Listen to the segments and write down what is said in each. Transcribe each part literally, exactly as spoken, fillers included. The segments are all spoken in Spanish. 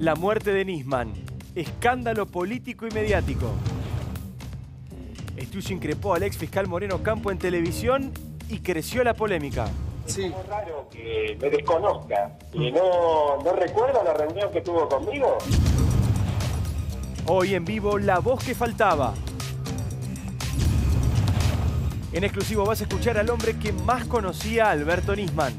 La muerte de Nisman. Escándalo político y mediático. Estiuso increpó al ex fiscal Moreno Campo en televisión y creció la polémica. Es como raro que me desconozca y no, no recuerda la reunión que tuvo conmigo. Hoy en vivo, la voz que faltaba. En exclusivo vas a escuchar al hombre que más conocía a Alberto Nisman.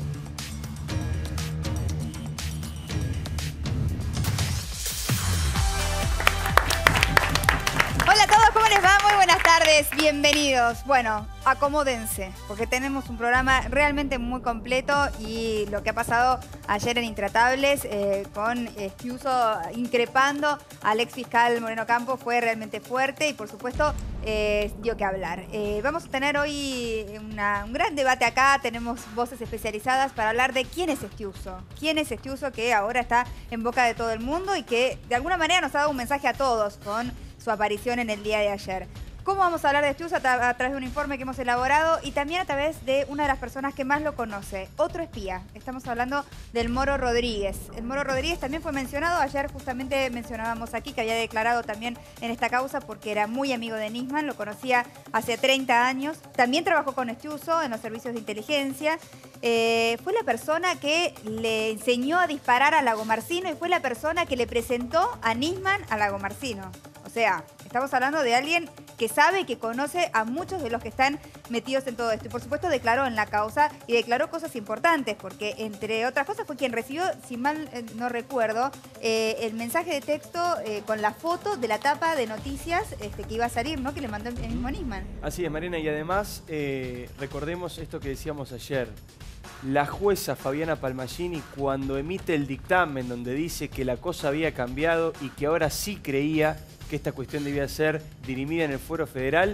Hola a todos, ¿cómo les va? Muy buenas tardes, bienvenidos. Bueno, acomódense, porque tenemos un programa realmente muy completo y lo que ha pasado ayer en Intratables eh, con Estiuso increpando al ex fiscal Moreno Campo fue realmente fuerte y por supuesto eh, dio que hablar. Eh, vamos a tener hoy una, un gran debate acá, tenemos voces especializadas para hablar de quién es Estiuso. Quién es Estiuso que ahora está en boca de todo el mundo y que de alguna manera nos ha dado un mensaje a todos con su aparición en el día de ayer. ¿Cómo vamos a hablar de Estiuso? A, tra a través de un informe que hemos elaborado y también a través de una de las personas que más lo conoce, otro espía. Estamos hablando del Moro Rodríguez. El Moro Rodríguez también fue mencionado, ayer justamente mencionábamos aquí que había declarado también en esta causa porque era muy amigo de Nisman, lo conocía hace treinta años. También trabajó con Estiuso en los servicios de inteligencia. Eh, fue la persona que le enseñó a disparar a Lagomarsino y fue la persona que le presentó a Nisman a Lagomarsino. O sea, estamos hablando de alguien que sabe y que conoce a muchos de los que están metidos en todo esto. Y por supuesto declaró en la causa y declaró cosas importantes, porque entre otras cosas fue quien recibió, si mal eh, no recuerdo, eh, el mensaje de texto eh, con la foto de la tapa de noticias este, que iba a salir, ¿no? Que le mandó el mismo Nisman. Así es, Mariana, y además eh, recordemos esto que decíamos ayer. La jueza Fabiana Palmagini, cuando emite el dictamen donde dice que la cosa había cambiado y que ahora sí creía que esta cuestión debía ser dirimida en el fuero federal,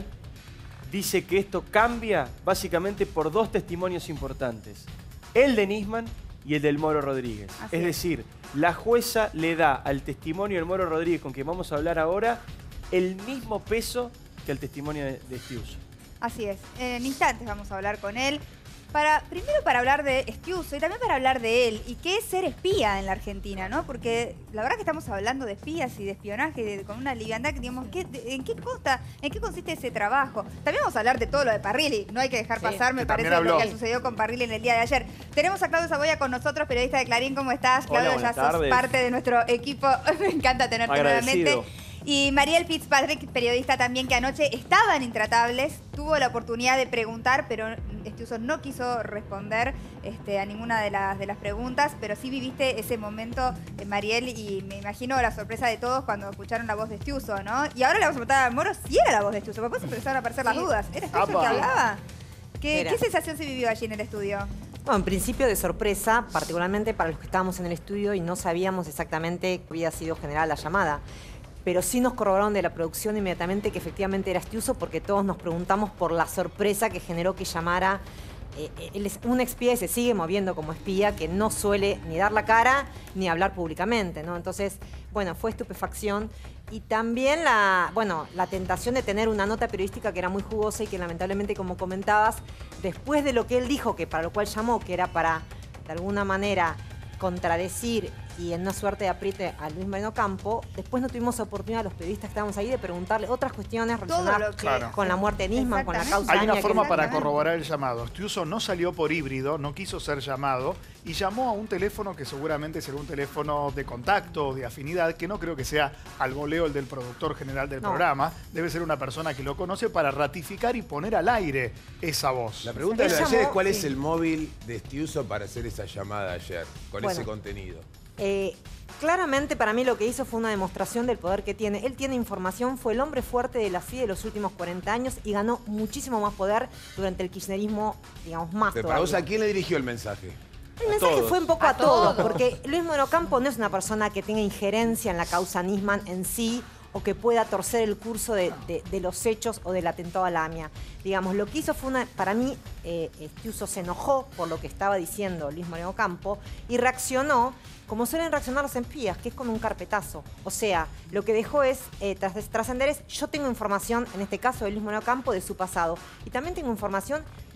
dice que esto cambia básicamente por dos testimonios importantes. El de Nisman y el del Moro Rodríguez. Así es es. decir, la jueza le da al testimonio del Moro Rodríguez, con quien vamos a hablar ahora, el mismo peso que al testimonio de, de Estiuso. Así es. En instantes vamos a hablar con él. Para, primero para hablar de Estiuso y también para hablar de él y qué es ser espía en la Argentina, ¿no? Porque la verdad que estamos hablando de espías y de espionaje de, con una liviandad que digamos, ¿qué, de, ¿en qué consta, en qué consiste ese trabajo? También vamos a hablar de todo lo de Parrilli, no hay que dejar Sí, pasar, me parece, lo que sucedió con Parrilli en el día de ayer. Tenemos a Claudio Saboya con nosotros, periodista de Clarín, ¿cómo estás? Hola, Claudio, ya sos tardes. parte de nuestro equipo, me encanta tenerte Agradecido. nuevamente. Y Mariel Fitzpatrick, periodista también que anoche estaba en Intratables, tuvo la oportunidad de preguntar, pero Estiuso no quiso responder este, a ninguna de las, de las preguntas, pero sí viviste ese momento, eh, Mariel, y me imagino la sorpresa de todos cuando escucharon la voz de Estiuso, ¿no? Y ahora le vamos a preguntar a Moro si era la voz de Estiuso, porque después empezaron a aparecer las Sí. dudas. ¿Era Estiuso el que hablaba? ¿Qué, Era. ¿Qué sensación se vivió allí en el estudio? Bueno, en principio de sorpresa, particularmente para los que estábamos en el estudio y no sabíamos exactamente que había sido generada la llamada. Pero sí nos corroboraron de la producción inmediatamente que efectivamente era Estiuso, porque todos nos preguntamos por la sorpresa que generó que llamara. Eh, él es un espía y se sigue moviendo como espía, que no suele ni dar la cara ni hablar públicamente, ¿no? Entonces, bueno, fue estupefacción. Y también la, bueno, la tentación de tener una nota periodística que era muy jugosa y que lamentablemente, como comentabas, después de lo que él dijo, que para lo cual llamó, que era para, de alguna manera, contradecir y en una suerte de apriete a Luis Moreno Campo, después no tuvimos oportunidad, los periodistas que estábamos ahí, de preguntarle otras cuestiones relacionadas que- Claro. con la muerte de Nisman, con la causa Hay una Aña, forma que- para Exactamente. corroborar el llamado. Estiuso no salió por híbrido, no quiso ser llamado y llamó a un teléfono que seguramente será un teléfono de contacto, de afinidad, que no creo que sea al voleo el del productor general del No. programa. Debe ser una persona que lo conoce para ratificar y poner al aire esa voz. La pregunta Él de ayer llamó, es cuál sí. es el móvil de Estiuso para hacer esa llamada ayer, con Bueno. ese contenido. Eh, claramente para mí lo que hizo fue una demostración del poder que tiene. Él tiene información, fue el hombre fuerte de la C I de los últimos cuarenta años y ganó muchísimo más poder durante el kirchnerismo, digamos, más Pero para vos, todavía. ¿a quién le dirigió el mensaje? El mensaje todos. fue un poco a, A todos, todos. porque Luis Moreno Campo no es una persona que tenga injerencia en la causa Nisman en sí o que pueda torcer el curso de, de- de los hechos o del atentado a la AMIA. Digamos, lo que hizo fue una, para mí, eh, Estiuso se enojó por lo que estaba diciendo Luis Moreno Campo y reaccionó como suelen reaccionar los espías, que es con un carpetazo. O sea, lo que dejó es, eh, tras trascender es, yo tengo información, en este caso de Luis Moreno Campo, de su pasado. Y también tengo información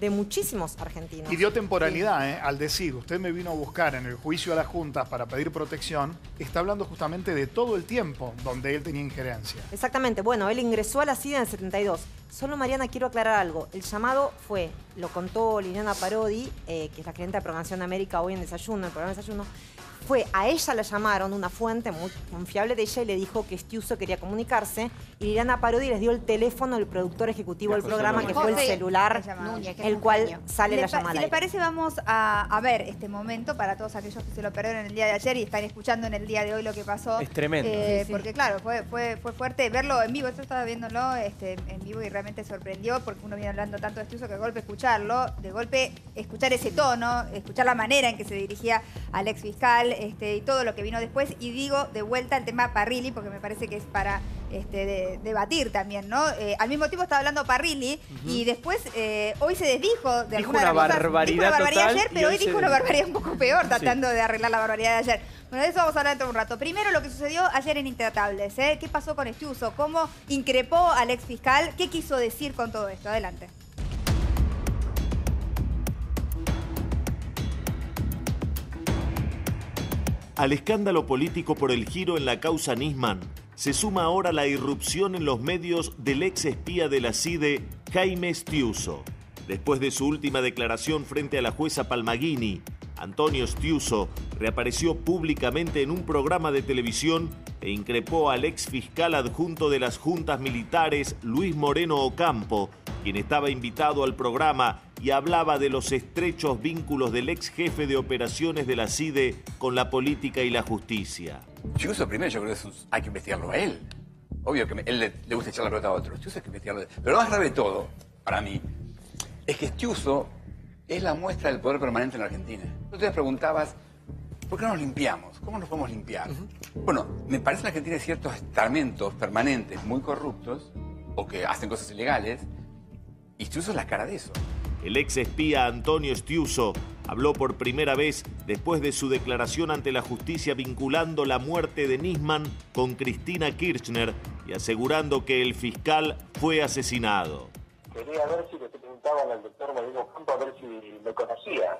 de muchísimos argentinos. Y dio temporalidad, ¿eh? Al decir, usted me vino a buscar en el juicio a las juntas para pedir protección, está hablando justamente de todo el tiempo donde él tenía injerencia. Exactamente. Bueno, él ingresó a la C I D E en el setenta y dos. Solo, Mariana, quiero aclarar algo. El llamado fue, lo contó Liliana Parodi, eh, que es la gerente de Programación de América hoy en Desayuno, el programa Desayuno, fue, a ella la llamaron, una fuente muy confiable de ella, y le dijo que Estiuso quería comunicarse, y Liliana Parodi les dio el teléfono del productor ejecutivo del programa, que fue el José celular, Núñez, que es el un cual genio. sale Le la pa- llamada. Si al les aire. parece, vamos a, a ver este momento para todos aquellos que se lo perdieron el día de ayer y están escuchando en el día de hoy lo que pasó. Es tremendo. Eh, Sí, sí. Porque claro, fue, fue, fue fuerte verlo en vivo. Yo estaba viéndolo este, en vivo y realmente sorprendió, porque uno viene hablando tanto de Estiuso que de golpe escucharlo, de golpe escuchar ese tono, escuchar la manera en que se dirigía al ex fiscal este, y todo lo que vino después. Y digo de vuelta el tema Parrilli, porque me parece que es para este, de- debatir también, ¿no? Eh, al mismo tiempo estaba hablando Parrilli y después eh, hoy se desdijo de Dijo alguna de una las cosas. barbaridad Dijo una barbaridad total ayer, y pero hoy hoy se dijo una desdijo. barbaridad un poco peor, tratando de arreglar la barbaridad de ayer. Bueno, de eso vamos a hablar dentro de un rato. Primero, lo que sucedió ayer en Intratables, ¿eh? ¿Qué pasó con Estiuso? ¿Cómo increpó al ex fiscal? ¿Qué quiso decir con todo esto? Adelante. Al escándalo político por el giro en la causa Nisman, se suma ahora la irrupción en los medios del ex espía de la C I D E, Jaime Estiuso. Después de su última declaración frente a la jueza Palmagini, Antonio Estiuso reapareció públicamente en un programa de televisión e increpó al ex fiscal adjunto de las juntas militares, Luis Moreno Ocampo, quien estaba invitado al programa y hablaba de los estrechos vínculos del ex jefe de operaciones de la C I D E con la política y la justicia. Estiuso, primero, yo creo que es un- hay que investigarlo a él. Obvio que me- él le, le gusta echar la pelota a otro. Estiuso hay que investigarlo. Pero lo más grave de todo, para mí, es que Estiuso es la muestra del poder permanente en la Argentina. Tú te preguntabas, ¿por qué no nos limpiamos? ¿Cómo nos podemos limpiar? Bueno, me parece que en Argentina hay ciertos estamentos permanentes muy corruptos o que hacen cosas ilegales, y Estiuso es la cara de eso. El ex espía Antonio Estiuso habló por primera vez después de su declaración ante la justicia vinculando la muerte de Nisman con Cristina Kirchner y asegurando que el fiscal fue asesinado. Quería ver si le preguntaban al doctor Moreno Campo a ver si me conocía.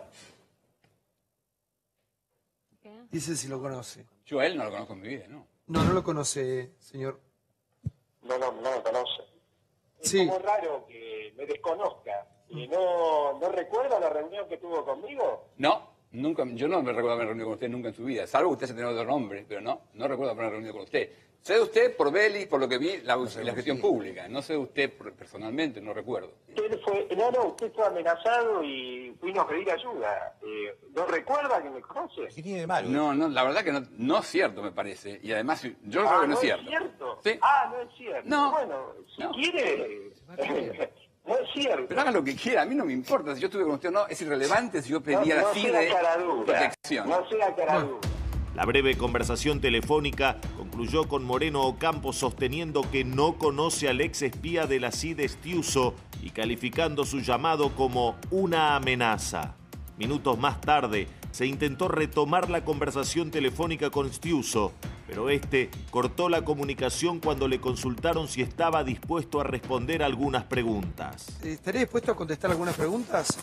Dice si lo conoce. Yo a él no lo conozco en mi vida, ¿no? No, no lo conoce, señor. No, no, no me conoce. Es Sí. como raro que me desconozca y no, no recuerda la reunión que tuvo conmigo. No, nunca, yo no me recuerdo haber reunido con usted nunca en su vida, salvo que usted se tenga otro nombre, pero no, no recuerdo haber reunido con usted. Sé de usted por Beli, por lo que vi, la, la gestión pública, no sé de usted por- personalmente, no recuerdo. Usted fue, no, no, usted fue amenazado y fuimos a pedir ayuda. Eh, ¿No recuerda que me conoce? ¿Qué tiene de malo? No, no, la verdad que no, no es cierto, me parece, y además yo creo Ah, que no es cierto. Sí. Ah, no es cierto. No. Bueno, si No. quiere, no es cierto. Pero haga lo que quiera, a mí no me importa si yo estuve con usted o no, es irrelevante si yo pedí no, a la no C I D sea E caradura, protección. no sea caradura. La breve conversación telefónica concluyó con Moreno Ocampo sosteniendo que no conoce al ex espía de la C I D E Estiuso y calificando su llamado como una amenaza. Minutos más tarde, se intentó retomar la conversación telefónica con Estiuso, pero este cortó la comunicación cuando le consultaron si estaba dispuesto a responder algunas preguntas. ¿Estaría dispuesto a contestar algunas preguntas?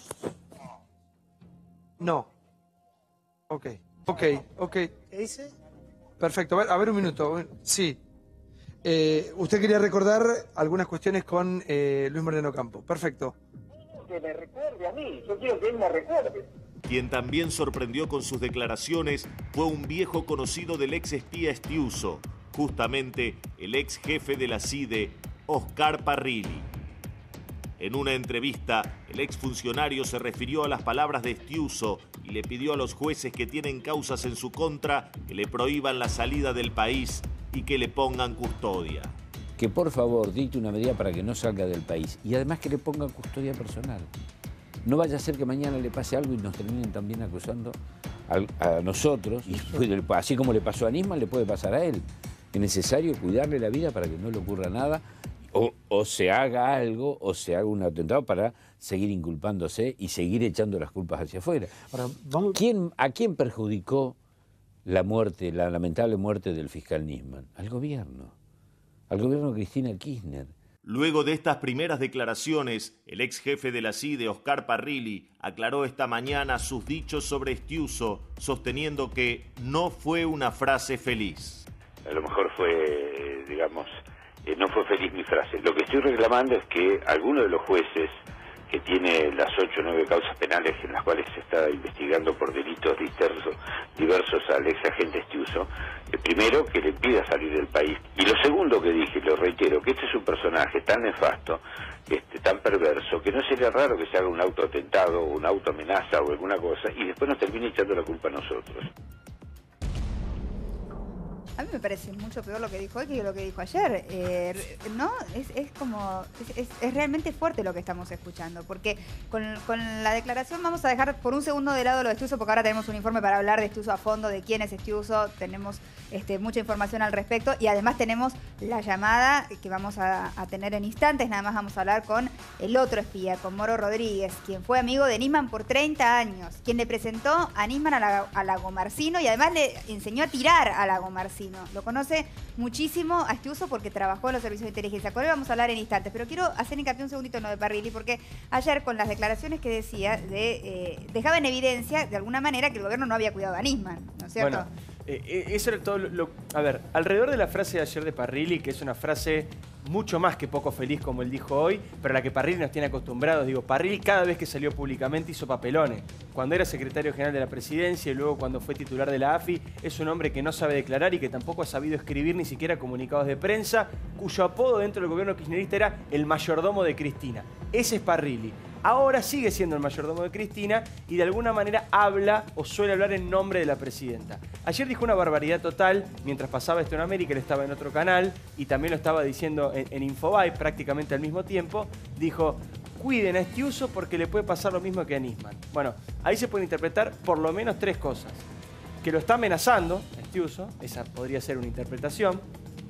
No. Ok, ok, ok. ¿Qué dice? Perfecto. A ver, a ver un minuto. Sí. Eh, usted quería recordar algunas cuestiones con eh, Luis Moreno Campo. Perfecto. Que me recuerde a mí, yo quiero que él me recuerde. Quien también sorprendió con sus declaraciones fue un viejo conocido del ex espía Estiuso, justamente el ex jefe de la C I D E, Oscar Parrilli. En una entrevista, el exfuncionario se refirió a las palabras de Estiuso y le pidió a los jueces que tienen causas en su contra que le prohíban la salida del país y que le pongan custodia. Que por favor dicte una medida para que no salga del país y además que le pongan custodia personal. No vaya a ser que mañana le pase algo y nos terminen también acusando a, a nosotros, y puede- así como le pasó a Nisman, le puede pasar a él. Es necesario cuidarle la vida para que no le ocurra nada, o, o se haga algo, o se haga un atentado para seguir inculpándose y seguir echando las culpas hacia afuera. Ahora, vamos... ¿Quién, ¿A quién perjudicó la muerte, la lamentable muerte del fiscal Nisman? Al gobierno, al gobierno de Cristina Kirchner. Luego de estas primeras declaraciones, el ex jefe de la C I D E, Oscar Parrilli, aclaró esta mañana sus dichos sobre Estiuso, sosteniendo que no fue una frase feliz. A lo mejor fue, digamos, eh, no fue feliz mi frase. Lo que estoy reclamando es que algunos de los jueces que tiene las ocho o nueve causas penales en las cuales se está investigando por delitos diversos, diversos al ex agente Estiuso, eh, primero que le impida salir del país. Y lo segundo que dije, lo reitero, que este es un personaje tan nefasto, este, tan perverso, que no sería raro que se haga un autoatentado o una autoamenaza o alguna cosa y después nos termine echando la culpa a nosotros. A mí me parece mucho peor lo que dijo hoy que lo que dijo ayer. Eh, ¿No? Es, es como... Es, es, es realmente fuerte lo que estamos escuchando. Porque con, con la declaración vamos a dejar por un segundo de lado lo de Estiuso, porque ahora tenemos un informe para hablar de Estiuso a fondo, de quién es Estiuso. Tenemos este, mucha información al respecto. Y además tenemos la llamada que vamos a, a tener en instantes. Nada más vamos a hablar con el otro espía, con Moro Rodríguez, quien fue amigo de Nisman por treinta años. Quien le presentó a Nisman a, la, a Lagomarsino y además le enseñó a tirar a Lagomarsino. Lo conoce muchísimo a Estiuso porque trabajó en los servicios de inteligencia. Con él vamos a hablar en instantes, pero quiero hacer hincapié un segundito en lo de Parrilli, porque ayer con las declaraciones que decía, de, eh, dejaba en evidencia de alguna manera que el gobierno no había cuidado a Nisman, ¿no es cierto? Bueno, eh, eso era todo lo, lo... A ver, alrededor de la frase de ayer de Parrilli, que es una frase mucho más que poco feliz, como él dijo hoy, pero a la que Parrilli nos tiene acostumbrados. Digo, Parrilli cada vez que salió públicamente hizo papelones. Cuando era secretario general de la presidencia y luego cuando fue titular de la A F I, es un hombre que no sabe declarar y que tampoco ha sabido escribir ni siquiera comunicados de prensa, cuyo apodo dentro del gobierno kirchnerista era el mayordomo de Cristina. Ese es Parrilli. Ahora sigue siendo el mayordomo de Cristina y de alguna manera habla o suele hablar en nombre de la presidenta. Ayer dijo una barbaridad total mientras pasaba esto en América, él estaba en otro canal y también lo estaba diciendo en, en Infobae prácticamente al mismo tiempo. Dijo, cuiden a Estiuso porque le puede pasar lo mismo que a Nisman. Bueno, ahí se puede interpretar por lo menos tres cosas. Que lo está amenazando a Estiuso, esa podría ser una interpretación.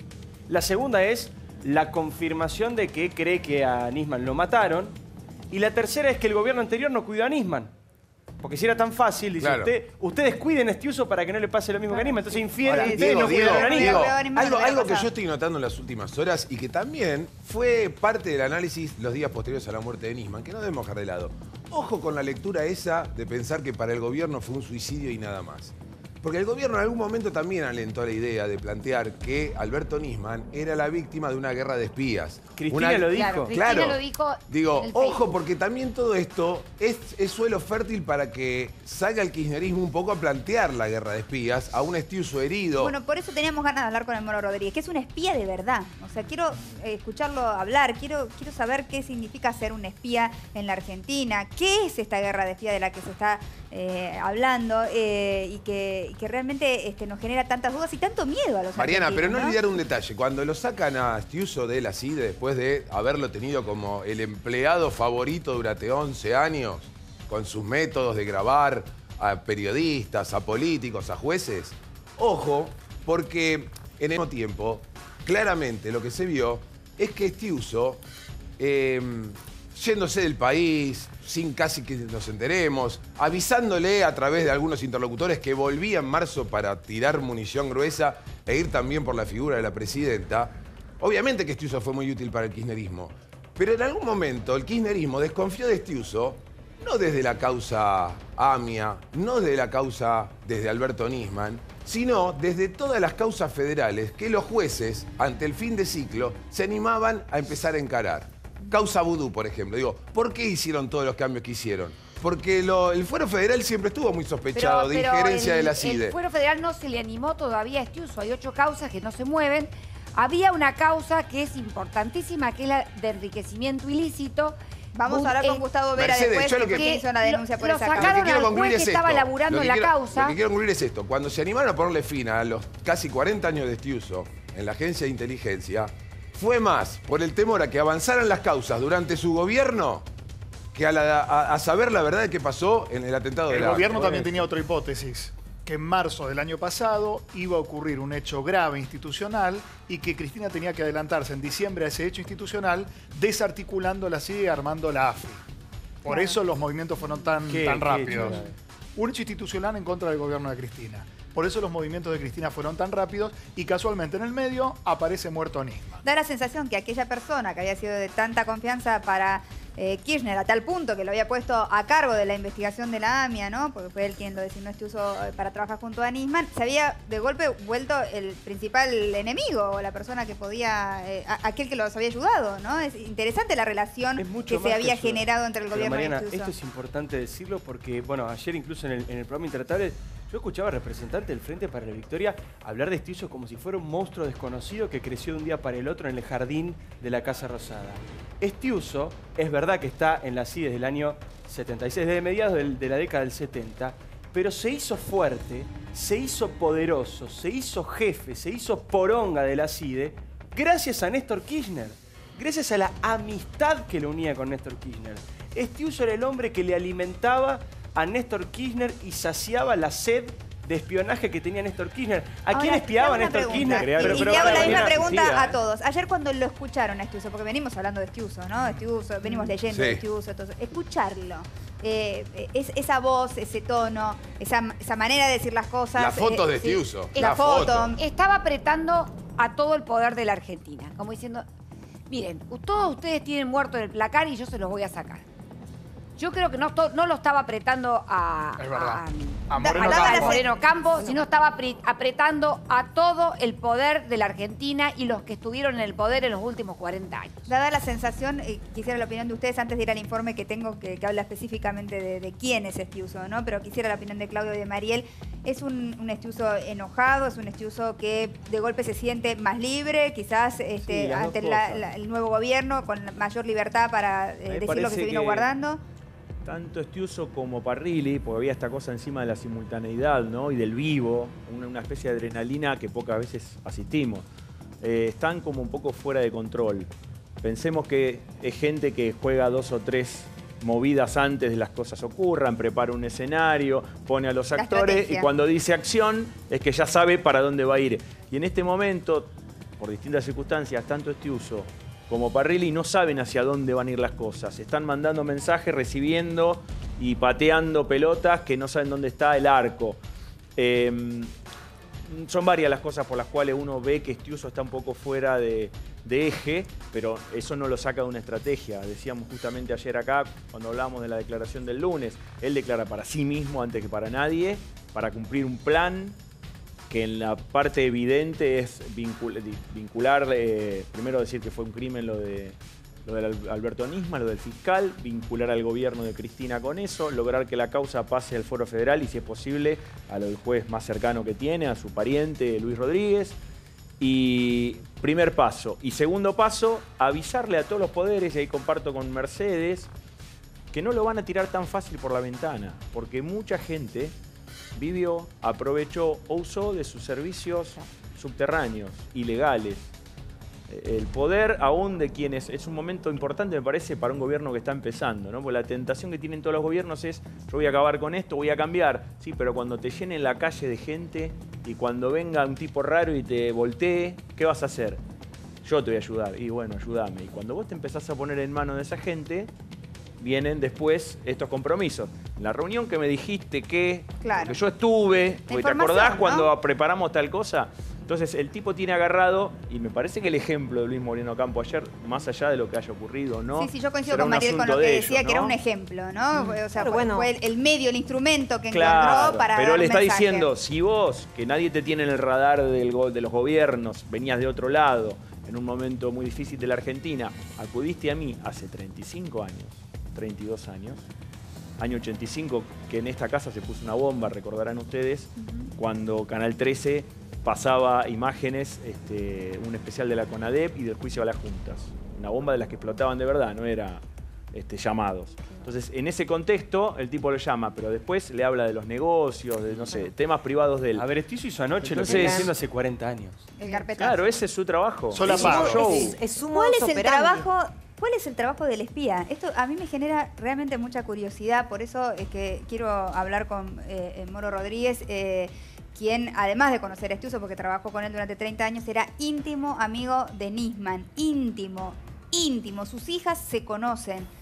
La segunda es la confirmación de que cree que a Nisman lo mataron. Y la tercera es que el gobierno anterior no cuidó a Nisman. Porque si era tan fácil, dice, Claro. usted, ustedes cuiden a Estiuso para que no le pase lo mismo que a Nisman. Entonces infieren, Ahora, ustedes Diego, no cuidaron Diego, a Nisman. Diego, Pero a Nisman algo, no le algo que pasa. yo estoy notando en las últimas horas y que también fue parte del análisis los días posteriores a la muerte de Nisman, que no debemos dejar de lado. Ojo con la lectura esa de pensar que para el gobierno fue un suicidio y nada más. Porque el gobierno en algún momento también alentó la idea de plantear que Alberto Nisman era la víctima de una guerra de espías. Cristina Una- lo dijo. Claro, Cristina Claro. lo dijo Digo, en el ojo, Facebook. porque también todo esto es, es suelo fértil para que salga el kirchnerismo un poco a plantear la guerra de espías a un Estiuso herido. Bueno, por eso teníamos ganas de hablar con el Moro Rodríguez, que es un espía de verdad. O sea, quiero eh, escucharlo hablar, quiero, quiero saber qué significa ser un espía en la Argentina, qué es esta guerra de espía de la que se está eh, hablando eh, y, que, y que realmente este, nos genera tantas dudas y tanto miedo a los Mariana, pero no argentinos, olvidar un detalle. Cuando lo sacan a Estiuso de la C I D E después de haberlo tenido como el empleado favorito durante once años, con sus métodos de grabar a periodistas, a políticos, a jueces, ojo, porque en el mismo tiempo, claramente lo que se vio es que Estiuso, eh, yéndose del país, sin casi que nos enteremos, avisándole a través de algunos interlocutores que volvía en marzo para tirar munición gruesa e ir también por la figura de la presidenta. Obviamente que Estiuso fue muy útil para el kirchnerismo, pero en algún momento el kirchnerismo desconfió de Estiuso, no desde la causa AMIA, no desde la causa desde Alberto Nisman, sino desde todas las causas federales que los jueces, ante el fin de ciclo, se animaban a empezar a encarar. Causa Vudú, por ejemplo. Digo, ¿por qué hicieron todos los cambios que hicieron? Porque lo- el fuero federal siempre estuvo muy sospechado de injerencia el, de la C I D E. El fuero federal no se le animó todavía a Estiuso. Hay ocho causas que no se mueven. Había una causa que es importantísima, que es la de enriquecimiento ilícito. Vamos a hablar con Gustavo Vera Mercedes, después, yo lo que, que- hizo una denuncia por lo esa sacaron causa. Lo que quiero al concluir juez es que estaba esto. laburando Lo que en la quiero- causa. Lo que quiero concluir es esto. Cuando se animaron a ponerle fin a los casi cuarenta años de Estiuso en la agencia de inteligencia, fue más por el temor a que avanzaran las causas durante su gobierno que a, la- a- a saber la verdad de qué pasó en el atentado de El la gobierno A F I. también tenía otra hipótesis, que en marzo del año pasado iba a ocurrir un hecho grave institucional y que Cristina tenía que adelantarse en diciembre a ese hecho institucional, desarticulando la C I D E y armando la A F I. Por Claro. eso los movimientos fueron tan, Qué- tan qué rápidos. hecho grave. Un hecho institucional en contra del gobierno de Cristina. por eso los movimientos de Cristina fueron tan rápidos y casualmente en el medio aparece muerto Nisman. Da la sensación que aquella persona que había sido de tanta confianza para eh, Kirchner, a tal punto que lo había puesto a cargo de la investigación de la AMIA, ¿no? Porque fue él quien lo designó Estiuso para trabajar junto a Nisman, se había de golpe vuelto el principal enemigo, o la persona que podía, eh, aquel que los había ayudado, ¿no? Es interesante la relación que se había que generado entre el Pero gobierno Mariana, y Estiuso. esto es importante decirlo porque, bueno, ayer incluso en el, en el programa Intratable, yo escuchaba al representante del Frente para la Victoria hablar de Estiuso como si fuera un monstruo desconocido que creció de un día para el otro en el jardín de la Casa Rosada. Estiuso, es verdad que está en la C I D desde el año setenta y seis, desde mediados del, de la década del setenta, pero se hizo fuerte, se hizo poderoso, se hizo jefe, se hizo poronga de la C I D gracias a Néstor Kirchner, gracias a la amistad que lo unía con Néstor Kirchner. Estiuso era el hombre que le alimentaba a Néstor Kirchner y saciaba la sed de espionaje que tenía Néstor Kirchner. ¿A Ahora, quién espiaba te hago una Néstor pregunta, Kirchner? Y, Pero- y pero le hago para la misma Mariana, pregunta sí, a ¿eh? todos. Ayer cuando lo escucharon a Estiuso, porque venimos hablando de Estiuso, ¿no? Estiuso, venimos leyendo Sí. de Estiuso, entonces, escucharlo. Eh, es, esa voz, ese tono, esa, esa manera de decir las cosas. Las fotos eh, de sí. Estiuso, La, la foto. foto. Estaba apretando a todo el poder de la Argentina, como diciendo, miren, todos ustedes tienen muerto en el placar y yo se los voy a sacar. Yo creo que no, to- no lo estaba apretando a, Es verdad. a, A Moreno a Campos. Moreno Campos, sino estaba apri- apretando a todo el poder de la Argentina y los que estuvieron en el poder en los últimos cuarenta años. Dada la sensación, eh, quisiera la opinión de ustedes antes de ir al informe que tengo que, que habla específicamente de, de quién es Estiuso, ¿no? Pero quisiera la opinión de Claudio y de Mariel. ¿Es un, un Estiuso enojado? ¿Es un Estiuso que de golpe se siente más libre, quizás este, Sí, las ante dos la- cosas. la- el nuevo gobierno con mayor libertad para eh, me decir lo que parece se vino que- guardando? Tanto Estiuso como Parrilli, porque había esta cosa encima de la simultaneidad, ¿no? Y del vivo, una, una especie de adrenalina que pocas veces asistimos. Eh, están como un poco fuera de control. Pensemos que es gente que juega dos o tres movidas antes de las cosas ocurran, prepara un escenario, pone a los La actores y estrategia. cuando dice acción es que ya sabe para dónde va a ir. Y en este momento, por distintas circunstancias, tanto Estiuso como Parrilli no saben hacia dónde van a ir las cosas. Están mandando mensajes, recibiendo y pateando pelotas que no saben dónde está el arco. Eh, son varias las cosas por las cuales uno ve que Estiuso está un poco fuera de, de eje, pero eso no lo saca de una estrategia. Decíamos justamente ayer acá, cuando hablábamos de la declaración del lunes, él declara para sí mismo antes que para nadie, para cumplir un plan que en la parte evidente es vincul- di- vincular, eh, primero decir que fue un crimen lo de lo del Al- Alberto Nisman, lo del fiscal, vincular al gobierno de Cristina con eso, lograr que la causa pase al Foro Federal y, si es posible, a lo del juez más cercano que tiene, a su pariente Luis Rodríguez. Y primer paso. Y segundo paso, avisarle a todos los poderes, y ahí comparto con Mercedes, que no lo van a tirar tan fácil por la ventana, porque mucha gente vivió, aprovechó o usó de sus servicios subterráneos, ilegales. El poder aún de quienes, es un momento importante me parece para un gobierno que está empezando, ¿no? Porque la tentación que tienen todos los gobiernos es, yo voy a acabar con esto, voy a cambiar. Sí, pero cuando te llenen la calle de gente y cuando venga un tipo raro y te voltee, ¿qué vas a hacer? Yo te voy a ayudar. Y bueno, ayúdame. Y cuando vos te empezás a poner en manos de esa gente, vienen después estos compromisos. En la reunión que me dijiste que, Claro. porque yo estuve, porque ¿te información, acordás ¿no? cuando preparamos tal cosa? Entonces el tipo tiene agarrado, y me parece que el ejemplo de Luis Moreno Campo ayer, más allá de lo que haya ocurrido, ¿no? Sí, sí, yo coincido será con un Mariel con asunto lo que de decía, ellos, que era ¿no? un ejemplo, ¿no? O sea, Pero fue, bueno. fue el, el medio, el instrumento que Claro, encontró para pero dar le un está mensaje. diciendo, si vos, que nadie te tiene en el radar del go- de los gobiernos, venías de otro lado, en un momento muy difícil de la Argentina, acudiste a mí hace treinta y cinco años, treinta y dos años, año ochenta y cinco, que en esta casa se puso una bomba, recordarán ustedes, cuando Canal trece pasaba imágenes, este, un especial de la CONADEP y del juicio a las juntas. Una bomba de las que explotaban de verdad, no era este, llamados. Entonces, en ese contexto, el tipo lo llama, pero después le habla de los negocios, de, no sé, temas privados de él. A ver, Estiuso hizo anoche lo que Entonces- viene haciendo hace cuarenta años. El carpetazo. Claro, ese es su trabajo. Solapado. Es su show. Es, es su ¿Cuál modus es el operandi. trabajo? ¿Cuál es el trabajo del espía? Esto a mí me genera realmente mucha curiosidad, por eso es que quiero hablar con eh, Moro Rodríguez, eh, quien además de conocer a Estiuso, porque trabajó con él durante treinta años, era íntimo amigo de Nisman, íntimo, íntimo. Sus hijas se conocen.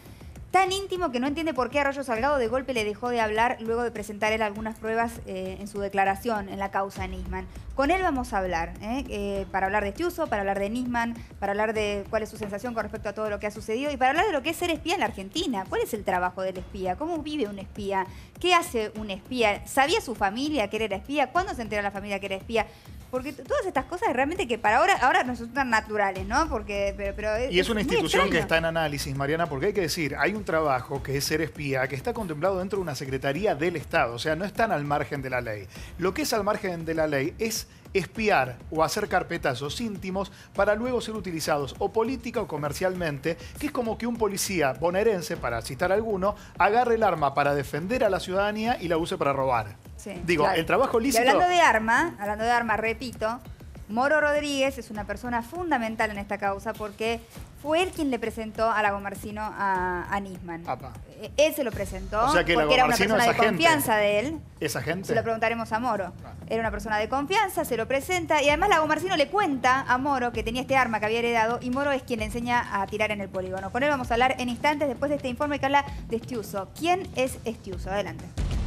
tan íntimo que no entiende por qué Arroyo Salgado de golpe le dejó de hablar luego de presentar él algunas pruebas eh, en su declaración en la causa Nisman. Con él vamos a hablar, ¿eh? Eh, para hablar de Estiuso, para hablar de Nisman, para hablar de cuál es su sensación con respecto a todo lo que ha sucedido y para hablar de lo que es ser espía en la Argentina. ¿Cuál es el trabajo del espía? ¿Cómo vive un espía? ¿Qué hace un espía? ¿Sabía su familia que él era espía? ¿Cuándo se enteró la familia que era espía? Porque todas estas cosas realmente que para ahora ahora nos resultan naturales, ¿no? Porque pero, pero y es una muy institución extraño. que está en análisis, Mariana, porque hay que decir, hay un trabajo que es ser espía, que está contemplado dentro de una secretaría del Estado, o sea, no están al margen de la ley. Lo que es al margen de la ley es espiar o hacer carpetazos íntimos para luego ser utilizados o política o comercialmente, que es como que un policía bonaerense, para citar alguno, agarre el arma para defender a la ciudadanía y la use para robar. Sí, Digo, claro. el trabajo lícito... Y hablando de arma, hablando de arma, repito, Moro Rodríguez es una persona fundamental en esta causa porque fue él quien le presentó a Lagomarsino a, a Nisman. Apa. Eh, Él se lo presentó O sea que porque era una Lagomarsino persona es de agente. confianza de él. ¿Esa gente? Se lo preguntaremos a Moro. Era una persona de confianza, se lo presenta y además Lagomarsino le cuenta a Moro que tenía este arma que había heredado y Moro es quien le enseña a tirar en el polígono. Con él vamos a hablar en instantes después de este informe que habla de Estiuso. ¿Quién es Estiuso? Adelante.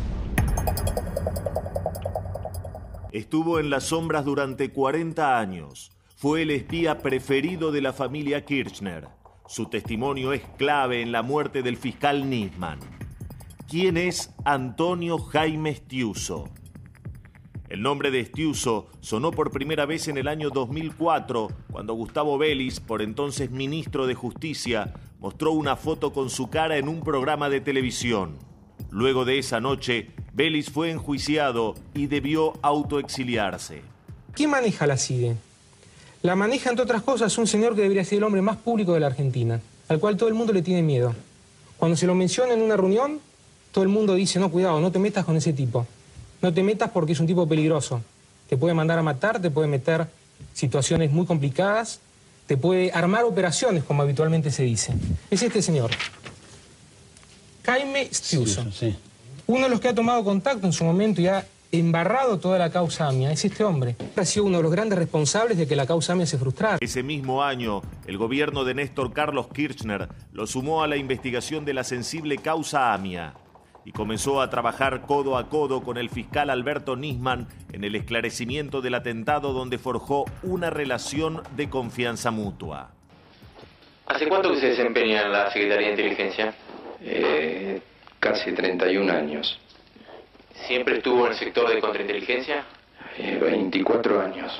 Estuvo en las sombras durante cuarenta años. Fue el espía preferido de la familia Kirchner. Su testimonio es clave en la muerte del fiscal Nisman. ¿Quién es Antonio Jaime Estiuso? El nombre de Estiuso sonó por primera vez en el año dos mil cuatro, cuando Gustavo Vélez, por entonces ministro de Justicia, mostró una foto con su cara en un programa de televisión. Luego de esa noche, Vélez fue enjuiciado y debió autoexiliarse. ¿Quién maneja la C I D E? La maneja, entre otras cosas, un señor que debería ser el hombre más público de la Argentina, al cual todo el mundo le tiene miedo. Cuando se lo menciona en una reunión, todo el mundo dice, no, cuidado, no te metas con ese tipo. No te metas porque es un tipo peligroso. Te puede mandar a matar, te puede meter situaciones muy complicadas, te puede armar operaciones, como habitualmente se dice. Es este señor, Jaime Estiuso. Sí, sí. Uno de los que ha tomado contacto en su momento y ha embarrado toda la causa AMIA es este hombre. Ha sido uno de los grandes responsables de que la causa AMIA se frustrara. Ese mismo año, el gobierno de Néstor Carlos Kirchner lo sumó a la investigación de la sensible causa AMIA y comenzó a trabajar codo a codo con el fiscal Alberto Nisman en el esclarecimiento del atentado, donde forjó una relación de confianza mutua. ¿Hace cuánto que se desempeña en la Secretaría de Inteligencia? Eh, casi treinta y un años. ¿Siempre estuvo en el sector de contrainteligencia? Eh, veinticuatro años.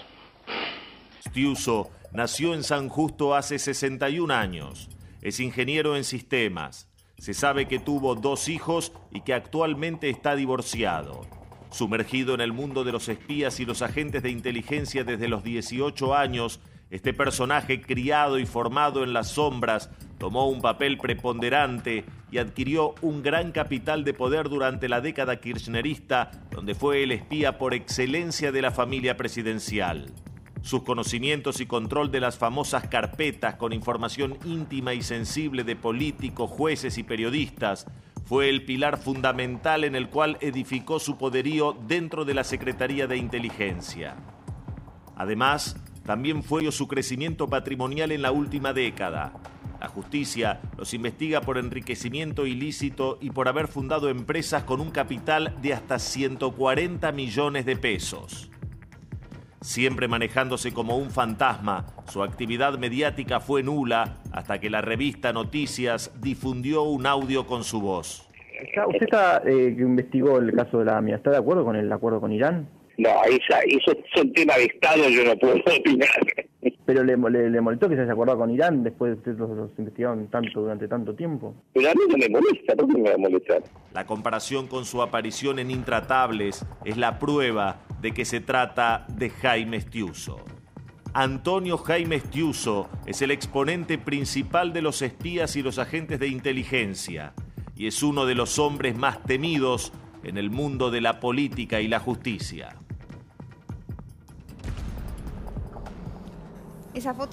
Estiuso nació en San Justo hace sesenta y un años. Es ingeniero en sistemas. Se sabe que tuvo dos hijos y que actualmente está divorciado. Sumergido en el mundo de los espías y los agentes de inteligencia desde los dieciocho años, este personaje criado y formado en las sombras tomó un papel preponderante y adquirió un gran capital de poder durante la década kirchnerista, donde fue el espía por excelencia de la familia presidencial. Sus conocimientos y control de las famosas carpetas con información íntima y sensible de políticos, jueces y periodistas fue el pilar fundamental en el cual edificó su poderío dentro de la Secretaría de Inteligencia. Además, también fue su crecimiento patrimonial en la última década. La justicia los investiga por enriquecimiento ilícito y por haber fundado empresas con un capital de hasta ciento cuarenta millones de pesos. Siempre manejándose como un fantasma, su actividad mediática fue nula hasta que la revista Noticias difundió un audio con su voz. Usted está, eh, que investigó el caso de la AMIA, ¿está de acuerdo con el acuerdo con Irán? No, esa, eso es un tema de Estado, yo no puedo opinar. Pero le, le, le molestó que se haya acordado con Irán después de que ustedes los, los investigaron tanto durante tanto tiempo. Pero a mí no me molesta, ¿por qué me va a molestar? La comparación con su aparición en Intratables es la prueba de que se trata de Jaime Estiuso. Antonio Jaime Estiuso es el exponente principal de los espías y los agentes de inteligencia y es uno de los hombres más temidos en el mundo de la política y la justicia. Esa foto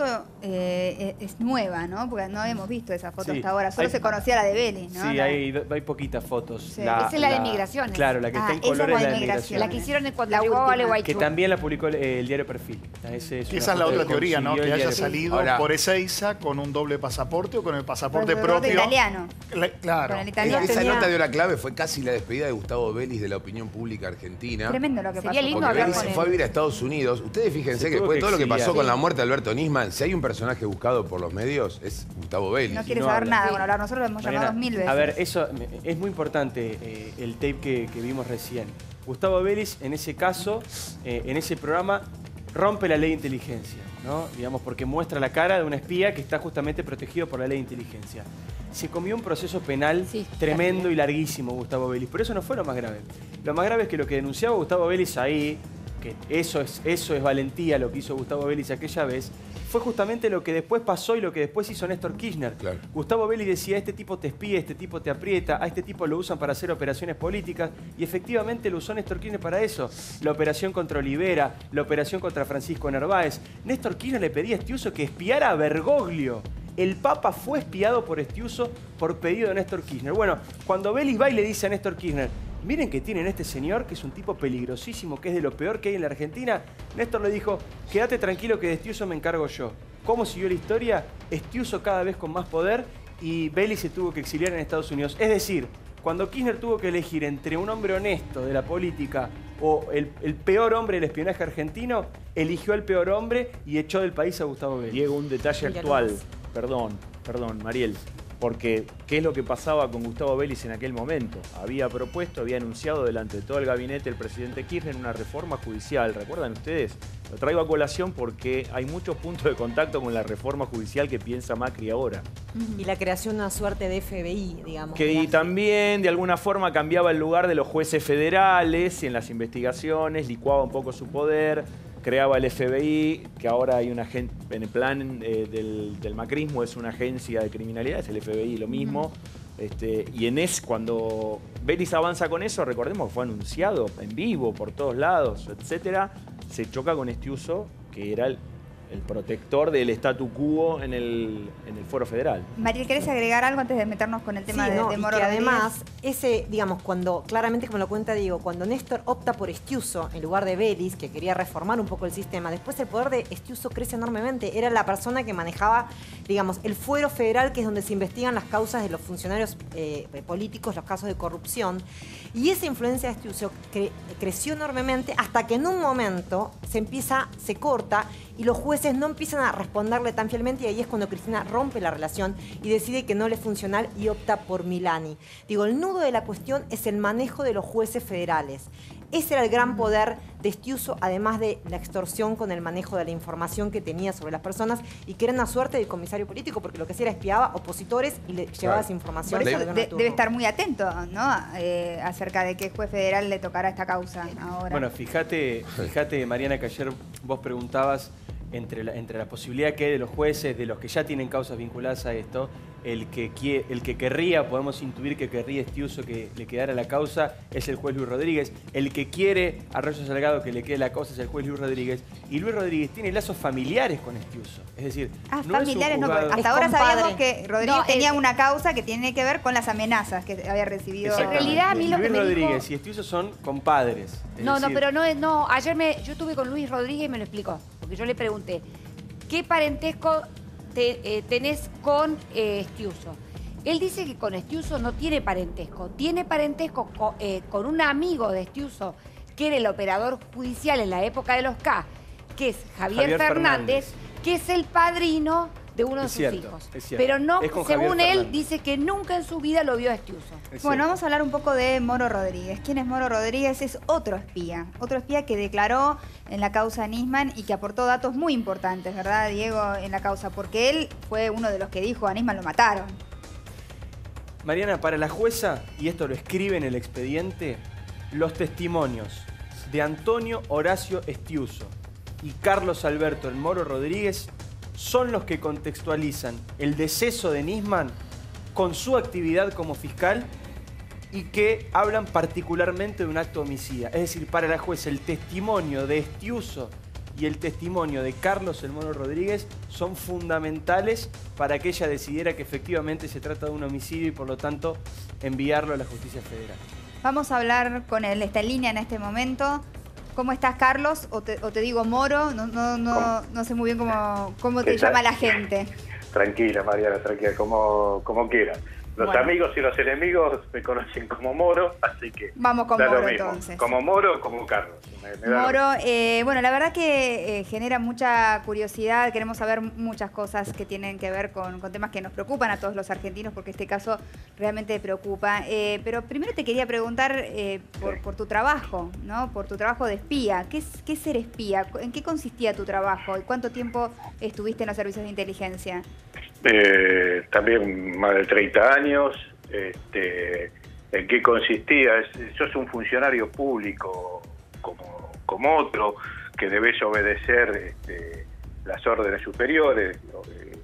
eh, es nueva, ¿no? Porque no hemos visto esa foto Sí, hasta ahora. Solo hay- se conocía la de Vélez, ¿no? Sí, La- hay, hay poquitas fotos. Sí. Esa es la de migraciones. Claro, la que Ah, está en esa es color la es de la de migraciones. migraciones. La que hicieron cuando La llegó última. Ale Guaychú. Que también la publicó el, el diario Perfil. Esa es, Y una esa es la foto otra teoría, ¿no? consiguió Que el haya diario. salido Ahora- por Ezeiza con un doble pasaporte o con el pasaporte Con el pasaporte propio. italiano. La- claro. Con el italiano. Esa tenía- nota dio la clave, fue casi la despedida de Gustavo Vélez de la opinión pública argentina. Tremendo lo que Sería pasó. lindo Porque hablar Vélez con se él. fue a vivir a Estados Unidos. Ustedes fíjense Se que tuvo después de que todo lo que exiliar. pasó con Sí. la muerte de Alberto Nisman, si hay un personaje buscado por los medios, es Gustavo Vélez. No quiere no saber habla. nada Sí. con hablar. Nosotros lo hemos Mariana, llamado mil veces. A ver, eso eh, es muy importante, eh, el tape que, que vimos recién. Gustavo Vélez, en ese caso, eh, en ese programa, rompe la ley de inteligencia, ¿no? Digamos, porque muestra la cara de un espía que está justamente protegido por la ley de inteligencia. Se comió un proceso penal Sí, tremendo y larguísimo Gustavo Vélez, pero eso no fue lo más grave. Lo más grave es que lo que denunciaba Gustavo Vélez ahí, que eso es, eso es valentía lo que hizo Gustavo Vélez aquella vez, fue justamente lo que después pasó y lo que después hizo Néstor Kirchner. Claro. Gustavo Vélez decía, este tipo te espía, este tipo te aprieta, a este tipo lo usan para hacer operaciones políticas, y efectivamente lo usó Néstor Kirchner para eso. La operación contra Olivera, la operación contra Francisco Narváez. Néstor Kirchner le pedía a Estiuso que espiara a Bergoglio. El Papa fue espiado por Estiuso por pedido de Néstor Kirchner. Bueno, cuando Vélez va y le dice a Néstor Kirchner, miren que tienen este señor, que es un tipo peligrosísimo, que es de lo peor que hay en la Argentina, Néstor le dijo, quédate tranquilo que de Estiuso me encargo yo. ¿Cómo siguió la historia? Estiuso cada vez con más poder y Vélez se tuvo que exiliar en Estados Unidos. Es decir, cuando Kirchner tuvo que elegir entre un hombre honesto de la política o el, el peor hombre del espionaje argentino, eligió al peor hombre y echó del país a Gustavo Vélez. Diego, un detalle Mira actual. nomás. Perdón, perdón, Mariel. Porque, ¿qué es lo que pasaba con Gustavo Vélez en aquel momento? Había propuesto, había anunciado delante de todo el gabinete el presidente Kirchner una reforma judicial. ¿Recuerdan ustedes? Lo traigo a colación porque hay muchos puntos de contacto con la reforma judicial que piensa Macri ahora. Y la creación de una suerte de F B I, digamos. Que y también, de alguna forma, cambiaba el lugar de los jueces federales en las investigaciones, licuaba un poco su poder, creaba el F B I, que ahora hay una agen- en el plan eh, del, del macrismo es una agencia de criminalidad, es el F B I lo mismo. Este, y en es cuando Vélez avanza con eso, recordemos que fue anunciado en vivo por todos lados, etcétera, se choca con Estiuso, que era el, el protector del statu quo en el, en el foro federal. Mariel, ¿querés agregar algo antes de meternos con el tema Sí, de, no, de y Moro que Rodríguez? además, ese, digamos, cuando, claramente como lo cuenta Diego, cuando Néstor opta por Estiuso en lugar de Vélez, que quería reformar un poco el sistema, después el poder de Estiuso crece enormemente. Era la persona que manejaba, digamos, el fuero federal, que es donde se investigan las causas de los funcionarios eh, políticos, los casos de corrupción. Y esa influencia de Estiuso cre- creció enormemente hasta que en un momento se empieza, se corta y los jueces no empiezan a responderle tan fielmente, y ahí es cuando Cristina rompe la relación y decide que no le es funcional y opta por Milani. Digo, el nudo de la cuestión es el manejo de los jueces federales. Ese era el gran poder de Estiuso, además de la extorsión con el manejo de la información que tenía sobre las personas, y que era una suerte del comisario político, porque lo que hacía era espiaba opositores y le llevaba Claro. esa información. Por eso al gobierno de- de turno. debe estar muy atento, ¿no? Eh, acerca de qué juez federal le tocará esta causa ahora. Bueno, fíjate, fíjate, Mariana, que ayer vos preguntabas entre la, entre la posibilidad que hay de los jueces, de los que ya tienen causas vinculadas a esto, el que, quie- el que querría, podemos intuir que querría Estiuso que le quedara la causa, es el juez Luis Rodríguez. El que quiere a Arroyo Salgado que le quede la causa es el juez Luis Rodríguez. Y Luis Rodríguez tiene lazos familiares con Estiuso. Es decir, Ah, no es un familiares no. juzgado- Hasta Es ahora compadre. sabíamos que Rodríguez No, tenía el- una causa que tiene que ver con las amenazas que había recibido. En Exactamente. realidad, a mí lo Luis que me Rodríguez dijo- y Estiuso son compadres. Es No, no, decir, pero no es, no. Ayer me, yo estuve con Luis Rodríguez y me lo explicó. Porque yo le pregunté, ¿qué parentesco te- eh, tenés con eh, Estiuso? Él dice que con Estiuso no tiene parentesco. Tiene parentesco co- eh, con un amigo de Estiuso, que era el operador judicial en la época de los K, que es Javier, Javier Fernández, Fernández. que es el padrino de uno de Es sus cierto, hijos. es cierto. Pero no, Es con según Javier él, Fernández. dice que nunca en su vida lo vio a Estiuso. es Bueno, cierto. vamos a hablar un poco de Moro Rodríguez. ¿Quién es Moro Rodríguez? Es otro espía. Otro espía que declaró en la causa Nisman y que aportó datos muy importantes, ¿verdad, Diego? En la causa, porque él fue uno de los que dijo a Nisman lo mataron. Mariana, para la jueza, y esto lo escribe en el expediente, los testimonios de Antonio Horacio Estiuso y Carlos Alberto El Moro Rodríguez son los que contextualizan el deceso de Nisman con su actividad como fiscal y que hablan particularmente de un acto homicida. Es decir, para la jueza, el testimonio de Estiuso y el testimonio de Carlos El Mono Rodríguez son fundamentales para que ella decidiera que efectivamente se trata de un homicidio y por lo tanto enviarlo a la justicia federal. Vamos a hablar con él, está en línea en este momento. ¿Cómo estás, Carlos? O te, o te digo Moro, no, no, no, no sé muy bien cómo, cómo te llama la gente. Tranquila, Mariana, tranquila, como, como quieras. Los Bueno. amigos y los enemigos me conocen como Moro, así que... Vamos con da lo Moro, mismo. entonces. Como Moro o como Carlos. Me, me da lo Moro, eh, bueno, la verdad que eh, genera mucha curiosidad, queremos saber muchas cosas que tienen que ver con, con temas que nos preocupan a todos los argentinos, porque este caso realmente preocupa. Eh, pero primero te quería preguntar eh, por, por tu trabajo, ¿no? Por tu trabajo de espía. ¿Qué es, qué es ser espía? ¿En qué consistía tu trabajo? ¿Y cuánto tiempo estuviste en los servicios de inteligencia? Eh, también más de treinta años. Este, ¿En qué consistía? Es, sos un funcionario público como, como otro, que debes obedecer este, las órdenes superiores, eh,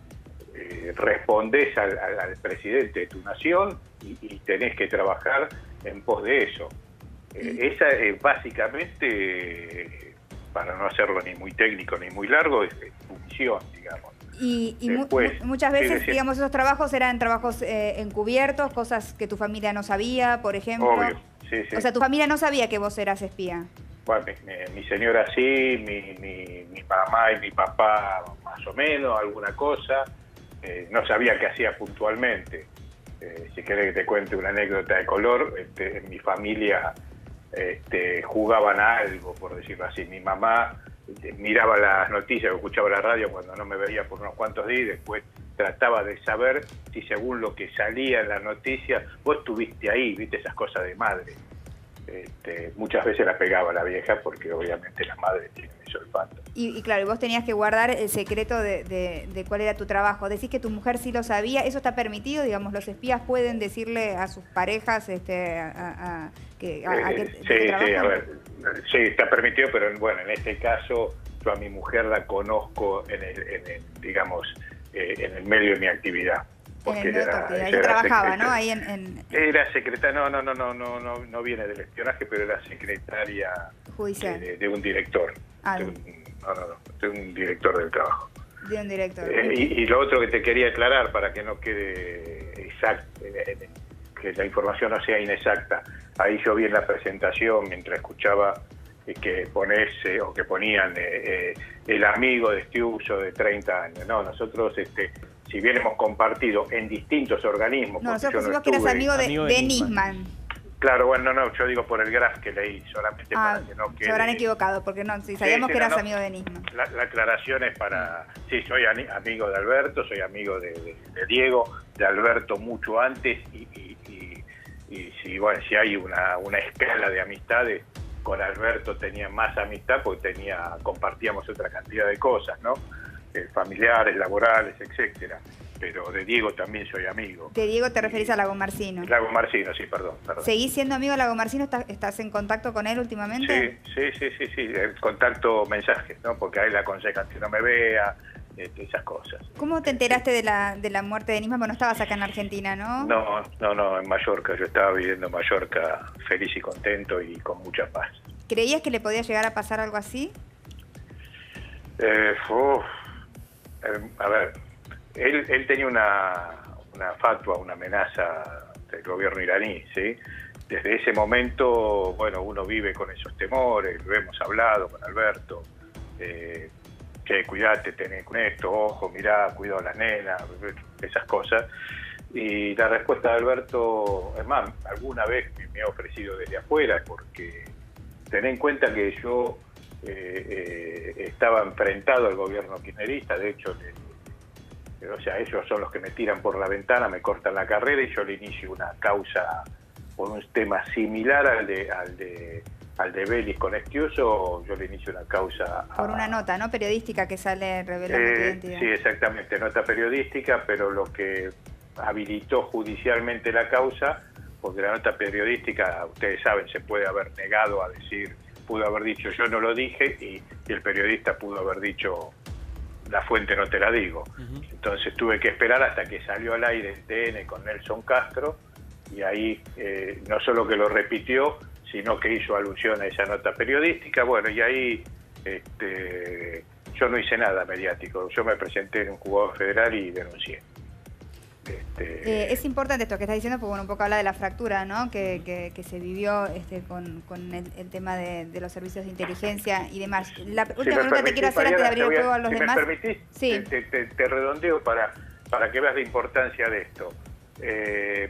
eh, respondés al, al, al presidente de tu nación y, y tenés que trabajar en pos de eso. Eh, esa es básicamente, eh, para no hacerlo ni muy técnico ni muy largo, es, es tu misión, digamos. Y, y mu- Después, mu- muchas sí, veces, decía. digamos, esos trabajos eran trabajos eh, encubiertos, cosas que tu familia no sabía, por ejemplo. Obvio, sí, sí. O sea, tu familia no sabía que vos eras espía. Bueno, mi, mi- mi señora sí, mi, mi, mi mamá y mi papá más o menos, alguna cosa. Eh, no sabía qué hacía puntualmente. Eh, si querés que te cuente una anécdota de color, este, en mi familia este, jugaban a algo, por decirlo así. Mi mamá eh, miraba las noticias o escuchaba la radio cuando no me veía por unos cuantos días y después trataba de saber si según lo que salía en las noticias, vos estuviste ahí, viste esas cosas de madre. Este, muchas veces la pegaba la vieja porque obviamente las madres tienen ese olfato. Y, y claro, y vos tenías que guardar el secreto de, de- de cuál era tu trabajo. Decís que tu mujer sí lo sabía. ¿Eso está permitido? Digamos, los espías pueden decirle a sus parejas este, a, a- a- que, a, a Eh, qué- de sí, qué sí, trabajan? a ver, sí, está permitido, pero bueno, en este caso yo a mi mujer la conozco en el, en el, digamos, eh, en el medio de mi actividad. En el medio de tu actividad. ella Ella era trabajaba, secretaria. ¿no? Ahí en, en Era secretaria, no, no, no, no, no, no, no viene del espionaje, pero era secretaria judicial. de, de un director, Ah, de un, no, no, no, de un director del trabajo. de un director. Eh, y, y lo otro que te quería aclarar para que no quede exacto, eh, eh, que la información no sea inexacta. Ahí yo vi en la presentación, mientras escuchaba eh, que ponés eh, o que ponían eh, eh, el amigo de este uso de treinta años. No, nosotros, este, si bien hemos compartido en distintos organismos. No, porque nosotros yo no pusimos que eras estuve- amigo de, Amigo de de Nisman. Nisman. Claro, bueno, no, no, yo digo por el graph que leí, solamente Ah, para que no se quede... habrán equivocado, porque no, si sabíamos sí, que no, eras no. amigo de Nisman. La, la aclaración es para... Sí, soy ani- amigo de Alberto, soy amigo de, de- de Diego, de Alberto mucho antes y, y, y- y si, bueno, si hay una, una escala de amistades, con Alberto tenía más amistad porque tenía, compartíamos otra cantidad de cosas, ¿no? Eh, familiares, laborales, etcétera. Pero de Diego también soy amigo. De Diego te referís a Lago Marcino. Lago Marcino, sí, perdón. perdón. ¿Seguís siendo amigo de Lago Marcino? ¿Estás, estás en contacto con él últimamente? Sí, sí, sí, sí, sí, el contacto mensajes, ¿no? Porque a él le aconsejan que no me vea, este, esas cosas. ¿Cómo te enteraste de la, de la muerte de Nisman? Bueno, no estabas acá en Argentina, ¿no? No, no, no, en Mallorca, yo estaba viviendo en Mallorca feliz y contento y con mucha paz. ¿Creías que le podía llegar a pasar algo así? Eh, uf, eh, a ver, él, él tenía una, una fatua, una amenaza del gobierno iraní, ¿sí? Desde ese momento, bueno, uno vive con esos temores, lo hemos hablado con Alberto, eh, che, cuidate, tenés con esto, ojo, mirá, cuidado a las nenas, esas cosas. Y la respuesta de Alberto, es más, alguna vez me, me ha ofrecido desde afuera, porque ten en cuenta que yo eh, eh, estaba enfrentado al gobierno kirchnerista, de hecho, le, o sea, ellos son los que me tiran por la ventana, me cortan la carrera y yo le inicio una causa por un tema similar al de al de al de Vélez con Estiuso, yo le inicio una causa a, Por una nota, ¿no? Periodística que sale revelando tu eh, identidad. sí, exactamente, nota periodística, pero lo que habilitó judicialmente la causa, porque la nota periodística, ustedes saben, se puede haber negado a decir, pudo haber dicho yo no lo dije, y, y el periodista pudo haber dicho la fuente no te la digo. Uh-huh. Entonces tuve que esperar hasta que salió al aire el T N con Nelson Castro, y ahí eh, no solo que lo repitió, sino que hizo alusión a esa nota periodística. Bueno, y ahí Este, yo no hice nada mediático, yo me presenté en un juzgado federal y denuncié. Este... Eh, es importante esto que estás diciendo porque bueno, un poco habla de la fractura, ¿no? que, que, que se vivió este, con, con el, el tema de, de los servicios de inteligencia y demás. La si última pregunta te quiero hacer antes de abrir el juego a los si demás. Si me permitís, sí. te, te, te redondeo para, para que veas la importancia de esto. Eh,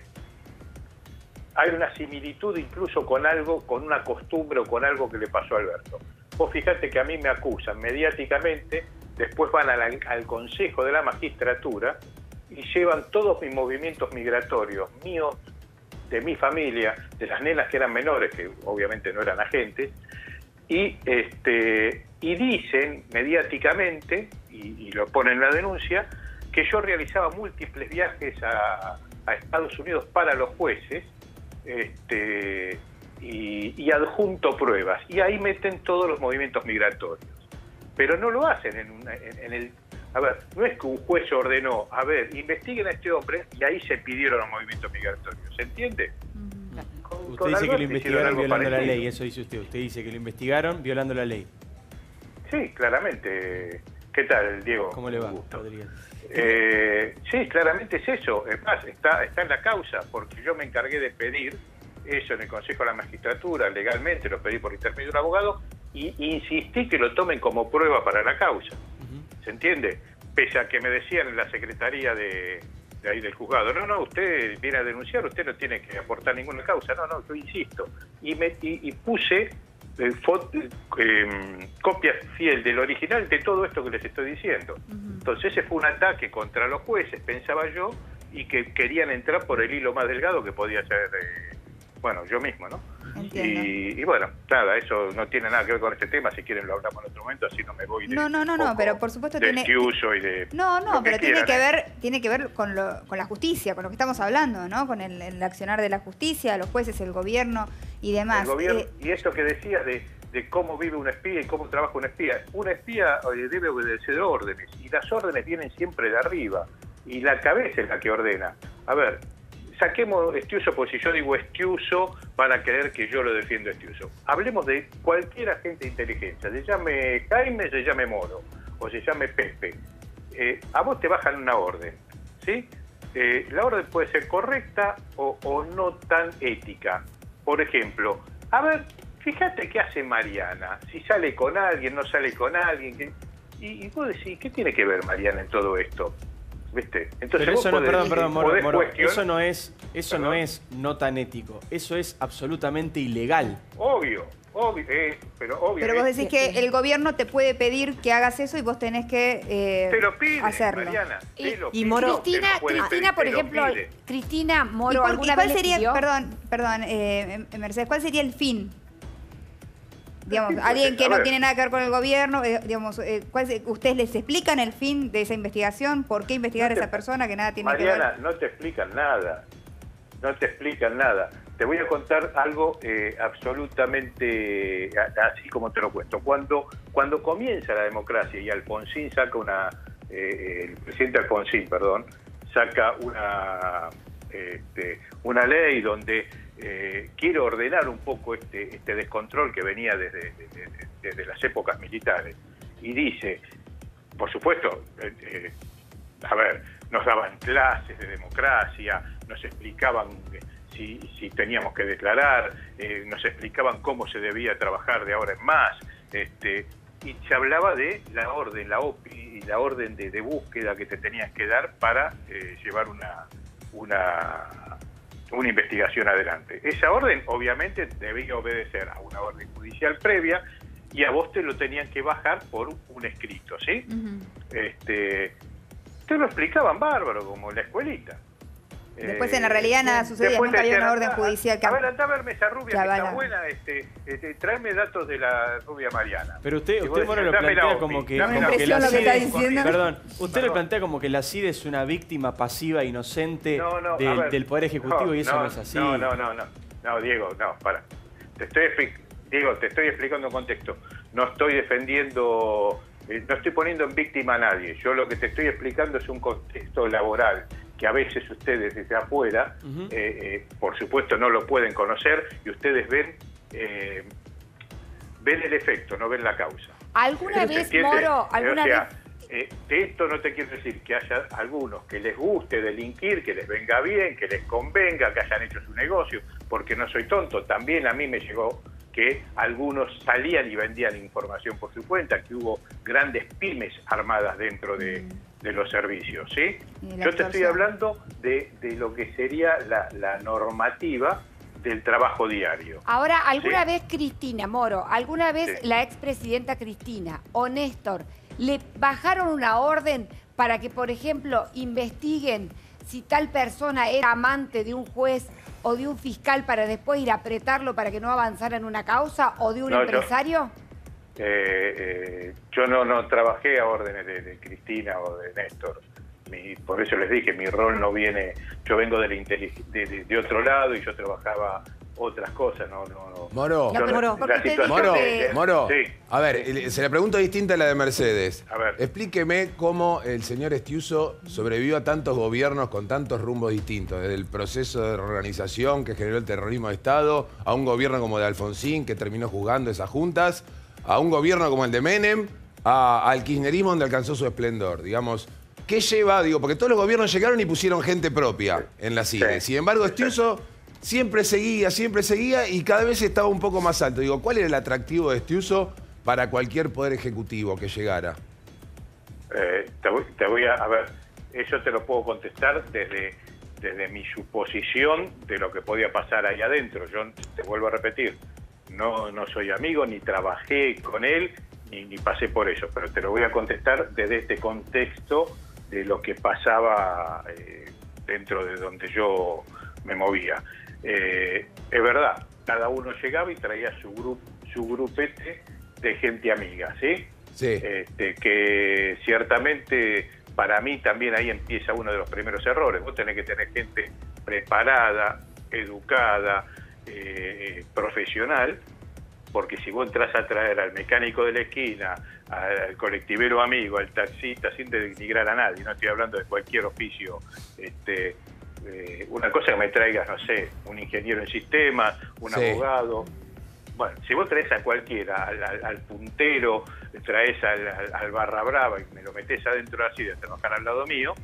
hay una similitud incluso con algo, con una costumbre o con algo que le pasó a Alberto. Vos fijate que a mí me acusan mediáticamente, después van al, al Consejo de la Magistratura y llevan todos mis movimientos migratorios, míos, de mi familia, de las nenas que eran menores, que obviamente no eran agentes, y, este, y dicen mediáticamente, y, y lo ponen en la denuncia, que yo realizaba múltiples viajes a, a Estados Unidos para los jueces, este, y, y adjunto pruebas, y ahí meten todos los movimientos migratorios. Pero no lo hacen en, una, en, en el... A ver, no es que un juez ordenó, a ver, investiguen a este hombre, y ahí se pidieron los movimientos migratorios, ¿se entiende? Con, Usted con dice que lo Alberto investigaron hicieron algo violando la parecido. ley, eso dice usted. Usted dice que lo investigaron violando la ley. Sí, claramente. ¿Qué tal, Diego? ¿Cómo le va, Un gusto. Rodríguez? Eh, sí, claramente es eso. Es más, está, está en la causa, porque yo me encargué de pedir eso en el Consejo de la Magistratura, legalmente, lo pedí por intermedio de un abogado, y insistí que lo tomen como prueba para la causa. ¿Se entiende? Pese a que me decían en la Secretaría de, de ahí del juzgado, no, no, usted viene a denunciar, usted no tiene que aportar ninguna causa. No, no, yo insisto. Y, me, y, y puse eh, foto, eh, copia fiel del original de todo esto que les estoy diciendo. Uh-huh. Entonces ese fue un ataque contra los jueces, pensaba yo, y que querían entrar por el hilo más delgado que podía ser, eh, bueno, yo mismo, ¿no? Y, y bueno, nada, eso no tiene nada que ver con este tema. Si quieren lo hablamos en otro momento, así no me voy de... No, no, no, no, pero por supuesto de tiene... uso y de... No, no, que pero tiene quieran, que ¿eh? ver tiene que ver con, lo, con la justicia, con lo que estamos hablando, ¿no? Con el, el accionar de la justicia, los jueces, el gobierno y demás. El gobierno, eh, y esto que decías de, de cómo vive un espía y cómo trabaja un espía. Un espía eh, debe obedecer órdenes, y las órdenes vienen siempre de arriba, y la cabeza es la que ordena. A ver, saquemos Estiuso, porque si yo digo Estiuso, van a creer que yo lo defiendo a Estiuso. Hablemos de cualquier agente de inteligencia, se llame Jaime, se llame Moro, o se llame Pepe. Eh, a vos te bajan una orden, ¿sí? Eh, la orden puede ser correcta o, o no tan ética. Por ejemplo, a ver, fíjate qué hace Mariana, si sale con alguien, no sale con alguien, que, y, y vos decís, ¿qué tiene que ver Mariana en todo esto? ¿Viste? Entonces, pero eso no, podés, perdón, perdón, Moro, podés Moro, cuestionar... eso no es, eso no es no tan ético, eso es absolutamente ilegal. Obvio, obvio, eh, pero obvio. pero vos eh, decís que el gobierno te puede pedir que hagas eso y vos tenés que eh, te lo pide, hacerlo. Mariana, Y, te lo y pide, Moro, te lo Cristina, puede Cristina pedir, por te lo ejemplo, pide. Cristina ¿Y Moro, cuál, ¿alguna y cuál vez le sería, pidió? perdón, perdón, eh, Mercedes, cuál sería el fin? Digamos, Sí, alguien que a no ver. tiene nada que ver con el gobierno, eh, digamos, eh, ¿cuál es- ¿ustedes les explican el fin de esa investigación? ¿Por qué investigar No te- a esa persona que nada tiene Mariana, que ver? no te explican nada, no te explican nada. Te voy a contar algo eh, absolutamente a- así como te lo cuento. Cuando, cuando comienza la democracia y Alfonsín saca una, eh, el presidente Alfonsín, perdón, saca una, este, una ley donde eh, quiere ordenar un poco este, este descontrol que venía desde, desde, desde las épocas militares, y dice, por supuesto, eh, eh, a ver, nos daban clases de democracia, nos explicaban eh, si, si teníamos que declarar, eh, nos explicaban cómo se debía trabajar de ahora en más, este, y se hablaba de la orden, la O P I y la orden de, de búsqueda que te tenías que dar para eh, llevar una, una, una investigación adelante. Esa orden obviamente debía obedecer a una orden judicial previa, y a vos te lo tenían que bajar por un escrito, ¿sí? Ujú. Este, te lo explicaban bárbaro, como en la escuelita. Después Eh, en la realidad nada sucedía, después nunca te había una decían, orden "Ah, judicial que... A ver, andá a verme esa rubia que que está avala". buena, este, este, tráeme datos de la rubia Mariana. Pero usted, Y vos usted Moro, lo decías, "Dame la plantea O P I, como que, dame como la que O P I". la lo que está CIDE, diciendo. perdón, usted Perdón. lo plantea como que la CIDE es una víctima pasiva, inocente No, no, a del, ver, del Poder Ejecutivo, no, y eso no, no, es así. No, no, no, no, no, Diego, no, para. Te estoy expli- Diego, te estoy explicando un contexto. No estoy defendiendo, eh, no estoy poniendo en víctima a nadie. Yo lo que te estoy explicando es un contexto laboral que a veces ustedes desde afuera, Ujú. eh, eh, por supuesto, no lo pueden conocer, y ustedes ven, eh, ven el efecto, no ven la causa. ¿Alguna vez, ¿Entiende? Moro, alguna o sea, vez... Eh, de esto no te quiero decir que haya algunos que les guste delinquir, que les venga bien, que les convenga, que hayan hecho su negocio, porque no soy tonto. También a mí me llegó que algunos salían y vendían información por su cuenta, que hubo grandes pymes armadas dentro de, de los servicios, ¿sí? Yo te estoy hablando de, de lo que sería la, la normativa del trabajo diario. Ahora, ¿alguna ¿sí? vez Cristina, Moro, alguna vez Sí. la expresidenta Cristina o Néstor le bajaron una orden para que, por ejemplo, investiguen si tal persona era amante de un juez o de un fiscal para después ir a apretarlo para que no avanzara en una causa, o de un No, yo- empresario? Eh, eh, yo no, no trabajé a órdenes de, de Cristina o de Néstor. Mi- por eso les dije, mi rol no viene... Yo vengo de, la intelig- de, de- de otro lado y yo trabajaba otras cosas, no... no, no. Moro, Yo no- Moro, la situación Moro, de- Moro. Sí. A ver, el- se le pregunto distinta a la de Mercedes. A ver. Explíqueme cómo el señor Estiuso sobrevivió a tantos gobiernos con tantos rumbos distintos, desde el proceso de reorganización que generó el terrorismo de Estado, a un gobierno como el de Alfonsín, que terminó juzgando esas juntas, a un gobierno como el de Menem, a- al kirchnerismo donde alcanzó su esplendor. Digamos, ¿qué lleva? Digo, porque todos los gobiernos llegaron y pusieron gente propia en la CIDE. Sin embargo, Estiuso siempre seguía, siempre seguía y cada vez estaba un poco más alto. Digo, ¿cuál era el atractivo de Estiuso para cualquier poder ejecutivo que llegara? Eh, te, voy, te voy a... A ver, eso te lo puedo contestar desde, desde mi suposición de lo que podía pasar ahí adentro. Yo te vuelvo a repetir, no, no soy amigo, ni trabajé con él, ni, ni pasé por eso, pero te lo voy a contestar desde este contexto de lo que pasaba eh, dentro de donde yo me movía. Eh, es verdad, cada uno llegaba y traía su, grup, su grupete de gente amiga, ¿sí? Sí. Este, que ciertamente para mí también ahí empieza uno de los primeros errores. Vos tenés que tener gente preparada, educada, eh, profesional, porque si vos entras a traer al mecánico de la esquina, al colectivero amigo, al taxista, sin denigrar a nadie, no estoy hablando de cualquier oficio, este, eh, una cosa que me traigas, no sé, un ingeniero en sistemas, un Sí. abogado. Bueno, si vos traes a cualquiera, al, al- al puntero, traes al, al- al barra brava y me lo metés adentro así de trabajar al lado mío,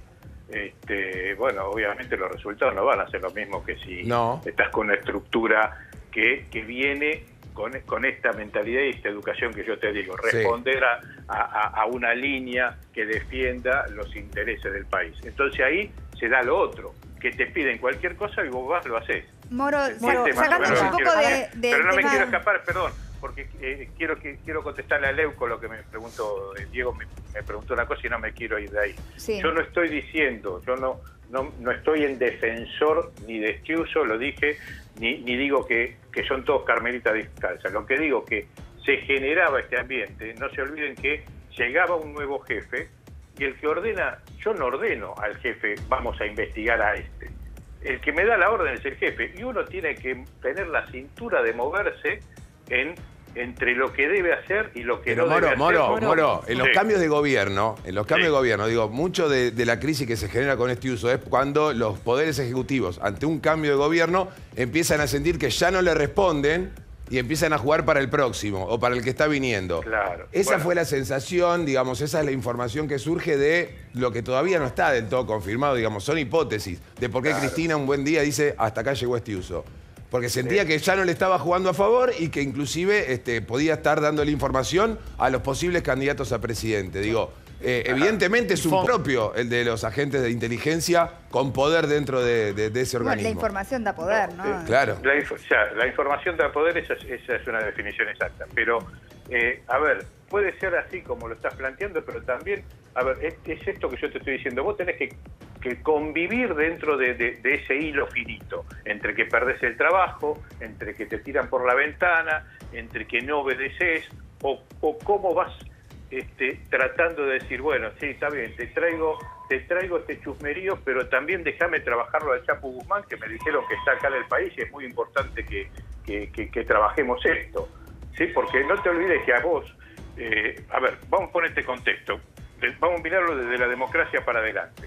este, bueno, obviamente los resultados no van a ser los mismos que si No. estás con una estructura que, que viene con, con esta mentalidad y esta educación que yo te digo, Sí. responder a, a- a una línea que defienda los intereses del país. Entonces ahí se da lo otro, que te piden cualquier cosa y vos vas, lo haces. Moro, Moro, sacándonos un poco de, del Pero no me tema- quiero escapar, perdón, porque eh, quiero que quiero contestarle a Leuco lo que me preguntó, eh, Diego me, me preguntó una cosa y no me quiero ir de ahí. Sí. Yo no estoy diciendo, yo no, no, no estoy en defensor ni de Estiuso, lo dije, ni, ni digo que, que son todos carmelitas descalzas. Lo que digo que se generaba este ambiente, no se olviden que llegaba un nuevo jefe y el que ordena, yo no ordeno al jefe, vamos a investigar a este. El que me da la orden es el jefe y uno tiene que tener la cintura de moverse en entre lo que debe hacer y lo que Pero no Moro, debe Moro, hacer. Moro, en los Sí. cambios de gobierno, en los cambios de gobierno, digo, mucho de, de la crisis que se genera con este uso es cuando los poderes ejecutivos, ante un cambio de gobierno, empiezan a sentir que ya no le responden y empiezan a jugar para el próximo o para el que está viniendo. Claro. Esa Bueno. fue la sensación, digamos, esa es la información que surge de lo que todavía no está del todo confirmado, digamos, son hipótesis de por qué Claro. Cristina un buen día dice hasta acá llegó este uso. Porque sentía que ya no le estaba jugando a favor y que inclusive este, podía estar dándole información a los posibles candidatos a presidente. Digo, eh, evidentemente es un propio el de los agentes de inteligencia con poder dentro de, de- de ese Bueno, la organismo. información da poder, ¿no? Claro. La, inf- o sea, la información da poder, esa es, esa es una definición exacta. Pero, eh, a ver, puede ser así como lo estás planteando, pero también, a ver, es, es esto que yo te estoy diciendo. Vos tenés que, que convivir dentro de, de- de ese hilo finito, entre que perdés el trabajo, entre que te tiran por la ventana, entre que no obedeces, o, o cómo vas este, tratando de decir, bueno, sí, está bien, te traigo te traigo este chusmerío, pero también déjame trabajarlo al Chapo Guzmán, que me dijeron que está acá en el país y es muy importante que, que, que- que trabajemos esto. ¿Sí? Porque no te olvides que a vos, eh, a ver, vamos a poner este contexto, De- vamos a mirarlo desde la democracia para adelante.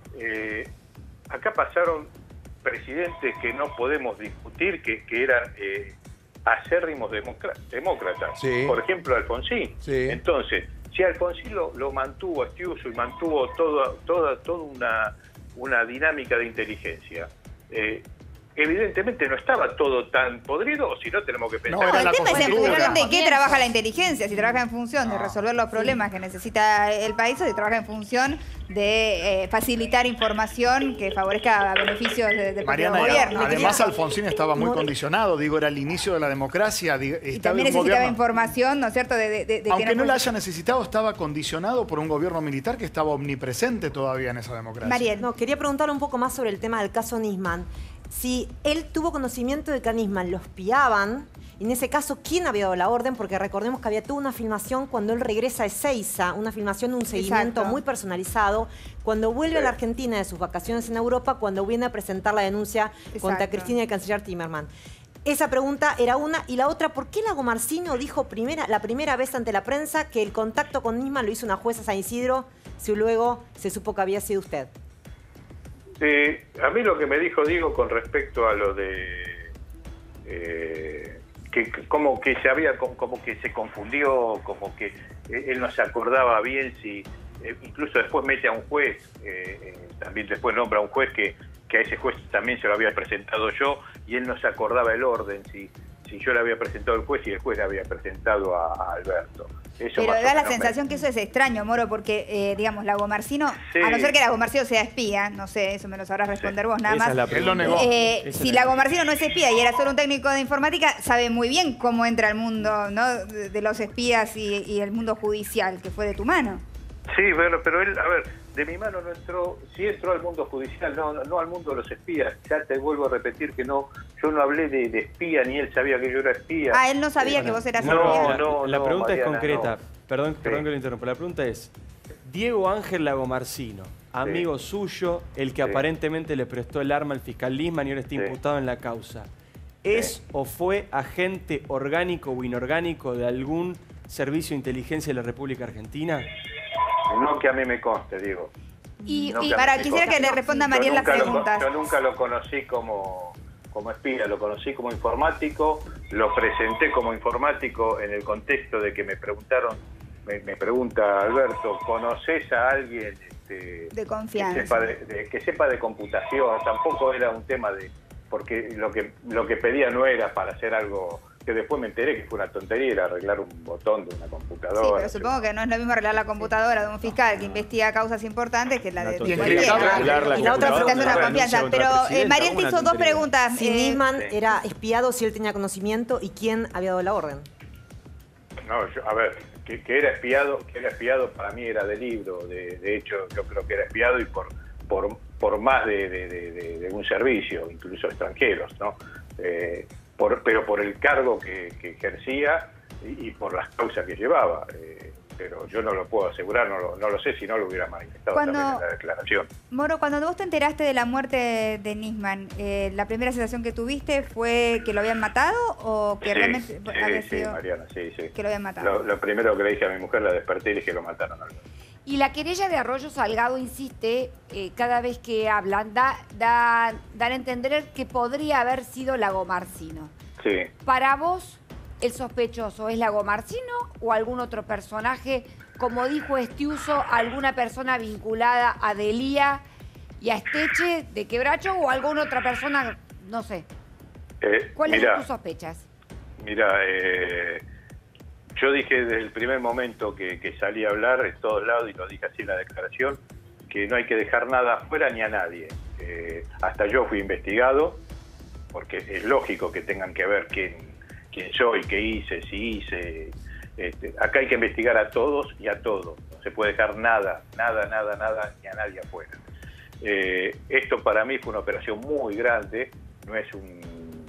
Eh, acá pasaron presidentes que no podemos discutir, que, que eran eh, acérrimos democra- demócratas. Sí. Por ejemplo, Alfonsín. Sí. Entonces, si Alfonsín lo, lo mantuvo a Stiuso y mantuvo toda, toda, toda una, una dinámica de inteligencia, eh, evidentemente no estaba todo tan podrido, o si no tenemos que pensar... No, el tema es en función de qué Comienzo. trabaja la inteligencia, si trabaja en función de resolver los problemas que necesita el país o si trabaja en función de eh, facilitar información que favorezca a beneficios de- del propio Mariana, gobierno. además Alfonsín estaba muy condicionado, digo, era el inicio de la democracia, digo, Y estaba también un necesitaba gobierno- información, ¿no es cierto?, de, de- de que Aunque no fue- la haya necesitado, estaba condicionado por un gobierno militar que estaba omnipresente todavía en esa democracia. Mariel, no, quería preguntar un poco más sobre el tema del caso Nisman. Si él tuvo conocimiento de que a Nisman lo espiaban, y en ese caso, ¿quién había dado la orden? Porque recordemos que había toda una filmación cuando él regresa a Ezeiza, una filmación de un seguimiento Exacto. muy personalizado, cuando vuelve a la Argentina de sus vacaciones en Europa, cuando viene a presentar la denuncia contra Exacto. Cristina y el canciller Timerman. Esa pregunta era una. Y la otra, ¿por qué Lago Marcino dijo primera, la primera vez ante la prensa que el contacto con Nisman lo hizo una jueza San Isidro, si luego se supo que había sido usted? Eh, a mí lo que me dijo Diego con respecto a lo de eh, que, que como que se había como, como que se confundió, como que eh, él no se acordaba bien si eh, incluso después mete a un juez, eh, eh, también después nombra a un juez que, que a ese juez también se lo había presentado yo y él no se acordaba el orden, si, si yo le había presentado al juez y el juez le había presentado a, a Alberto. Eso Pero más o da la menos me- sensación que eso es extraño, Moro, porque, eh, digamos, Lago Marcino, Sí. a no ser que Lago Marcino sea espía, no sé, eso me lo sabrás responder vos nada Esa más. es la Él lo pregunta. negó. Eh, Esa si es la- Lago Marcino no es espía y era solo un técnico de informática, sabe muy bien cómo entra el mundo, ¿no?, de, de los espías y, y el mundo judicial, que fue de tu mano. Sí, bueno, pero él, a ver, de mi mano no entró, sí entró al mundo judicial, no, no, no al mundo de los espías. Ya te vuelvo a repetir que no, yo no hablé de, de espía, ni él sabía que yo era espía. Ah, él no sabía que vos eras no, espía. no, La no, pregunta es Mariana, concreta. no. Perdón, Sí. perdón que lo interrumpa. La pregunta es, Diego Ángel Lagomarcino, amigo suyo, el que Sí. aparentemente le prestó el arma al fiscal Nisman y ahora está Sí. imputado en la causa, ¿es Sí. o fue agente orgánico o inorgánico de algún servicio de inteligencia de la República Argentina? No que a mí me conste, digo. Y, No, y que a para, mí me quisiera que conste. le responda a Yo Mariel las nunca lo con- preguntas. yo nunca lo conocí como, como espía, lo conocí como informático, lo presenté como informático en el contexto de que me preguntaron, me, me pregunta Alberto, ¿conoces a alguien este, De confianza. Que sepa de, de- que sepa de computación? Tampoco era un tema de... Porque lo que, lo que pedía no era para hacer algo... que después me enteré que fue una tontería, era arreglar un botón de una Sí, computadora. pero supongo que no es lo mismo arreglar la computadora de un fiscal que investiga causas importantes que la de tontería. cualquiera. Arreglar la Y la otra computadora, es una una confianza. renuncia Pero contra el eh, Mariel te presidente, hizo una dos tontería. preguntas. Si eh, Nisman sí. era espiado, si él tenía conocimiento y quién había dado la orden. No, yo- a ver, que, que era espiado, que era espiado para mí era de libro, de, de hecho yo creo que era espiado y por por, por más de, de- de- de- de un servicio, incluso extranjeros, ¿no? Eh, por, pero por el cargo que, que ejercía y, y por las causas que llevaba. Eh, pero yo no lo puedo asegurar, no lo, no lo sé si no lo hubiera manifestado Cuando- también en la declaración. Moro, cuando vos te enteraste de la muerte de Nisman, eh, ¿la primera sensación que tuviste fue que lo habían matado o que Sí, realmente sí, había sí, sido Mariana, sí, sí. que lo habían matado? Lo, lo primero que le dije a mi mujer, la desperté y le dije que lo mataron. Alberto. Y la querella de Arroyo Salgado insiste, eh, cada vez que hablan, da, da, dan a entender que podría haber sido Lago Marcino. Sí. Para vos, ¿el sospechoso es Lago Marcino o algún otro personaje? Como dijo Estiuso, alguna persona vinculada a Delía y a Esteche de Quebracho o alguna otra persona, no sé. Eh, ¿Cuáles mirá, son tus sospechas? Mira, eh, yo dije desde el primer momento que, que salí a hablar en todos lados, y lo dije así en la declaración, que no hay que dejar nada afuera ni a nadie. Eh, hasta yo fui investigado, porque es lógico que tengan que ver quién, quién soy, qué hice, si hice. Este, acá hay que investigar a todos y a todo. No se puede dejar nada, nada, nada, nada, ni a nadie afuera. Eh, esto para mí fue una operación muy grande, no es un...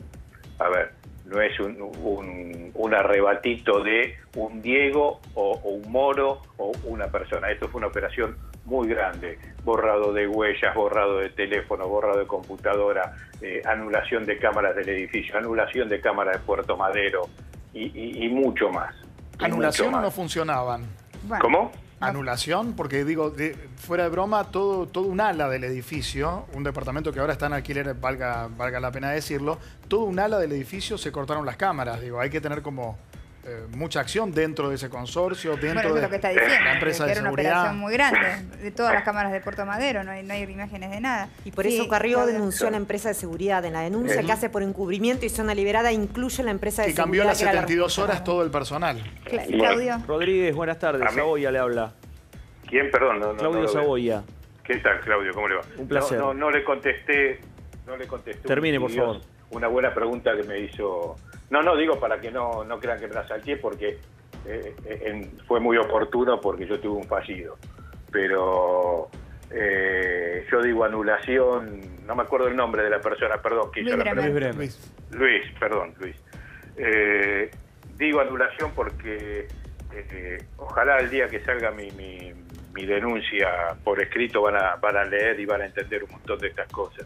A ver, no es un, un, un arrebatito de un Diego o, o un Moro o una persona. Esto fue una operación muy grande. Borrado de huellas, borrado de teléfono, borrado de computadora, eh, anulación de cámaras del edificio, anulación de cámaras de Puerto Madero y, y, y mucho más. Y Anulación mucho o no más. funcionaban. Bueno, ¿Cómo? ¿Anulación? Porque digo, de, fuera de broma, todo, todo un ala del edificio, un departamento que ahora está en alquiler, valga, valga la pena decirlo, todo un ala del edificio se cortaron las cámaras. Digo, hay que tener como eh, mucha acción dentro de ese consorcio, dentro bueno, eso de es lo que está diciendo, la empresa que de era una seguridad. operación muy grande, de todas las cámaras de Puerto Madero, no hay, no hay imágenes de nada. Y por Sí, eso Carrió Claudia. denunció a la empresa de seguridad. En la denuncia Eh. que hace por encubrimiento y zona liberada incluye la empresa de Que cambió seguridad. las que era la setenta y dos responsable. horas todo el personal. Cla- Claudio. Rodríguez, buenas tardes. A mí- Saboya le habla. ¿Quién? Perdón. No, no, Claudio no lo veo. Saboya. ¿Qué tal, Claudio? ¿Cómo le va? Un placer. No, no, no le contesté. No le contesté. Termine, por Dios, favor. Una buena pregunta que me hizo. No, no, digo para que no, no crean que me la salté porque eh, en- fue muy oportuno porque yo tuve un fallido. Pero eh, yo digo anulación, no me acuerdo el nombre de la persona, perdón. Que Luis hizo la Bremer. pregunta. Luis. Luis, perdón, Luis. Eh, digo anulación porque eh, ojalá el día que salga mi, mi, mi denuncia por escrito van a, van a leer y van a entender un montón de estas cosas.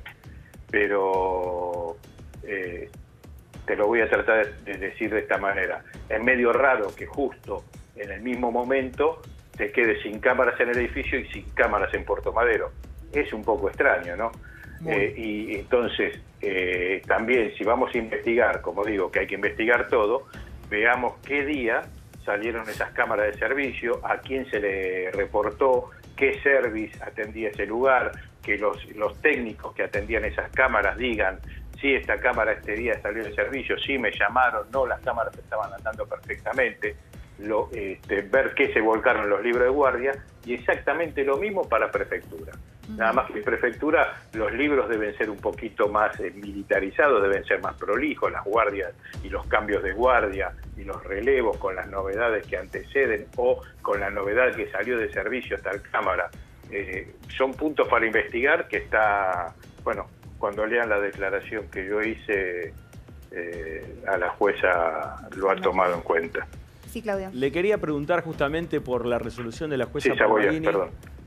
Pero eh, te lo voy a tratar de decir de esta manera. Es medio raro que justo en el mismo momento te quedes sin cámaras en el edificio y sin cámaras en Puerto Madero. Es un poco extraño, ¿no? Eh, y entonces, eh, también si vamos a investigar, como digo, que hay que investigar todo, veamos qué día salieron esas cámaras de servicio, a quién se le reportó, qué service atendía ese lugar, que los, los técnicos que atendían esas cámaras digan si esta cámara este día salió de servicio, si me llamaron, no, las cámaras estaban andando perfectamente, lo, este, ver qué se volcaron los libros de guardia, y exactamente lo mismo para prefectura. Nada más que en prefectura los libros deben ser un poquito más eh, militarizados, deben ser más prolijos, las guardias y los cambios de guardia y los relevos con las novedades que anteceden o con la novedad que salió de servicio tal cámara. Eh, son puntos para investigar que está, bueno, cuando lean la declaración que yo hice, eh, a la jueza lo ha tomado en cuenta. Sí, Claudio. Le quería preguntar justamente por la resolución de la jueza Sí, Saboya, Palmagini. perdón.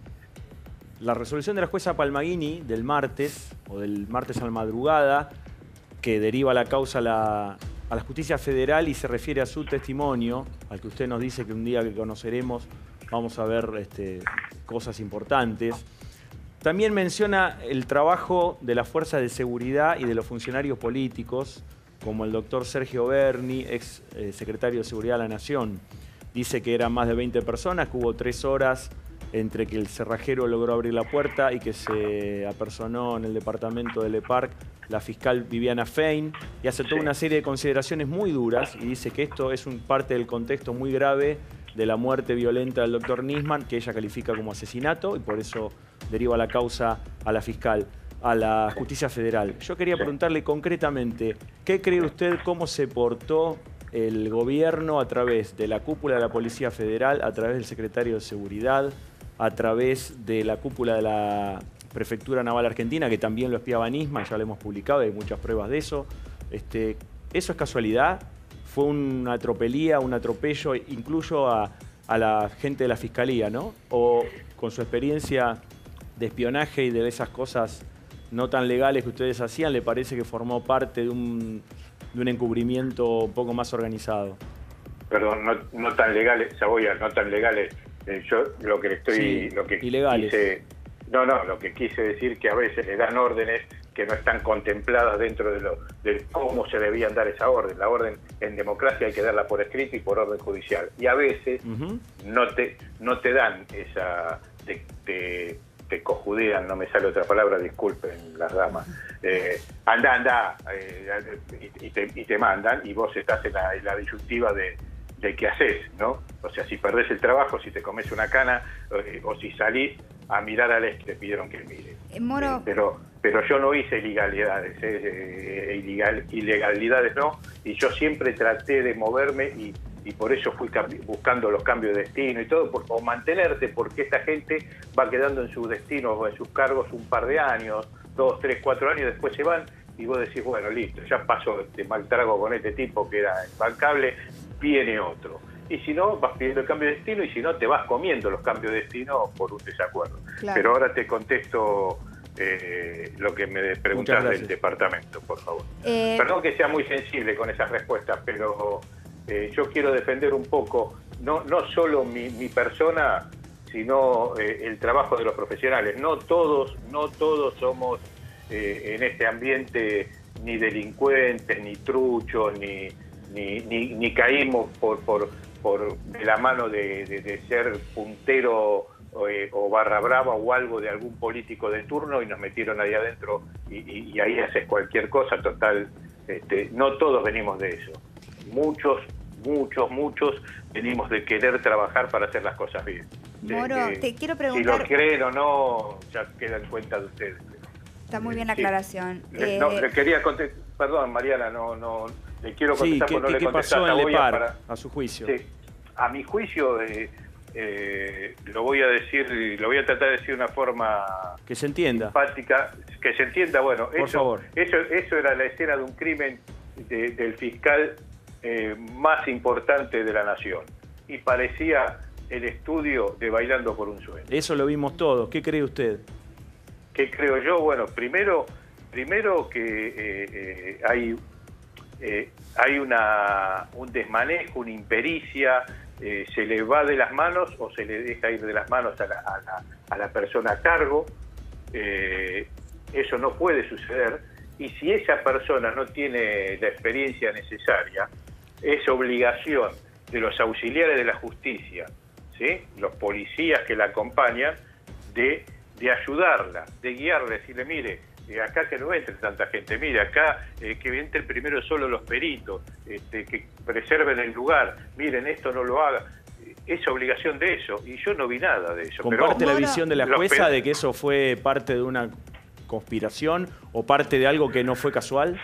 La resolución de la jueza Palmagini del martes, o del martes a la madrugada, que deriva la causa a la, a la justicia federal y se refiere a su testimonio, al que usted nos dice que un día que conoceremos vamos a ver este, cosas importantes. También menciona el trabajo de las fuerzas de seguridad y de los funcionarios políticos, como el doctor Sergio Berni, ex eh, secretario de Seguridad de la Nación. Dice que eran más de veinte personas, que hubo tres horas entre que el cerrajero logró abrir la puerta y que se apersonó en el departamento del EPARC la fiscal Viviana Fein, y hace toda una serie de consideraciones muy duras y dice que esto es un parte del contexto muy grave de la muerte violenta del doctor Nisman, que ella califica como asesinato y por eso deriva la causa a la fiscal, a la justicia federal. Yo quería preguntarle concretamente, ¿qué cree usted cómo se portó el gobierno a través de la cúpula de la Policía Federal, a través del secretario de Seguridad, a través de la cúpula de la Prefectura Naval Argentina, que también lo espiaba Nisman, ya lo hemos publicado, hay muchas pruebas de eso? Este, ¿Eso es casualidad? ¿Fue una tropelía, un atropello? Incluyo a, a la gente de la Fiscalía, ¿no? ¿O con su experiencia de espionaje y de esas cosas no tan legales que ustedes hacían, le parece que formó parte de un, de un encubrimiento un poco más organizado? Perdón, no, no tan legales, Saboya, no tan legales. Eh, yo lo que le estoy... Sí, lo que ilegales. Quise, no, no, lo que quise decir que a veces le dan órdenes que no están contempladas dentro de, lo, de cómo se debían dar esa orden. La orden en democracia hay que darla por escrito y por orden judicial. Y a veces uh-huh. no te no te dan esa... Te, te, te cojudean, no me sale otra palabra, disculpen las damas. Eh, anda, anda, eh, y, y, te, y te mandan y vos estás en la, en la disyuntiva de, de qué haces, ¿no? O sea, si perdés el trabajo, si te comes una cana, eh, o si salís a mirar al este, te pidieron que mire. Eh, Moro. Eh, pero, pero yo no hice ilegalidades, eh, eh, ilegal, ilegalidades no, y yo siempre traté de moverme y, y por eso fui buscando los cambios de destino y todo, por, o mantenerte, porque esta gente va quedando en sus destinos o en sus cargos un par de años, dos, tres, cuatro años, después se van y vos decís, bueno, listo, ya pasó este mal trago con este tipo que era imbancable, viene otro. Y si no, vas pidiendo el cambio de destino y si no, te vas comiendo los cambios de destino por un desacuerdo. Claro. Pero ahora te contesto eh, lo que me preguntas del departamento, por favor. Eh... Perdón que sea muy sensible con esas respuestas, pero eh, yo quiero defender un poco, no, no solo mi, mi persona, sino eh, el trabajo de los profesionales. No todos, no todos somos eh, en este ambiente ni delincuentes, ni truchos, ni, ni, ni, ni caímos por, por, por de la mano de, de, de ser puntero o, eh, o barra brava o algo de algún político de turno y nos metieron ahí adentro y, y, y ahí haces cualquier cosa. Total, este, no todos venimos de eso. Muchos, muchos, muchos venimos de querer trabajar para hacer las cosas bien. Moro, Eh, te quiero Si preguntar... lo creen o no, ya queda en cuenta de ustedes. Está muy bien la Sí. aclaración. Le, Eh, no, le quería contestar, perdón Mariana, no, no, le quiero Sí, contestar ¿qué, porque no qué- le qué contesté pasó a en Taboya Lepar, para... a su juicio? Sí. A mi juicio, eh, eh, lo voy a decir, lo voy a tratar de decir de una forma Que se entienda. simpática, que se entienda. Bueno, Por eso, favor. eso, eso era la escena de un crimen de- del fiscal eh, más importante de la nación y parecía el estudio de Bailando por un Sueño. Eso lo vimos todos. ¿Qué cree usted? ¿Qué creo yo? Bueno, primero, primero que eh, eh, hay, eh, hay una, un desmanejo, una impericia, eh, se le va de las manos o se le deja ir de las manos a la, a la, a la persona a cargo. Eh, eso no puede suceder. Y si esa persona no tiene la experiencia necesaria, es obligación de los auxiliares de la justicia, ¿sí? Los policías que la acompañan, de, de ayudarla, de guiarla, decirle, mire, eh, acá que no entre tanta gente, mire, acá eh, que entren primero solo los peritos, este, que preserven el lugar, miren, esto no lo haga. Es obligación de eso, y yo no vi nada de eso. ¿Comparte pero, la visión de la los jueza pe- de que eso fue parte de una conspiración o parte de algo que no fue casual?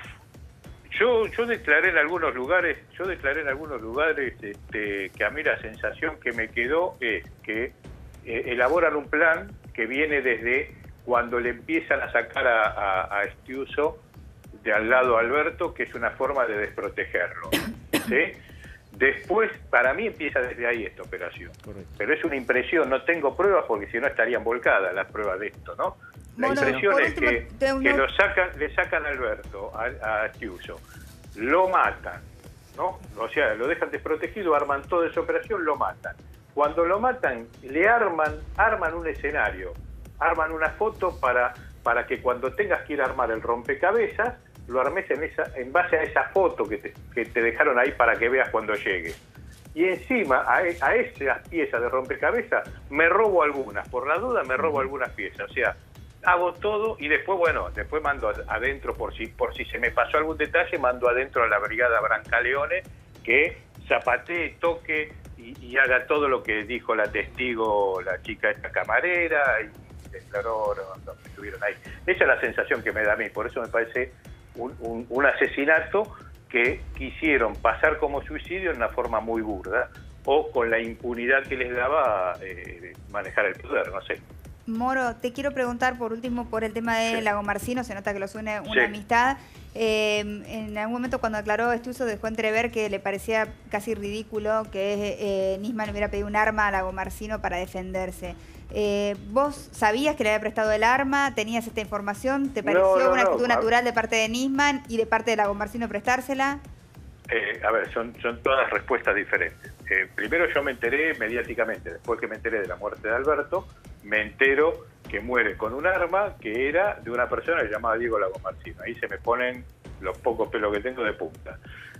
Yo, yo declaré en algunos lugares, yo declaré en algunos lugares este, que a mí la sensación que me quedó es que eh, elaboran un plan que viene desde cuando le empiezan a sacar a, a, a Estiuso de al lado a Alberto, que es una forma de desprotegerlo. ¿Sí? Después, para mí empieza desde ahí esta operación. Correcto. Pero es una impresión, no tengo pruebas porque si no estarían volcadas las pruebas de esto, ¿no? La Bueno, impresión por es último, que, te- que no- lo sacan, le sacan a Alberto, a, a Estiuso, lo matan, ¿no? O sea, lo dejan desprotegido, arman toda esa operación, lo matan. Cuando lo matan, le arman, arman un escenario, arman una foto para, para que cuando tengas que ir a armar el rompecabezas, lo armes en, esa, en base a esa foto que te, que te dejaron ahí para que veas cuando llegue. Y encima, a, e- a esas piezas de rompecabezas, me robo algunas. Por la duda, me robo algunas piezas. O sea, hago todo y después, bueno, después mando ad- adentro, por si por si se me pasó algún detalle, mando adentro a la brigada Brancaleone que zapatee, toque y, y haga todo lo que dijo la testigo, la chica esta camarera, y declaró lo- lo que estuvieron ahí. Esa es la sensación que me da a mí. Por eso me parece un, un, un asesinato que quisieron pasar como suicidio en una forma muy burda o con la impunidad que les daba eh, manejar el poder, no sé. Moro, te quiero preguntar por último por el tema de Sí. Lagomarsino, se nota que los une una Sí. amistad. Eh, en algún momento cuando declaró Estiuso dejó entrever que le parecía casi ridículo que eh, Nisman le hubiera pedido un arma a Lagomarsino para defenderse. Eh, ¿Vos sabías que le había prestado el arma? ¿Tenías esta información? ¿Te pareció No, no, una no, actitud a- natural de parte de Nisman y de parte de Lagomarsino prestársela? Eh, a ver, son, son todas respuestas diferentes. Eh, primero yo me enteré mediáticamente, después que me enteré de la muerte de Alberto, me entero que muere con un arma que era de una persona llamada Diego Lagomarsino. Ahí se me ponen los pocos pelos que tengo de punta.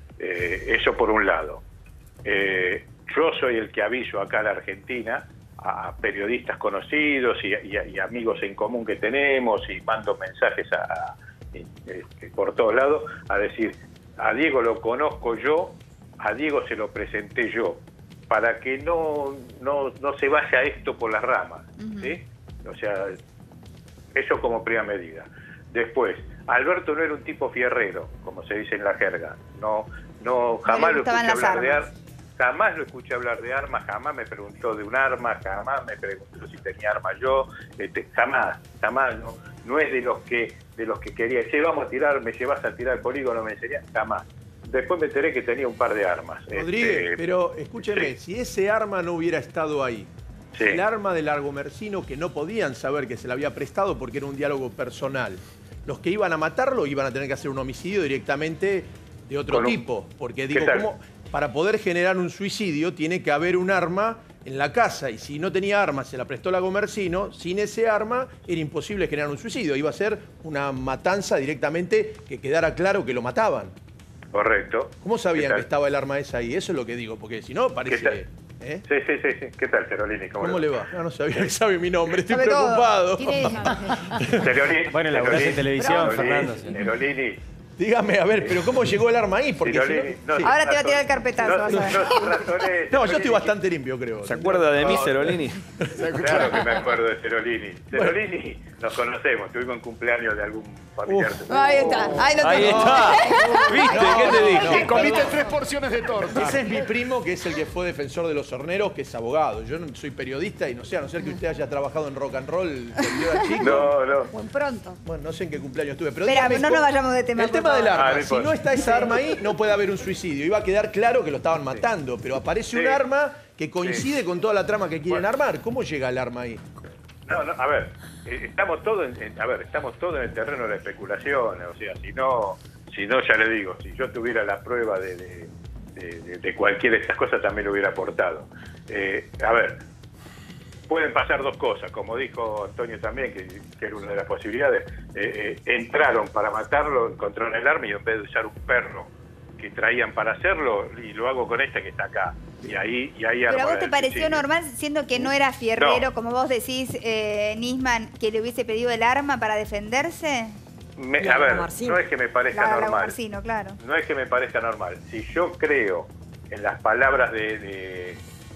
Eh, eso por un lado. Eh, yo soy el que aviso acá a la Argentina a periodistas conocidos y, y- y amigos en común que tenemos y mando mensajes a, a- este, por todos lados a decir, a Diego lo conozco yo, a Diego se lo presenté yo, para que no, no, no se vaya esto por las ramas, ¿sí? O sea, eso como primera medida. Después, Alberto no era un tipo fierrero, como se dice en la jerga. No, no, jamás le lo gustaban escuché las hablar de armas. armas. Jamás lo escuché hablar de armas, jamás me preguntó de un arma, jamás me preguntó si tenía arma yo, este, jamás, jamás, no, no es de los que de los que quería, che, vamos a tirar, me llevas a tirar el polígono, me enseñás, jamás. Después me enteré que tenía un par de armas. Rodríguez, este, pero escúcheme, si ese arma no hubiera estado ahí, Sí. el arma de Lagomarsino, que no podían saber que se la había prestado porque era un diálogo personal, los que iban a matarlo iban a tener que hacer un homicidio directamente de otro Con un- tipo. Porque ¿Qué digo, tal? ¿cómo? Para poder generar un suicidio tiene que haber un arma en la casa y si no tenía arma se la prestó la Gomersino, sin ese arma era imposible generar un suicidio. Iba a ser una matanza directamente que quedara claro que lo mataban. Correcto. ¿Cómo sabían que estaba el arma esa ahí? Eso es lo que digo, porque si no parece... ¿Eh? Sí, sí, sí, sí. ¿Qué tal, Cerolini? ¿Cómo, ¿Cómo le va? No, no sabía que sabe mi nombre, estoy Sabe preocupado. Cerolini. Bueno, laburás en televisión, Fernando. Cerolini. Dígame, a ver, pero ¿cómo llegó el arma ahí? Porque si no- sí. Ahora te va a tirar el carpetazo. No, vas a ver. No, yo estoy bastante limpio, creo. ¿Se acuerda de mí, No, Cerolini? Claro que me acuerdo de Cerolini. Cerolini, nos conocemos, tuvimos un cumpleaños de algún familiar. Ahí está, ahí lo Ahí tengo. está. ¿Viste? ¿Qué te dije? Y comiste tres porciones de torta. Ese es mi primo, que es el que fue defensor de los horneros, que es abogado. Yo no soy periodista y no sé, a no ser que usted haya trabajado en rock and roll cuando yo era chico. No, no. Buen pronto. Bueno, no sé en qué cumpleaños estuve. Pero Espera, dígame, no nos vayamos de tema. el por tema del favor. arma, Ah, no si importa. no está esa arma ahí, no puede haber un suicidio. Iba a quedar claro que lo estaban matando, pero aparece un Sí. arma que coincide Sí. con toda la trama que quieren armar. ¿Cómo llega el arma ahí? No, no, a ver, eh, estamos todos en, en- a ver, estamos todos en el terreno de la especulación, o sea, si no, si no, ya le digo, si yo tuviera la prueba de, de, de- de- de cualquiera de estas cosas también lo hubiera aportado. Eh, a ver, pueden pasar dos cosas, como dijo Antonio también, que, que era una de las posibilidades. Eh, eh, entraron para matarlo, encontraron el arma y en vez de usar un perro que traían para hacerlo, y lo hago con esta que está acá. Y ahí, y ahí Pero a armo vos la te del pareció suicidio. normal, siendo que no era fierrero, No. como vos decís, eh, Nisman, que le hubiese pedido el arma para defenderse? Me- La a ver, Gomersino. no es que me parezca La, la normal. Gomersino, claro. No es que me parezca normal. Si yo creo en las palabras de, de,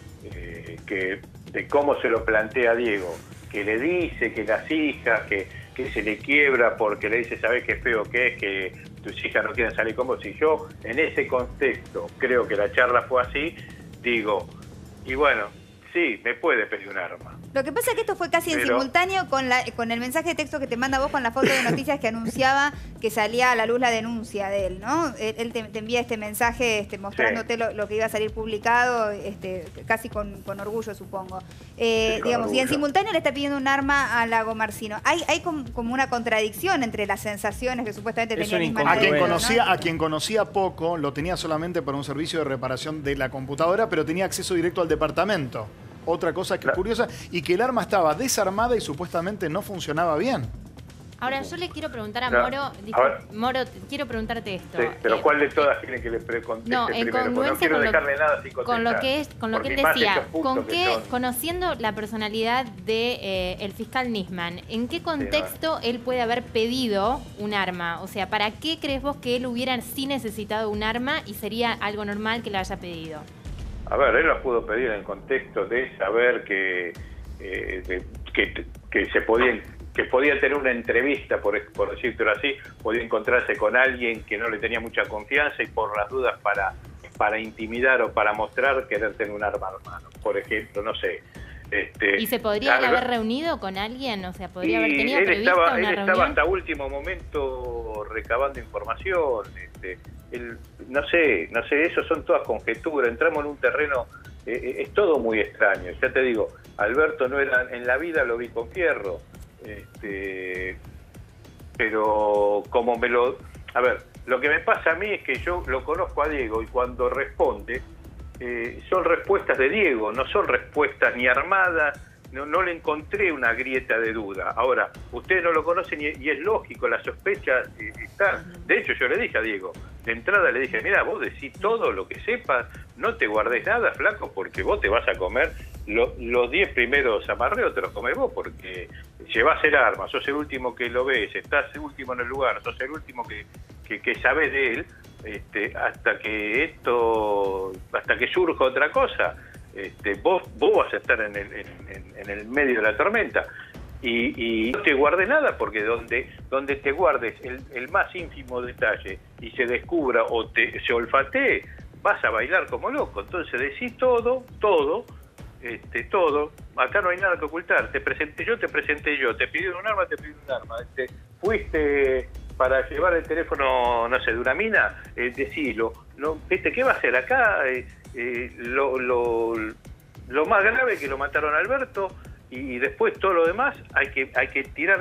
eh, que, de cómo se lo plantea Diego, que le dice que las hijas, que, que se le quiebra porque le dice, ¿sabés qué feo que es que tus hijas no quieren salir con vos? Si yo en ese contexto creo que la charla fue así, digo, y bueno, sí, me puede pedir un arma. Lo que pasa es que esto fue casi en Pero- simultáneo con, la, con el mensaje de texto que te manda vos con la foto de noticias que anunciaba que salía a la luz la denuncia de él, ¿no? Él, él te, te envía este mensaje este, mostrándote lo, lo que iba a salir publicado, este, casi con, con orgullo, supongo. Eh, Sí, con digamos, y en orgullo. simultáneo le está pidiendo un arma a la Gomersino. Hay, hay com- como una contradicción entre las sensaciones que supuestamente Es tenía una Nisman A quien, adentro, ¿no? conocía, a quien conocía poco, lo tenía solamente para un servicio de reparación de la computadora, pero tenía acceso directo al departamento. Otra cosa que es curiosa, y que el arma estaba desarmada y supuestamente no funcionaba bien. Ahora, yo le quiero preguntar a No, Moro, a discul- ver. Moro, te- quiero preguntarte esto. Sí, pero Eh, ¿cuál de todas quieren que le pre- conteste No, en primero? Porque no congruencia quiero con lo, dejarle nada sin contestar. con lo que es, con lo que Porque él más decía, estos puntos con que qué, son- conociendo la personalidad de eh, el fiscal Nisman, ¿en qué contexto él puede haber pedido un arma? O sea, ¿para qué crees vos que él hubiera sí necesitado un arma y sería algo normal que lo haya pedido? A ver, él lo pudo pedir en el contexto de saber que, eh, de- que, que se podía, que podía tener una entrevista, por, por decírtelo así, podía encontrarse con alguien que no le tenía mucha confianza y por las dudas para, para intimidar o para mostrar querer tener un arma en mano. Por ejemplo, no sé. Este, ¿Y se podría algo- haber reunido con alguien? O sea, ¿podría y haber tenido él prevista estaba, una él reunión? estaba hasta último momento recabando información. Este, él, no sé, no sé, eso son todas conjeturas. Entramos en un terreno, eh, eh, es todo muy extraño. Ya te digo, Alberto no era, en la vida lo vi con fierro. Este, pero como me lo... A ver, lo que me pasa a mí es que yo lo conozco a Diego y cuando responde, eh, son respuestas de Diego, no son respuestas ni armadas, no, no le encontré una grieta de duda. Ahora, ustedes no lo conocen y, y es lógico, la sospecha eh, está. De hecho, yo le dije a Diego, de entrada le dije, mira, vos decís todo lo que sepas, no te guardes nada, flaco, porque vos te vas a comer lo- los diez primeros amarreos, te los comes vos, porque llevás el arma, sos el último que lo ves, estás el último en el lugar, sos el último que, que, que sabés de él, este, hasta que esto, hasta que surja otra cosa. Este, vos, vos vas a estar en el, en, en- en el medio de la tormenta y, y no te guardes nada, porque donde, donde te guardes el, el más ínfimo detalle y se descubra o te, se olfatee, vas a bailar como loco. Entonces decís todo, todo, este, todo, acá no hay nada que ocultar. Te presenté yo, te presenté yo, te pidieron un arma, te pidieron un arma. Este, fuiste para llevar el teléfono, no sé, de una mina, eh, decilo. No, ¿viste qué va a hacer acá? Eh, eh, lo, lo, lo más grave es que lo mataron a Alberto y, y después todo lo demás hay que hay que tirar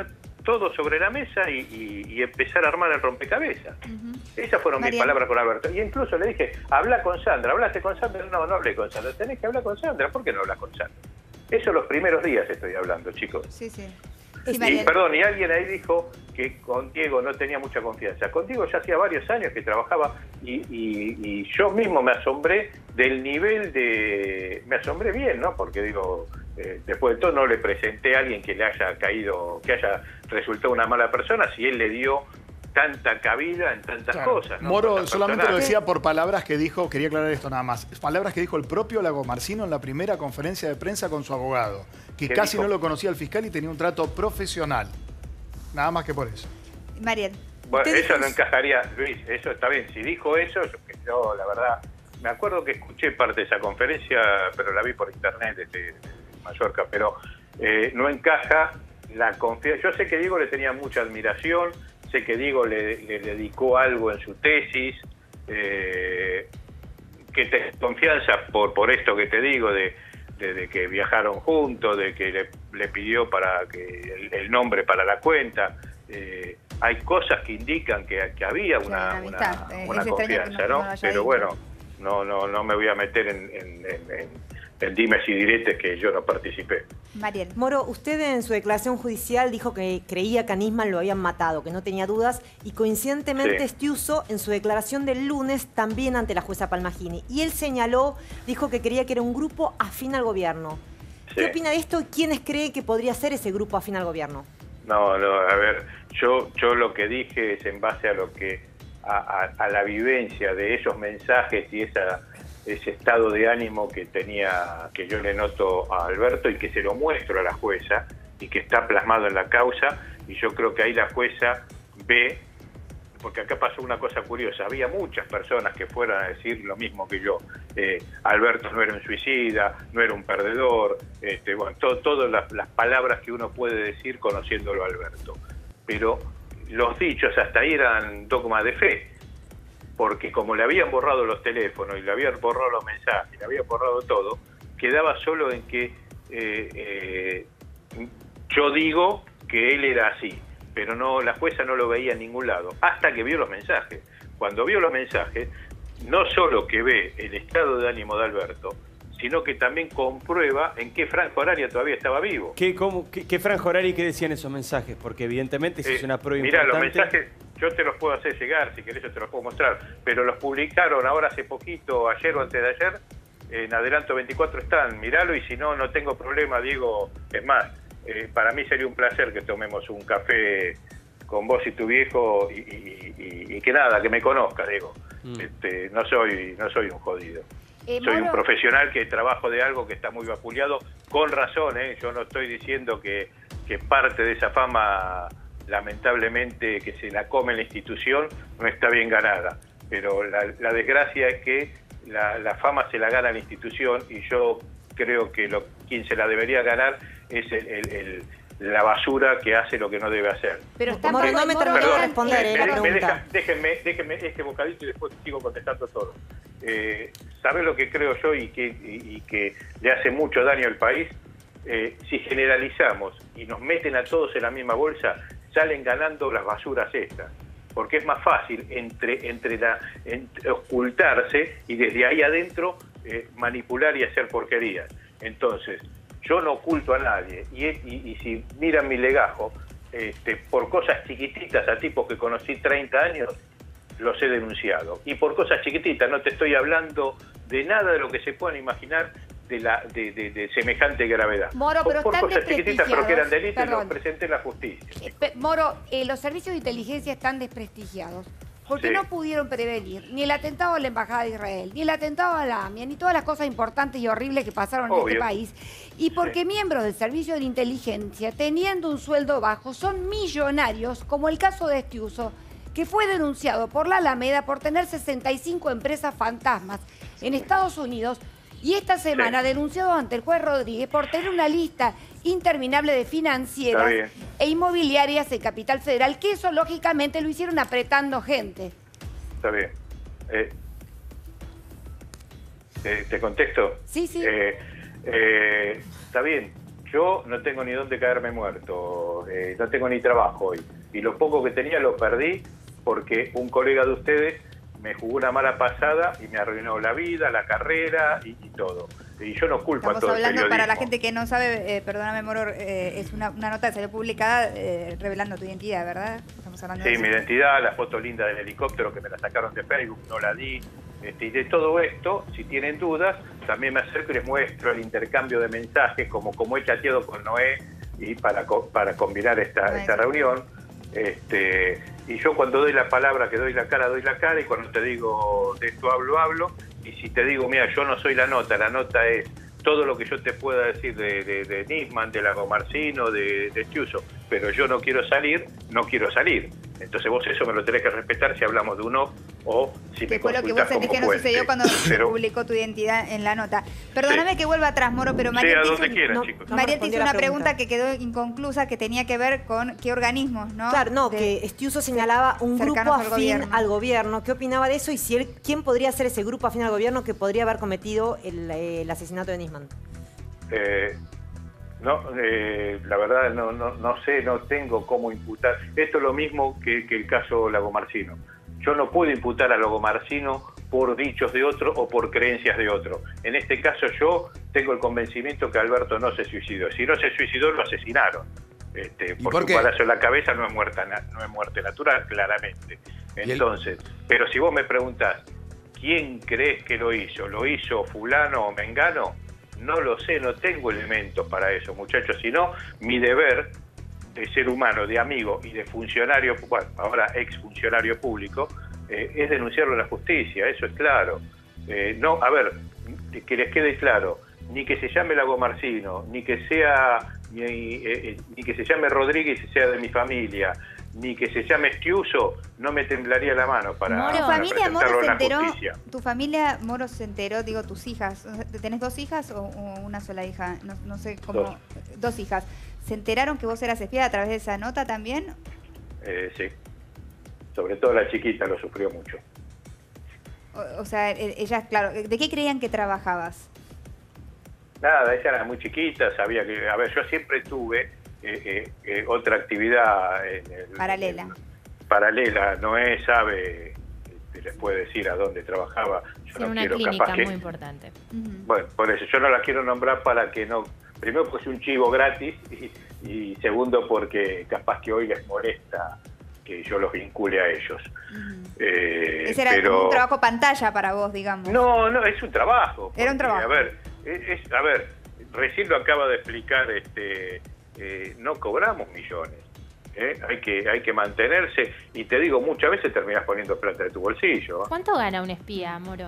todo sobre la mesa y, y, y empezar a armar el rompecabezas. Uh-huh. Esas fueron Mariel. mis palabras con Alberto. Y incluso le dije, habla con Sandra. ¿Hablaste con Sandra? No, no hablé con Sandra. Tenés que hablar con Sandra. ¿Por qué no hablas con Sandra? Eso los primeros días estoy hablando, chicos. Sí, sí. Sí, y, perdón, y alguien ahí dijo que con Diego no tenía mucha confianza. Con Diego ya hacía varios años que trabajaba y, y, y yo mismo me asombré del nivel de... Me asombré bien, ¿no? Porque digo, eh, después de todo no le presenté a alguien que le haya caído, que haya resultado una mala persona, si él le dio tanta cabida en tantas claro. cosas, ¿no? Moro Cosas solamente personales. lo decía por palabras que dijo, quería aclarar esto nada más, palabras que dijo el propio Lagomarsino en la primera conferencia de prensa con su abogado, que casi dijo? no lo conocía el fiscal y tenía un trato profesional. Nada más que por eso. Mariel. Bueno, eso no encajaría, Luis, eso está bien. Si dijo eso, yo, yo la verdad, me acuerdo que escuché parte de esa conferencia, pero la vi por internet desde, desde Mallorca, pero eh, no encaja la confianza. Yo sé que Diego le tenía mucha admiración, sé que Diego le, le dedicó algo en su tesis, eh, que te confianza por, por esto que te digo, de, de, de que viajaron juntos, de que le, le pidió para que el, el nombre para la cuenta. Eh, hay cosas que indican que, que había una, sí, una, eh, una confianza, no, ¿no? no Pero dicho. bueno, no, no, no me voy a meter en, en, en, en, en dimes y diretes que yo no participé. Mariel. Moro, usted en su declaración judicial dijo que creía que a Nisman lo habían matado, que no tenía dudas, y coincidentemente Sí. Estiuso en su declaración del lunes también ante la jueza Palmagini. Y él señaló, dijo que creía que era un grupo afín al gobierno. Sí. ¿Qué opina de esto y quiénes cree que podría ser ese grupo afín al gobierno? No, no, a ver, yo, yo lo que dije es en base a lo que, a, a, a la vivencia de esos mensajes y esa, ese estado de ánimo que tenía, que yo le noto a Alberto y que se lo muestro a la jueza y que está plasmado en la causa, y yo creo que ahí la jueza ve, porque acá pasó una cosa curiosa, había muchas personas que fueran a decir lo mismo que yo, eh, Alberto no era un suicida, no era un perdedor, este, bueno, to, todas las, las palabras que uno puede decir conociéndolo a Alberto, pero los dichos hasta ahí eran dogma de fe, porque como le habían borrado los teléfonos y le habían borrado los mensajes, le habían borrado todo, quedaba solo en que eh, eh, yo digo que él era así, pero no, la jueza no lo veía en ningún lado, hasta que vio los mensajes. Cuando vio los mensajes, no solo que ve el estado de ánimo de Alberto, sino que también comprueba en qué franja horaria todavía estaba vivo. ¿Qué, cómo, qué, qué franja horaria y qué decían esos mensajes? Porque evidentemente eso Eh, es una prueba mirá, importante. los mensajes yo te los puedo hacer llegar, si querés yo te los puedo mostrar, pero los publicaron ahora hace poquito, ayer o antes de ayer, en Adelanto veinticuatro están, miralo, y si no, no tengo problema, Diego, es más, eh, para mí sería un placer que tomemos un café con vos y tu viejo y, y, y, y que nada, que me conozca, Diego. Mm. Este, no soy no soy un jodido. Eh, soy Moro... un profesional que trabajo de algo que está muy vapuleado, con razón, ¿eh? Yo no estoy diciendo que, que parte de esa fama, lamentablemente, que se la come la institución, no está bien ganada. Pero la, la desgracia es que la, la fama se la gana la institución, y yo creo que lo, quien se la debería ganar es el, el, el, la basura que hace lo que no debe hacer. Pero está Moro, no me terminó de responder eh, la me, me pregunta. deja, déjenme, déjenme este bocadito y después sigo contestando todo. Eh, ¿Sabes lo que creo yo y que, y, y que le hace mucho daño al país? Eh, si generalizamos y nos meten a todos en la misma bolsa, salen ganando las basuras estas, porque es más fácil entre, entre la, entre ocultarse y desde ahí adentro eh, manipular y hacer porquerías. Entonces, yo no oculto a nadie, y, y, y si miran mi legajo, este, por cosas chiquititas a tipos que conocí treinta años, los he denunciado. Y por cosas chiquititas, no te estoy hablando de nada de lo que se puedan imaginar de, la, de, de, de semejante gravedad. Moro, por pero por están cosas chiquititas, pero que eran delitos, Perdón. los presenté en la justicia. Eh, pe- Moro, eh, los servicios de inteligencia están desprestigiados porque Sí. no pudieron prevenir ni el atentado a la Embajada de Israel, ni el atentado a la AMIA, ni todas las cosas importantes y horribles que pasaron en Obvio. este país. Y porque Sí. miembros del servicio de inteligencia, teniendo un sueldo bajo, son millonarios, como el caso de Estiuso, que fue denunciado por la Alameda por tener sesenta y cinco empresas fantasmas en Estados Unidos, y esta semana Sí. denunciado ante el juez Rodríguez por tener una lista interminable de financieras Está bien. e inmobiliarias en Capital Federal, que eso lógicamente lo hicieron apretando gente. Está bien. Eh, ¿te, te contesto? Sí, sí. Eh, eh, está bien. yo no tengo ni dónde caerme muerto, eh, no tengo ni trabajo hoy. Y lo poco que tenía lo perdí porque un colega de ustedes me jugó una mala pasada y me arruinó la vida, la carrera y, y todo. Y yo no culpo Estamos a todo el hablando, periodismo. para la gente que no sabe, eh, perdóname, Moro, eh, es una, una nota que salió publicada eh, revelando tu identidad, ¿verdad? Estamos hablando Sí, de mi eso. identidad, la foto linda del helicóptero que me la sacaron de Facebook, no la di. Este, y de todo esto, si tienen dudas, también me acerco y les muestro el intercambio de mensajes, como, como he chateado con Noé y para, co- para combinar esta, esta reunión. Este, y yo cuando doy la palabra, que doy la cara, doy la cara, y cuando te digo de esto hablo, hablo. Y si te digo, mira, yo no soy la nota, la nota es todo lo que yo te pueda decir de, de, de Nisman, de Lagomarsino, de, de Estiuso, pero yo no quiero salir, no quiero salir. Entonces vos eso me lo tenés que respetar si hablamos de uno o si Que me fue lo que vos consultás sentís como que no fuente. sucedió cuando se Pero- publicó tu identidad en la nota. Perdóname que vuelva atrás, Moro, pero Sí, María a te donde hizo, quieran, no, chicos. No me Mariel te hizo respondió la una pregunta. pregunta. que quedó inconclusa, que tenía que ver con qué organismos, ¿no? Claro, no, De- que Estiuso señalaba un grupo cercanos al afín gobierno. al gobierno. ¿Qué opinaba de eso? Y si él, ¿quién podría ser ese grupo afín al gobierno que podría haber cometido el, eh, el asesinato de Nisman? Eh, no, eh, la verdad no, no, no sé, no tengo cómo imputar. Esto es lo mismo que, que el caso Lagomarsino. Yo no puedo imputar a Lagomarsino por dichos de otro o por creencias de otro. En este caso yo tengo el convencimiento que Alberto no se suicidó. Si no se suicidó, lo asesinaron. Este, porque por qué? un balazo en la cabeza no es, muerta, na- no es muerte natural, claramente. Entonces, pero si vos me preguntás, ¿quién crees que lo hizo? ¿Lo hizo fulano o mengano? No lo sé, no tengo elementos para eso, muchachos, sino mi deber de ser humano, de amigo y de funcionario, bueno, ahora ex funcionario público, eh, es denunciarlo a la justicia, eso es claro. Eh, no, a ver, que les quede claro, ni que se llame Lagomarsino, ni que sea, ni, eh, eh, ni que se llame Rodríguez y sea de mi familia, ni que se llame Estiuso, no me temblaría la mano para, ¿Tu para familia, Moro, presentarlo se a la enteró? justicia. ¿Tu familia, Moro, se enteró, digo, tus hijas? ¿Tenés dos hijas o, o una sola hija? No, no sé cómo... Dos. Dos hijas. ¿Se enteraron que vos eras espía a través de esa nota también? Eh, sí, sobre todo la chiquita lo sufrió mucho. O, o sea, e- ellas, claro, ¿de qué creían que trabajabas? Nada, ella era muy chiquita, sabía que... A ver, yo siempre tuve eh, eh, eh, otra actividad en el- Paralela. paralela. Noé sabe, este, les puede decir a dónde trabajaba. Yo En no una quiero, clínica capaz que... muy importante. Bueno, por eso yo no la quiero nombrar para que no... Primero porque es un chivo gratis y, y segundo porque capaz que hoy les molesta que yo los vincule a ellos. Eh, Ese era pero... como un trabajo pantalla para vos, digamos. No, no, es un trabajo. Era un porque, trabajo. A ver, es, es- a ver, recién lo acaba de explicar, este, eh, no cobramos millones. ¿eh? Hay que hay que mantenerse y te digo, muchas veces terminás poniendo plata de tu bolsillo. ¿eh? ¿Cuánto gana un espía, Moro?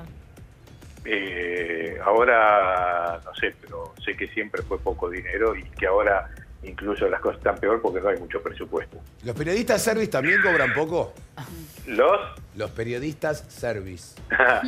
Eh, ahora, no sé, pero sé que siempre fue poco dinero y que ahora incluso las cosas están peor porque no hay mucho presupuesto. ¿Los periodistas service también cobran poco? ¿Los? Los periodistas service.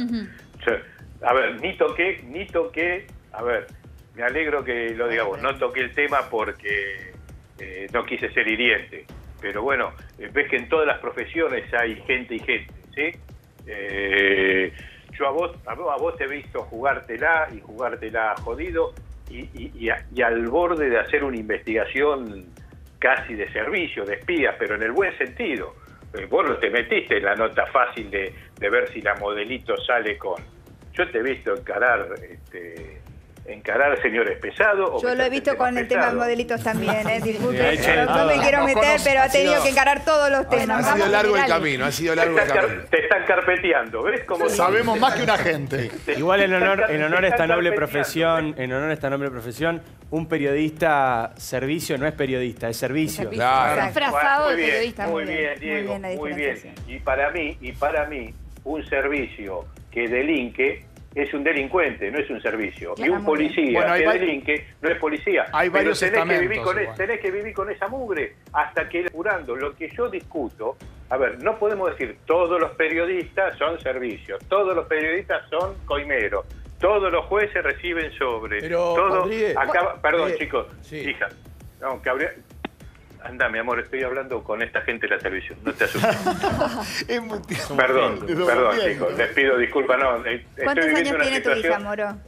A ver, ni toqué, ni toqué, a ver, me alegro que lo digamos, no toqué el tema porque eh, no quise ser hiriente, pero bueno, eh, ves que en todas las profesiones hay gente y gente, ¿sí? Eh, yo a vos, a vos, a vos te he visto jugártela y jugártela jodido y, y, y, a- y al borde de hacer una investigación casi de servicio, de espías, pero en el buen sentido. Eh, vos no te metiste en la nota fácil de, de ver si la modelito sale con... Yo te he visto encarar, este, encarar señores pesados. o Yo lo he meterte visto en con temas el tema de pesados. modelitos también, ¿eh? Disculpe, Sí, ha hecho de no, no todo. me quiero No meter, conozco, pero ha ha sido- tenido que encarar todos los temas. Ha sido largo el camino, ha sido largo Te el están, camino. car- te están carpeteando, ¿ves? Cómo Sabemos más que una gente. Igual en honor, en honor a esta noble Están profesión, en honor a esta noble profesión, un periodista servicio no es periodista, es servicio. Claro. Disfrazado Muy de bien, periodista, muy muy bien, bien, muy Diego, bien la muy bien. diferenciación. Y para mí, y para mí, un servicio que delinque es un delincuente, no es un servicio. Y un Claro, muy bien. policía Bueno, hay que va- delinque no es policía. Hay Pero varios tenés que, vivir estamentos con, e- igual. tenés que vivir con esa mugre hasta que él curando. Lo que yo discuto, a ver, no podemos decir todos los periodistas son servicios, todos los periodistas son coimeros, todos los jueces reciben sobre. Pero, todo Rodríguez, acaba, perdón, eh, chicos, hija, no, que habría- anda, mi amor, estoy hablando con esta gente de la televisión, no te asustes. Es muy Perdón, tierno. perdón, Bien. chicos, les pido disculpas, no, eh, ¿Cuántos estoy viviendo años una tiene tu hija, situación Moro?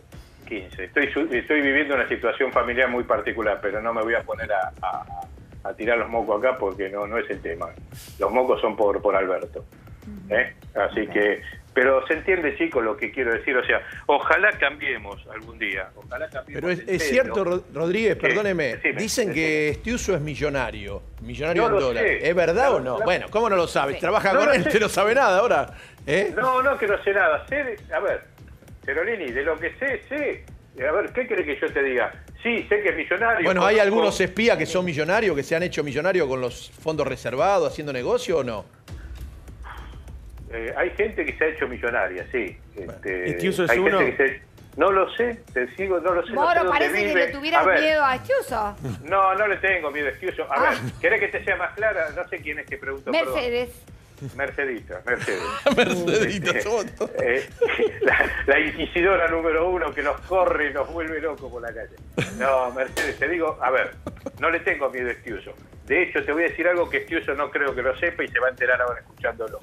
quince. Estoy, estoy viviendo una situación familiar muy particular, pero no me voy a poner a, a, a tirar los mocos acá porque no, no es el tema. Los mocos son por, por Alberto. ¿eh? Así que, pero se entiende, chicos, lo que quiero decir. O sea, ojalá cambiemos algún día. Ojalá cambiemos. Pero es, en es serio. cierto, Ro- Rodríguez, ¿Qué? perdóneme, Decime, dicen decime. que Stiuso es millonario, millonario No en lo dólares. sé. ¿Es verdad No, o no? la- Bueno, ¿cómo no lo sabes? Sí. Trabaja No con lo él, sé. usted no sabe nada ahora. ¿eh? No, no, que no sé nada. Sé, a ver, Cerolini, de lo que sé, sé. A ver, ¿qué crees que yo te diga? Sí, sé que es millonario. Bueno, ¿hay conozco- algunos espías que son millonarios, que se han hecho millonarios con los fondos reservados, haciendo negocio o no? Eh, hay gente que se ha hecho millonaria, sí. Este, ¿Y Stiuso es hay uno? gente que se- No lo sé, te sigo, no lo sé. no sé Moro, dónde parece que vive. le tuvieras A ver, miedo a Stiuso. No, no le tengo miedo a Stiuso. A Ah. ver, ¿querés que te sea más clara? No sé quién es que preguntó. perdón. Mercedes. Mercedita, Mercedes. Mercedita, Este, somos todos. eh, la, la inquisidora número uno que nos corre y nos vuelve locos por la calle. No, Mercedes, te digo, a ver, no le tengo miedo a Stiuso. De hecho, te voy a decir algo que Stiuso no creo que lo sepa y se va a enterar ahora escuchándolo.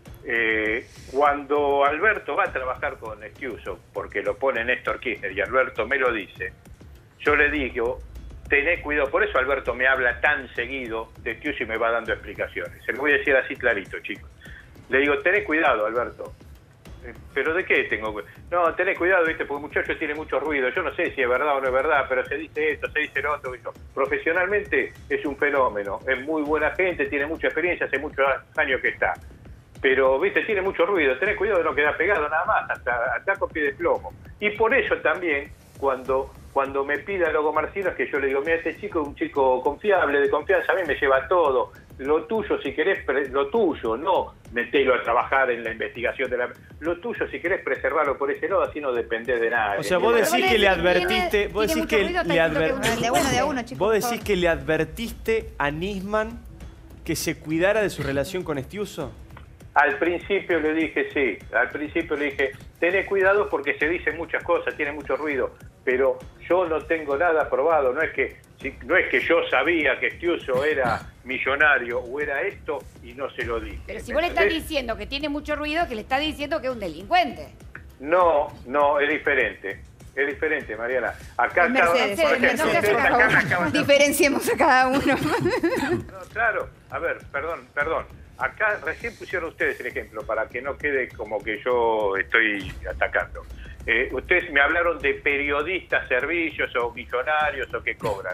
Eh, cuando Alberto va a trabajar con Stiuso, porque lo pone Néstor Kirchner y Alberto me lo dice, yo le digo, tené cuidado, por eso Alberto me habla tan seguido de Stiuso y me va dando explicaciones. Se lo voy a decir así clarito, chicos. Le digo, tené cuidado, Alberto. Eh, ¿Pero de qué tengo cuidado? No, tené cuidado, ¿viste? Porque el muchacho tiene mucho ruido. Yo no sé si es verdad o no es verdad, pero se dice esto, se dice lo otro. ¿viste? Profesionalmente es un fenómeno. Es muy buena gente, tiene mucha experiencia, hace muchos años que está. Pero, viste, tiene mucho ruido. Tenés cuidado de no quedar pegado nada más, hasta, hasta con pie de plomo. Y por eso también, cuando, cuando me pida Logo Marcino, es que yo le digo, mira, este chico es un chico confiable, de confianza, a mí me lleva todo. Lo tuyo, si querés, pre- lo tuyo, no metelo a trabajar en la investigación de la... Lo tuyo, si querés preservarlo por ese lado, así no dependés de nadie. O sea, vos decís que le advertiste, vos tiene decís mucho que ruido, está le diciendo que es un advertiste, De uno, de uno, chicos. vos por decís favor. que le advertiste a Nisman que se cuidara de su relación con Stiuso. Al principio le dije sí, al principio le dije, tené cuidado porque se dicen muchas cosas, tiene mucho ruido, pero yo no tengo nada probado, no es que si- no es que yo sabía que Stiuso era millonario o era esto y no se lo dije. Pero si ¿me vos le estás entendés? diciendo que tiene mucho ruido, que le estás diciendo que es un delincuente. No, no, es diferente. Es diferente, Mariana. Acá Es cada- Mercedes, por es ejemplo, Mercedes, ustedes por acá favor. acaban de- Diferenciemos a cada uno. No, claro, a ver, perdón, perdón. Acá recién pusieron ustedes el ejemplo para que no quede como que yo estoy atacando. Eh, ustedes me hablaron de periodistas, servicios o millonarios o que cobran.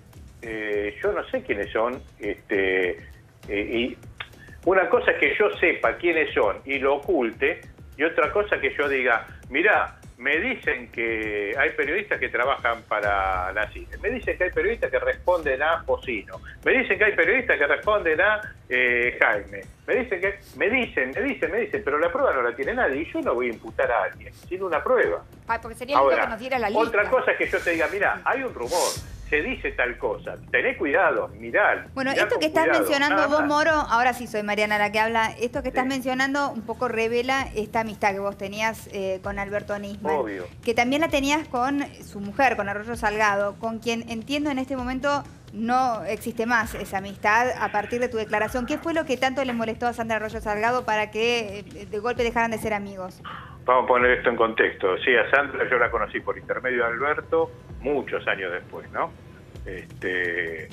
Eh, yo no sé quiénes son. Este, eh, y una cosa es que yo sepa quiénes son y lo oculte, y otra cosa que yo diga, mirá, me dicen que hay periodistas que trabajan para la C I D E, me dicen que hay periodistas que responden a Pocino, me dicen que hay periodistas que responden a eh, Jaime, me dicen que, me dicen, me dicen, me dicen, pero la prueba no la tiene nadie y yo no voy a imputar a alguien sin una prueba. Ay, porque sería lindo Ahora, que nos diera la lista. otra cosa es que yo te diga, mira, hay un rumor, se dice tal cosa, tené cuidado, mirá. Bueno, mirá esto con que estás cuidado, mencionando nada vos, más. Moro, ahora sí soy Mariana la que habla, esto que estás mencionando un poco revela esta amistad que vos tenías eh, con Alberto Nisman. Obvio. Que también la tenías con su mujer, con Arroyo Salgado, con quien entiendo en este momento no existe más esa amistad a partir de tu declaración. ¿Qué fue lo que tanto le molestó a Sandra Arroyo Salgado para que eh, de golpe dejaran de ser amigos? Vamos a poner esto en contexto. Sí, a Sandra yo la conocí por intermedio de Alberto muchos años después, ¿no? Este,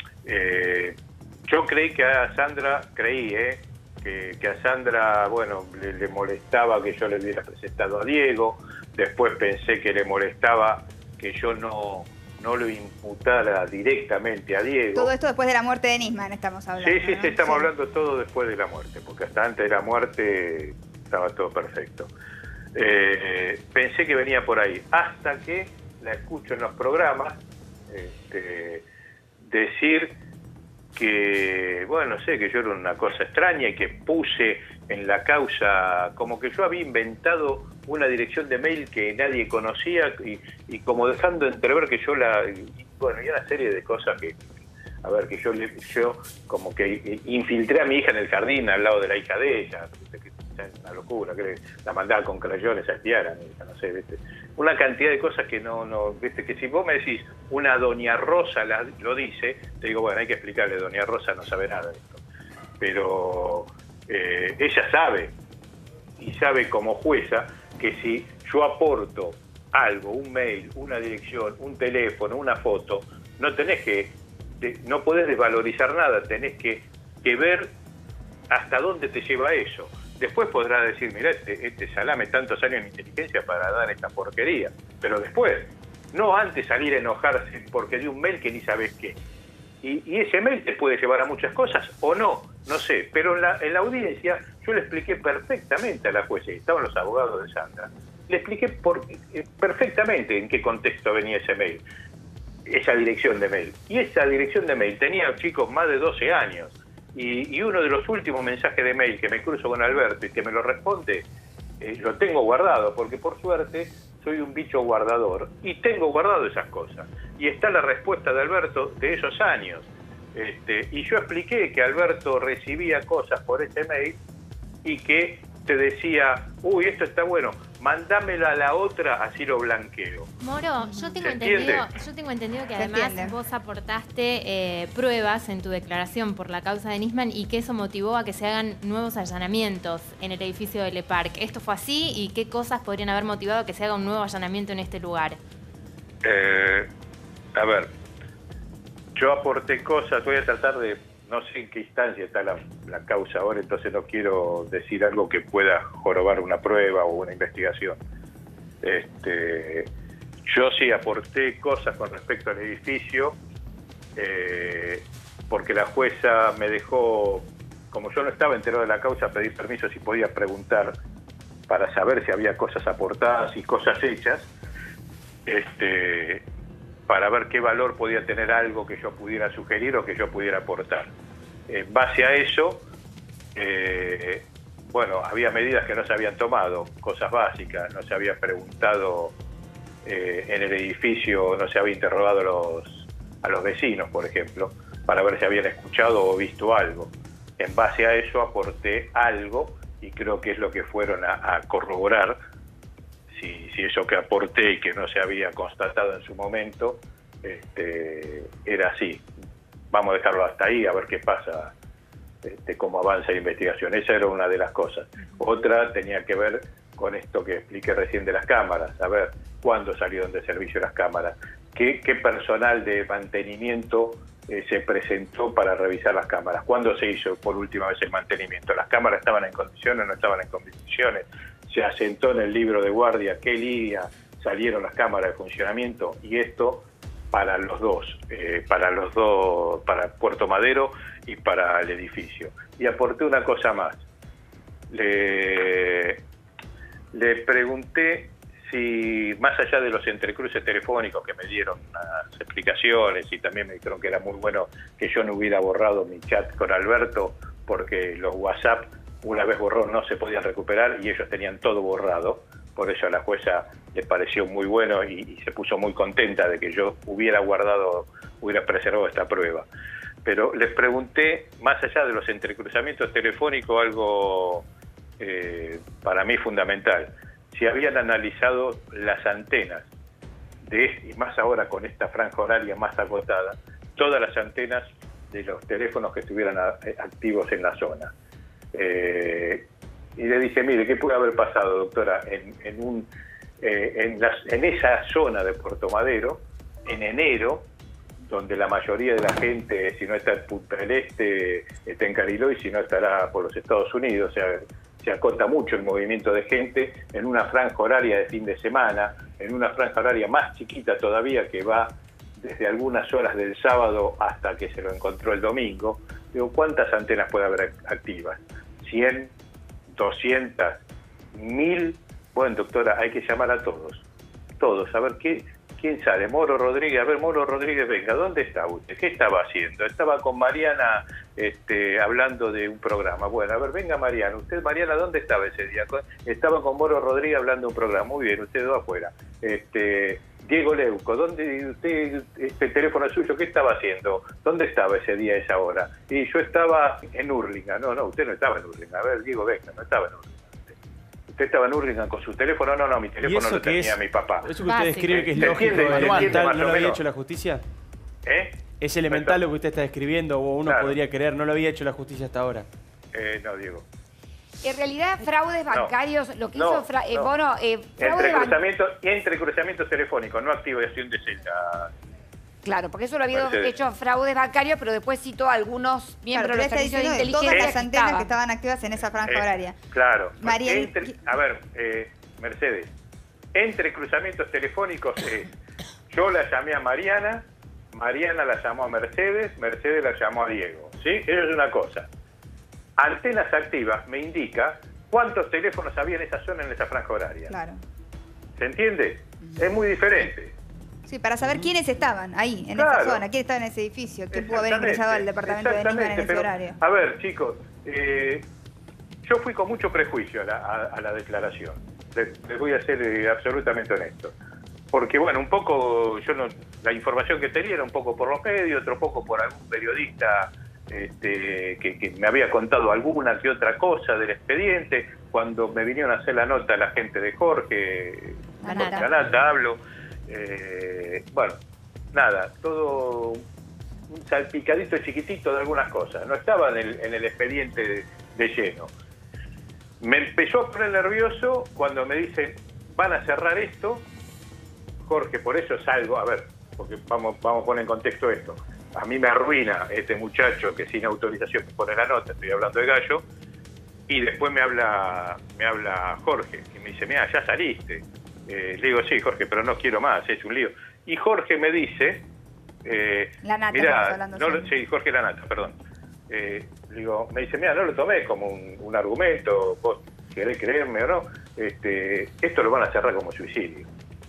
eh, yo creí que a Sandra, creí, ¿eh? Que, que a Sandra, bueno, le, le molestaba que yo le hubiera presentado a Diego. Después pensé que le molestaba que yo no, no lo imputara directamente a Diego. Todo esto después de la muerte de Nisman estamos hablando. Sí, sí, ¿no? sí, estamos hablando todo después de la muerte, porque hasta antes de la muerte estaba todo perfecto. Eh, pensé que venía por ahí, hasta que la escucho en los programas este, decir que, bueno, no sé, que yo era una cosa extraña y que puse en la causa, como que yo había inventado una dirección de mail que nadie conocía y, y como dejando entrever que yo la... Y, bueno, y una serie de cosas que, a ver, que yo, le- yo como que infiltré a mi hija en el jardín al lado de la hija de ella, que es una locura, que la mandaba con crayones a espiar a mi hija, no sé, ¿viste? Una cantidad de cosas que no, no, ¿viste? Que si vos me decís, una doña Rosa la- lo dice, te digo, bueno, hay que explicarle, doña Rosa no sabe nada de esto. Pero eh, ella sabe, y sabe como jueza, que si yo aporto algo, un mail, una dirección, un teléfono, una foto, no tenés que, de, no podés desvalorizar nada, tenés que, que ver hasta dónde te lleva eso. Después podrás decir, mira, este, este salame tantos años en inteligencia para dar esta porquería, pero después, no antes salir a enojarse porque dio un mail que ni sabés qué. Y, y ese mail te puede llevar a muchas cosas o no, no sé, pero en la, en la audiencia yo le expliqué perfectamente a la jueza, y estaban los abogados de Sandra, le expliqué por, eh, perfectamente en qué contexto venía ese mail, esa dirección de mail. Y esa dirección de mail tenía, chicos, más de doce años. Y, y uno de los últimos mensajes de mail que me cruzo con Alberto y que me lo responde, eh, lo tengo guardado, porque por suerte soy un bicho guardador y tengo guardado esas cosas. Y está la respuesta de Alberto de esos años. Este, y yo expliqué que Alberto recibía cosas por ese mail y que te decía, uy, esto está bueno, mandámela a la otra, así lo blanqueo. Moro, yo tengo ¿Se entendido, entiende? yo tengo entendido que Se además entiende. vos aportaste eh, pruebas en tu declaración por la causa de Nisman y que eso motivó a que se hagan nuevos allanamientos en el edificio de Le Parc. ¿Esto fue así? ¿Y qué cosas podrían haber motivado a que se haga un nuevo allanamiento en este lugar? Eh, a ver, yo aporté cosas, voy a tratar de, no sé en qué instancia está la, la causa ahora, entonces no quiero decir algo que pueda jorobar una prueba o una investigación. Este, yo sí aporté cosas con respecto al edificio, eh, porque la jueza me dejó, como yo no estaba enterado de la causa, pedir permiso si podía preguntar para saber si había cosas aportadas y cosas hechas, este, para ver qué valor podía tener algo que yo pudiera sugerir o que yo pudiera aportar. En base a eso, eh, bueno, había medidas que no se habían tomado, cosas básicas, no se había preguntado eh, en el edificio, no se había interrogado a los, a los vecinos, por ejemplo, para ver si habían escuchado o visto algo. En base a eso aporté algo y creo que es lo que fueron a, a corroborar si, si eso que aporté y que no se había constatado en su momento este, era así. Vamos a dejarlo hasta ahí, a ver qué pasa, este, cómo avanza la investigación. Esa era una de las cosas. Otra tenía que ver con esto que expliqué recién de las cámaras, a ver cuándo salieron de servicio las cámaras, qué, qué personal de mantenimiento eh, se presentó para revisar las cámaras, cuándo se hizo por última vez el mantenimiento, las cámaras estaban en condiciones, no estaban en condiciones, se asentó en el libro de guardia qué día salieron las cámaras de funcionamiento, y esto para los dos, eh, para los dos, para Puerto Madero y para el edificio. Y aporté una cosa más. Le, le pregunté si, más allá de los entrecruces telefónicos que me dieron las explicaciones y también me dijeron que era muy bueno que yo no hubiera borrado mi chat con Alberto, porque los WhatsApp, una vez borró, no se podían recuperar y ellos tenían todo borrado. Por eso a la jueza le pareció muy bueno y, y se puso muy contenta de que yo hubiera guardado, hubiera preservado esta prueba. Pero les pregunté, más allá de los entrecruzamientos telefónicos, algo eh, para mí fundamental, si habían analizado las antenas, de, y más ahora con esta franja horaria más agotada, todas las antenas de los teléfonos que estuvieran a, activos en la zona. Eh, y le dije, mire, ¿qué puede haber pasado, doctora, en, en, un, eh, en, las, en esa zona de Puerto Madero, en enero, donde la mayoría de la gente, si no está en Punta del Este, está en Cariló, y si no estará por los Estados Unidos? O sea, se acota mucho el movimiento de gente en una franja horaria de fin de semana, en una franja horaria más chiquita todavía, que va desde algunas horas del sábado hasta que se lo encontró el domingo. Digo, ¿cuántas antenas puede haber activas? ¿cien? doscientas, mil. Bueno, doctora, hay que llamar a todos, todos, a ver qué, quién sale. Moro Rodríguez, a ver, Moro Rodríguez, venga, ¿dónde está usted? ¿Qué estaba haciendo? Estaba con Mariana este, hablando de un programa. Bueno, a ver, venga Mariana, usted, Mariana, ¿dónde estaba ese día? Estaba con Moro Rodríguez hablando de un programa. Muy bien, usted va afuera. Este, Diego Leuco, ¿dónde usted, este teléfono suyo, qué estaba haciendo? ¿Dónde estaba ese día, esa hora? Y yo estaba en Hurlingham. No, no, usted no estaba en Hurlingham. A ver, Diego, venga, no estaba en Hurlingham. ¿Usted estaba en Hurlingham con su teléfono? No, no, mi teléfono lo tenía es, mi papá. ¿Eso que usted describe que es ¿Se lógico, entiende? elemental, Más no o lo había menos. hecho la justicia? ¿Eh? ¿Es elemental lo que usted está describiendo o uno Claro. podría creer? ¿No lo había hecho la justicia hasta ahora? Eh, no, Diego. En realidad, fraudes bancarios, lo que no, hizo fra- eh, no. Bono, eh, fraude Entre ban- cruzamientos, entre cruzamientos telefónicos, no activación de celda. Claro, porque eso lo había Mercedes. hecho fraudes bancarios, pero después citó a algunos miembros Claro, de los pero está servicios de diciendo de inteligencia todas las antenas estaban. que estaban activas en esa franja Eh, horaria. Claro. Mariel, Entre- a ver, eh, Mercedes, entre cruzamientos telefónicos es, yo la llamé a Mariana, Mariana la llamó a Mercedes, Mercedes la llamó a Diego. ¿Sí? Eso es una cosa. Antenas activas me indica cuántos teléfonos había en esa zona, en esa franja horaria. Claro. ¿Se entiende? Es muy diferente. Sí, para saber quiénes estaban ahí, en Claro. esa zona, quién estaba en ese edificio, quién pudo haber Exactamente, ingresado al departamento de Nisman en exactamente, ese pero, horario. A ver, chicos, eh, yo fui con mucho prejuicio a la, a- a la declaración. Les, les voy a ser eh, absolutamente honesto. Porque, bueno, un poco, yo no, la información que tenía era un poco por los medios, otro poco por algún periodista este, que, que me había contado alguna que otra cosa del expediente. Cuando me vinieron a hacer la nota la gente de Jorge, Lanata. Jorge Lanata, hablo. Eh, bueno, nada, todo un salpicadito chiquitito de algunas cosas. No estaba en el, en el expediente de, de lleno. Me empezó a poner nervioso cuando me dicen, van a cerrar esto. Jorge, por eso salgo, a ver, porque vamos, vamos a poner en contexto esto. A mí me arruina este muchacho que sin autorización me pone la nota, estoy hablando de Gallo, y después me habla me habla Jorge, y me dice, mira, ya saliste. Eh, le digo, sí, Jorge, pero no quiero más, es un lío. Y Jorge me dice, eh, Lanata, estamos mira, hablando, no, sí. lo- sí, Jorge Lanata, perdón. Eh, le digo, me dice, mira, no lo tomé como un, un argumento, vos querés creerme o no, este, esto lo van a cerrar como suicidio.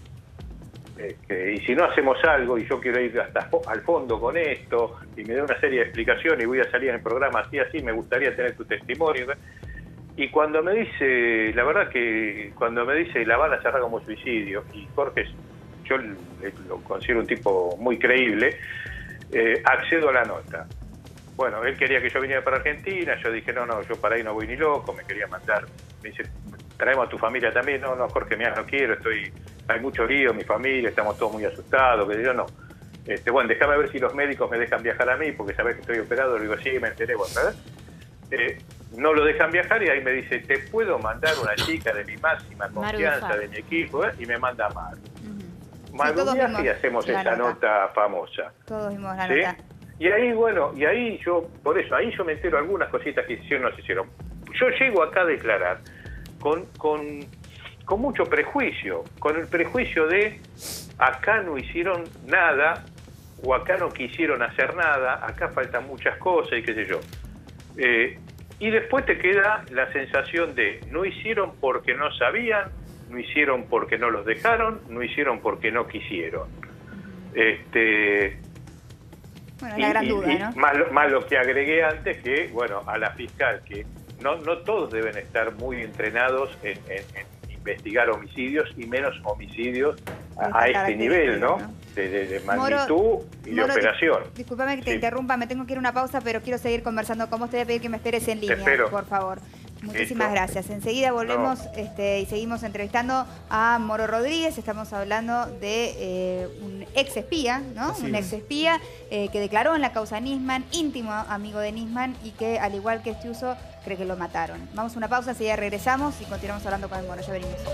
Este, y si no hacemos algo, y yo quiero ir hasta fo- al fondo con esto, y me da una serie de explicaciones, y voy a salir en el programa así, así, me gustaría tener tu testimonio. Y cuando me dice, la verdad que cuando me dice la van a cerrar como suicidio, y Jorge, yo le- lo considero un tipo muy creíble, eh, accedo a la nota. Bueno, él quería que yo viniera para Argentina, yo dije, no, no, yo para ahí no voy ni loco, me quería mandar. Me dice, traemos a tu familia también. No, no, Jorge, mira, no quiero, estoy, hay mucho lío, mi familia, estamos todos muy asustados, que yo no. Este, bueno, déjame ver si los médicos me dejan viajar a mí, porque sabés que estoy operado. Le digo, sí, me enteré, bueno, ¿verdad? Eh, no lo dejan viajar y ahí me dice, te puedo mandar una chica de mi máxima confianza, Maru de mi equipo, ¿eh? Y me manda a Maru. Sí, Maru todos viaja vimos y hacemos la esa nota. nota famosa. Todos vimos la ¿Sí? nota. Y ahí, bueno, y ahí yo, por eso, ahí yo me entero algunas cositas que hicieron o no se hicieron. Yo llego acá a declarar con, con, con mucho prejuicio, con el prejuicio de acá no hicieron nada, o acá no quisieron hacer nada, acá faltan muchas cosas y qué sé yo. Eh, y después te queda la sensación de no hicieron porque no sabían, no hicieron porque no los dejaron, no hicieron porque no quisieron. Este... Bueno, es la gran y, duda, y ¿no? más, lo, más lo que agregué antes, que, bueno, a la fiscal, que no, no todos deben estar muy entrenados en, en- en investigar homicidios, y menos homicidios a, a este nivel, ¿no? De, de- de magnitud y de Moro, operación. di- Disculpame que te Sí. interrumpa, me tengo que ir a una pausa, pero quiero seguir conversando con vos. Te voy a pedir que me esperes en línea, espero. por favor. Muchísimas Listo. gracias. Enseguida volvemos este, y seguimos entrevistando a Moro Rodríguez. Estamos hablando de eh, un ex espía, ¿no? Así un es. ex espía eh, que declaró en la causa Nisman, íntimo amigo de Nisman, y que, al igual que Estiuso, cree que lo mataron. Vamos a una pausa, enseguida regresamos y continuamos hablando con el Moro. Ya venimos.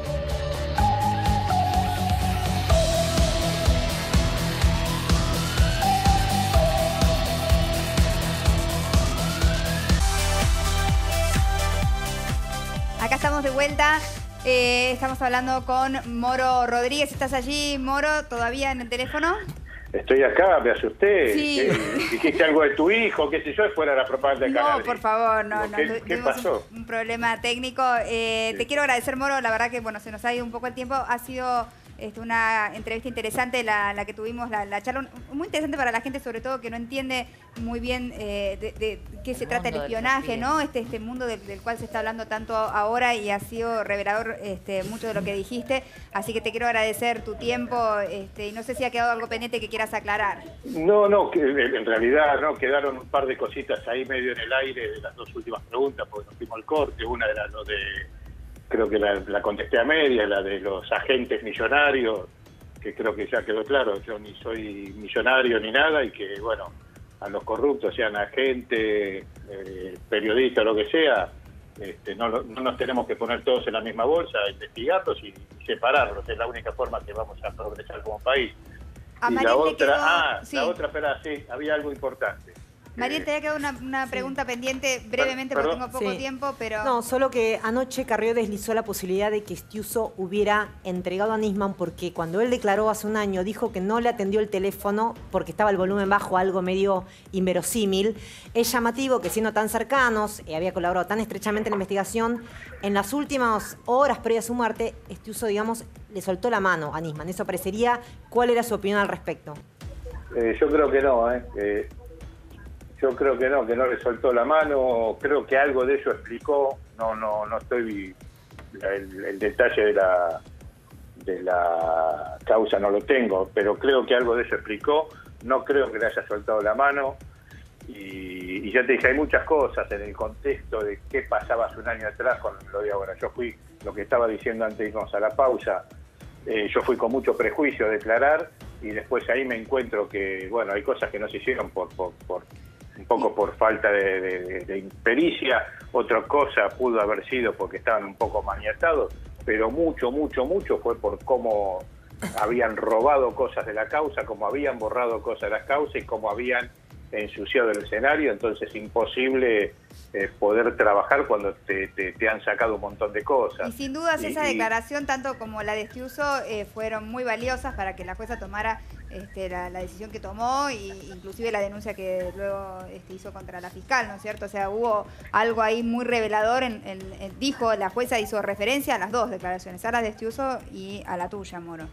Acá estamos de vuelta. Eh, estamos hablando con Moro Rodríguez. ¿Estás allí, Moro, todavía en el teléfono? Estoy acá, me asusté. Sí. Eh, dijiste algo de tu hijo, qué sé yo, fuera la propaganda de No, Canal. por favor, no, no. ¿Qué- tu- qué tuvimos pasó? Un, un problema técnico. Eh, Te quiero agradecer, Moro. La verdad que, bueno, se nos ha ido un poco el tiempo. Ha sido este, una entrevista interesante la, la que tuvimos, la, la charla. Muy interesante para la gente, sobre todo, que no entiende muy bien eh, de, de qué se trata el mundo del espionaje, espía. ¿no? Este, este mundo del, del cual se está hablando tanto ahora, y ha sido revelador este, mucho de lo que dijiste. Así que te quiero agradecer tu tiempo este, y no sé si ha quedado algo pendiente que quieras aclarar. No, no, que en realidad no quedaron un par de cositas ahí medio en el aire de las dos últimas preguntas, porque nos fuimos al corte. Una era lo de, creo que la, la contesté a media, la de los agentes millonarios, que creo que ya quedó claro. Yo ni soy millonario ni nada, y que, bueno, a los corruptos, sean agentes, eh, periodistas, lo que sea, Este, no, lo- no nos tenemos que poner todos en la misma bolsa, investigarlos y, y separarlos. Es la única forma que vamos a progresar como país. A y Mariel la le otra, quedó- ah, sí. la otra, espera, sí, había algo importante. Mariel, te había quedado una, una pregunta pendiente brevemente porque Perdón. tengo poco Sí. tiempo, pero... No, solo que anoche Carrió deslizó la posibilidad de que Estiuso hubiera entregado a Nisman porque cuando él declaró hace un año dijo que no le atendió el teléfono porque estaba el volumen bajo, algo medio inverosímil. Es llamativo que siendo tan cercanos y había colaborado tan estrechamente en la investigación, en las últimas horas previas a su muerte, Estiuso, digamos, le soltó la mano a Nisman. Eso parecería. ¿Cuál era su opinión al respecto? Eh, yo creo que no, ¿eh? Eh, yo creo que no, que no le soltó la mano. Creo que algo de eso explicó. No, no, no estoy el, el detalle de la de la causa no lo tengo, pero creo que algo de eso explicó. No creo que le haya soltado la mano. Y, y ya te dije, hay muchas cosas en el contexto de qué pasaba hace un año atrás con lo de ahora. Yo fui, lo que estaba diciendo antes de irnos a la pausa, eh, yo fui con mucho prejuicio a declarar y después ahí me encuentro que, bueno, hay cosas que no se hicieron por, por, por un poco por falta de, de, de impericia, otra cosa pudo haber sido porque estaban un poco maniatados, pero mucho, mucho, mucho fue por cómo habían robado cosas de la causa, cómo habían borrado cosas de la causa y cómo habían ensuciado el escenario. Entonces imposible eh, poder trabajar cuando te, te, te han sacado un montón de cosas. Y sin dudas Y- esa y- declaración, tanto como la de Estiuso, eh, fueron muy valiosas para que la jueza tomara este, la, la decisión que tomó, y inclusive la denuncia que luego este, hizo contra la fiscal, ¿no es cierto? O sea, hubo algo ahí muy revelador. En, en- en- dijo, la jueza hizo referencia a las dos declaraciones, a la de Estiuso y a la tuya, Moro.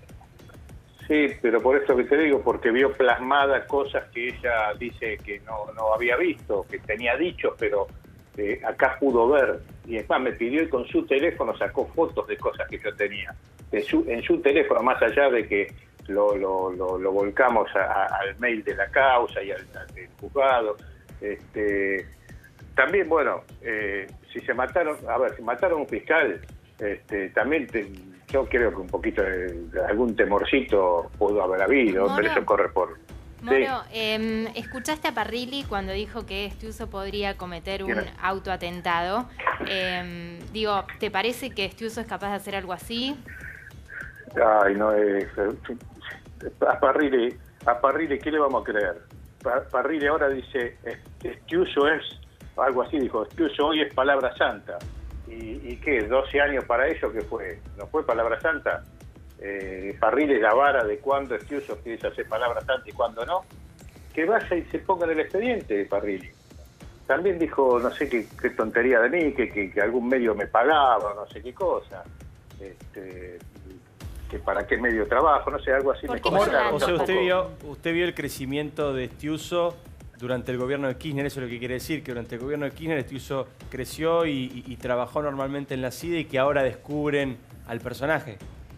Sí, pero por esto que te digo, porque vio plasmadas cosas que ella dice que no, no había visto, que tenía dichos, pero eh, acá pudo ver. Y es más, me pidió y con su teléfono sacó fotos de cosas que yo tenía. De su, en su teléfono, más allá de que lo, lo, lo, lo volcamos a- a- al mail de la causa y al, al del juzgado. Este, también, bueno, eh, si se mataron, a ver, si mataron a un fiscal, este, también te- yo creo que un poquito de, de algún temorcito pudo haber habido, Moro. pero eso corre por... Moro, Sí. eh, ¿escuchaste a Parrilli cuando dijo que Estiuso podría cometer un Tiene- autoatentado? Eh, digo, ¿te parece que Estiuso es capaz de hacer algo así? Ay, no es... A Parrilli, a Parrilli, ¿qué le vamos a creer? Pa- Parrilli ahora dice, Estiuso es, algo así dijo, Estiuso hoy es palabra santa. ¿Y, y qué? ¿doce años para ello? ¿Qué fue? ¿No fue palabra santa? Eh, Parrilli es la vara de cuándo Estiuso quiere hacer palabra santa y cuándo no. Que vaya y se ponga en el expediente, Parrilli. También dijo, no sé qué, qué tontería de mí, que, que, que algún medio me pagaba, no sé qué cosa. Este, que para qué medio trabajo, no sé, algo así. me comentaron. O sea, usted Tampoco- vio, usted vio el crecimiento de Estiuso durante el gobierno de Kirchner. Eso es lo que quiere decir, que durante el gobierno de Kirchner Estiuso creció y, y- y trabajó normalmente en la C I D E y que ahora descubren al personaje.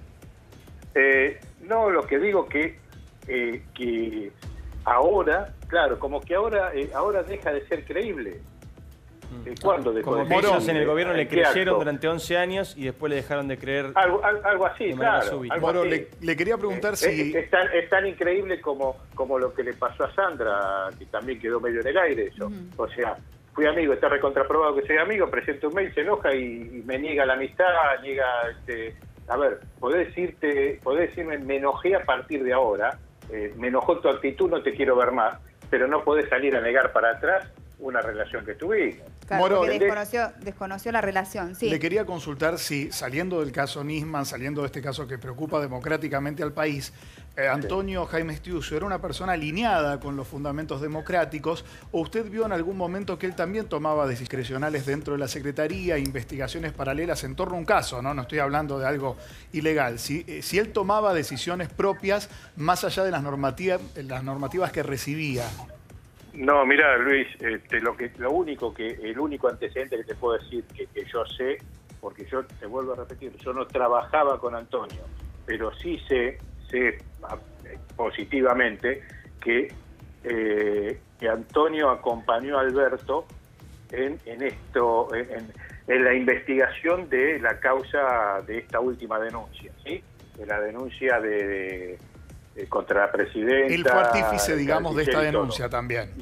Eh, no, lo que digo que, eh, que ahora, claro, como que ahora eh, ahora deja de ser creíble. Eh, ¿Cuándo dejó Como de que ser ellos en creíble? el gobierno le ¿En qué creyeron acto? durante once años y después le dejaron de creer. Algo, al- algo así, de manera claro. súbita. algo Moro, así. le, le quería preguntar Eh, si... es, es tan, es tan increíble como, como lo que le pasó a Sandra, que también quedó medio en el aire eso. O sea, fui amigo, está recontraprobado que soy amigo, presento un mail, se enoja y, y me niega la amistad, niega... Este, a ver, podés decirte, podés decirme, me enojé a partir de ahora, eh, me enojó tu actitud, no te quiero ver más, pero no podés salir a negar para atrás una relación que tuvimos. Claro, Moro, porque le- desconoció, desconoció la relación, sí. Le quería consultar si, saliendo del caso Nisman, saliendo de este caso que preocupa democráticamente al país, eh, Antonio Jaime Estiuso era una persona alineada con los fundamentos democráticos, o usted vio en algún momento que él también tomaba decisiones discrecionales dentro de la Secretaría, investigaciones paralelas en torno a un caso, no, no estoy hablando de algo ilegal, si, eh, si él tomaba decisiones propias más allá de las normativas, las normativas que recibía. No, mira, Luis, este, lo que, lo único que, el único antecedente que te puedo decir que, que yo sé, porque yo te vuelvo a repetir, yo no trabajaba con Antonio, pero sí sé, sé a- positivamente que, eh, que Antonio acompañó a Alberto en, en esto, en, en- en la investigación de la causa de esta última denuncia, ¿sí? De la denuncia de, de- de contra la presidenta. Él fue artífice, digamos, de esta y todo. denuncia también. Y,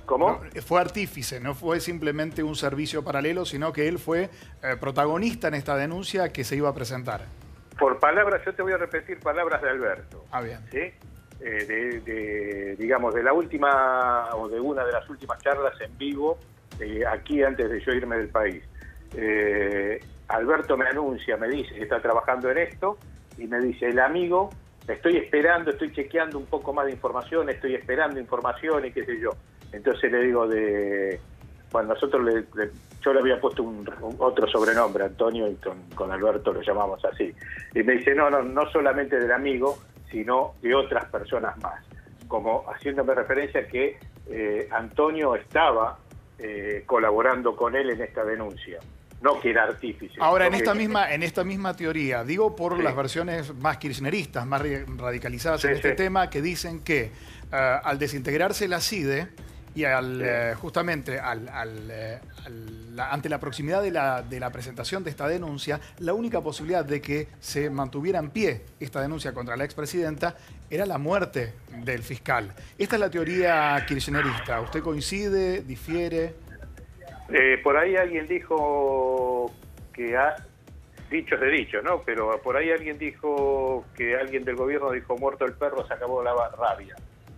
¿Cómo? No, fue artífice, no fue simplemente un servicio paralelo, sino que él fue eh, protagonista en esta denuncia que se iba a presentar. Por palabras, yo te voy a repetir palabras de Alberto. Ah, bien. ¿Sí? Eh, de, de, digamos, de la última, o de una de las últimas charlas en vivo, eh, aquí antes de yo irme del país. Eh, Alberto me anuncia, me dice que está trabajando en esto, y me dice, el amigo, estoy esperando, estoy chequeando un poco más de información, estoy esperando información y qué sé yo. Entonces le digo de... Bueno, nosotros le, le, yo le había puesto un, un, otro sobrenombre, Antonio, y con, con Alberto lo llamamos así. Y me dice, no, no, no solamente del amigo, sino de otras personas más. Como haciéndome referencia a que eh, Antonio estaba eh, colaborando con él en esta denuncia. No que era artífice. Ahora, en que... esta misma en esta misma teoría, digo por sí. las versiones más kirchneristas, más radicalizadas sí, en este sí. tema, que dicen que uh, al desintegrarse la CIDE y al, sí. eh, justamente al, al, eh, al, la, ante la proximidad de la, de la presentación de esta denuncia, la única posibilidad de que se mantuviera en pie esta denuncia contra la expresidenta era la muerte del fiscal. Esta es la teoría kirchnerista. ¿Usted coincide, difiere? Eh, por ahí alguien dijo que ha dichos de dichos, ¿no? Pero por ahí alguien dijo que alguien del gobierno dijo muerto el perro, se acabó la rabia.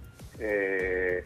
Eh,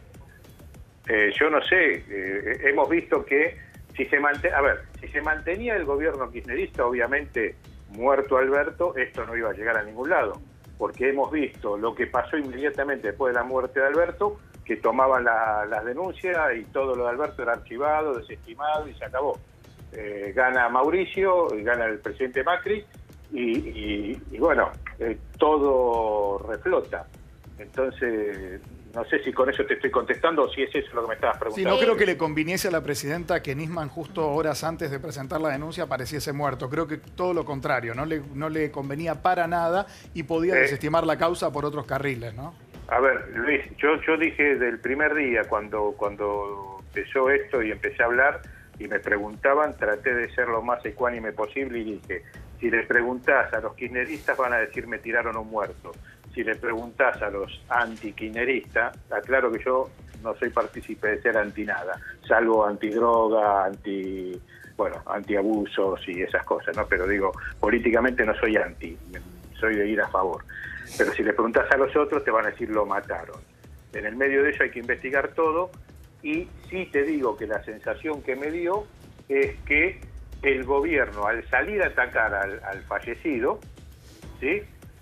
eh, yo no sé, eh, hemos visto que si se mantenía, a ver, si se mantenía el gobierno kirchnerista, obviamente muerto Alberto, esto no iba a llegar a ningún lado, porque hemos visto lo que pasó inmediatamente después de la muerte de Alberto, que tomaban la, las denuncias y todo lo de Alberto era archivado, desestimado y se acabó. Eh, gana Mauricio, gana el presidente Macri y, y, y bueno, eh, todo reflota. Entonces, no sé si con eso te estoy contestando o si es eso lo que me estabas preguntando. Sí, no creo que le conviniese a la presidenta que Nisman justo horas antes de presentar la denuncia pareciese muerto. Creo que todo lo contrario, no le, no le convenía para nada y podía eh. desestimar la causa por otros carriles, ¿no? A ver, Luis, yo, yo dije del primer día cuando, cuando empezó esto y empecé a hablar y me preguntaban, traté de ser lo más ecuánime posible y dije, si le preguntás a los kirchneristas van a decir me tiraron un muerto. Si le preguntás a los anti-kirchneristas, aclaro que yo no soy partícipe de ser anti nada, salvo antidroga, anti, bueno, antiabusos y esas cosas, ¿no? Pero digo, políticamente no soy anti, soy de ir a favor. Pero si le preguntás a los otros te van a decir lo mataron. En el medio de eso hay que investigar todo y sí te digo que la sensación que me dio es que el gobierno al salir a atacar al, al fallecido, ¿sí?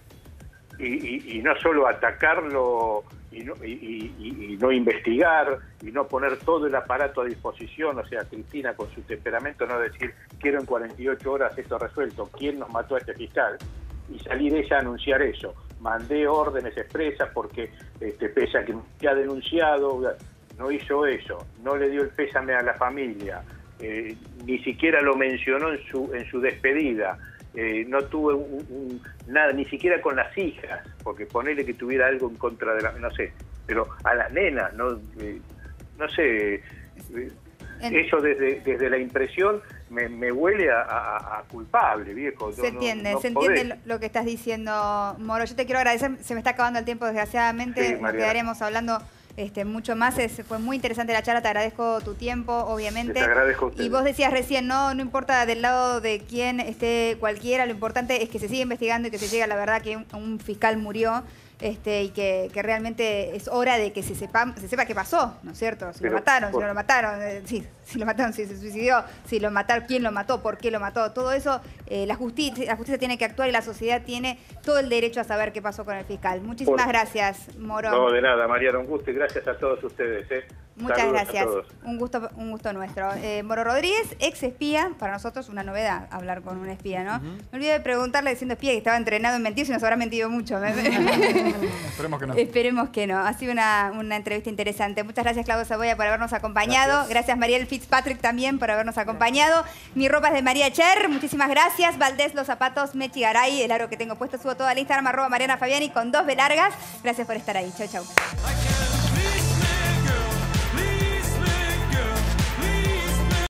Y, y, y no solo atacarlo y no, y, y, y no investigar y no poner todo el aparato a disposición, o sea, Cristina con su temperamento no decir quiero en cuarenta y ocho horas esto resuelto, ¿quién nos mató a este fiscal? Y salir ella a anunciar eso. Mandé órdenes expresas porque este, pese a que me ha denunciado, no hizo eso, no le dio el pésame a la familia, eh, ni siquiera lo mencionó en su, en su despedida, eh, no tuvo un, un, nada, ni siquiera con las hijas, porque ponele que tuviera algo en contra de la, no sé, pero a las nenas, no, eh, no sé, eh, eso desde, desde la impresión me, me huele a, a, a culpable, viejo. Se no, entiende, no, no se podés. entiende lo que estás diciendo, Moro. Yo te quiero agradecer, se me está acabando el tiempo desgraciadamente, Sí, nos Mariana. quedaremos hablando este, mucho más. Es, fue muy interesante la charla, te agradezco tu tiempo, obviamente. Te agradezco a ustedes. Y vos decías recién, no, no importa del lado de quién esté cualquiera, lo importante es que se siga investigando y que se llegue a la verdad que un, un fiscal murió. Este, y que, que realmente es hora de que se sepa, se sepa qué pasó, ¿no es cierto? Si Pero, lo mataron, por... si no lo mataron, eh, sí, si lo mataron, si se suicidó, si lo mataron, quién lo mató, por qué lo mató, todo eso, eh, la justicia, la justicia tiene que actuar y la sociedad tiene todo el derecho a saber qué pasó con el fiscal. Muchísimas Por... gracias, Moro. No, de nada, Mariana, un gusto y gracias a todos ustedes. ¿eh? Muchas Saludos gracias, a todos. un gusto, un gusto nuestro. Eh, Moro Rodríguez, ex espía, para nosotros una novedad hablar con un espía, ¿no? Uh-huh. Me olvidé de preguntarle diciendo espía que estaba entrenado en mentir, si nos habrá mentido mucho. Esperemos que no. Esperemos que no. Ha sido una, una entrevista interesante. Muchas gracias, Claudio Saboya, por habernos acompañado. Gracias, gracias Mariel Fitzpatrick también por habernos acompañado. Mi ropa es de María Cher, muchísimas gracias. Valdés, los zapatos, Mechi Garay, el aro que tengo puesto, subo todo al Instagram, arroba Mariana Fabiani con dos B largas. Gracias por estar ahí. Chau, chau.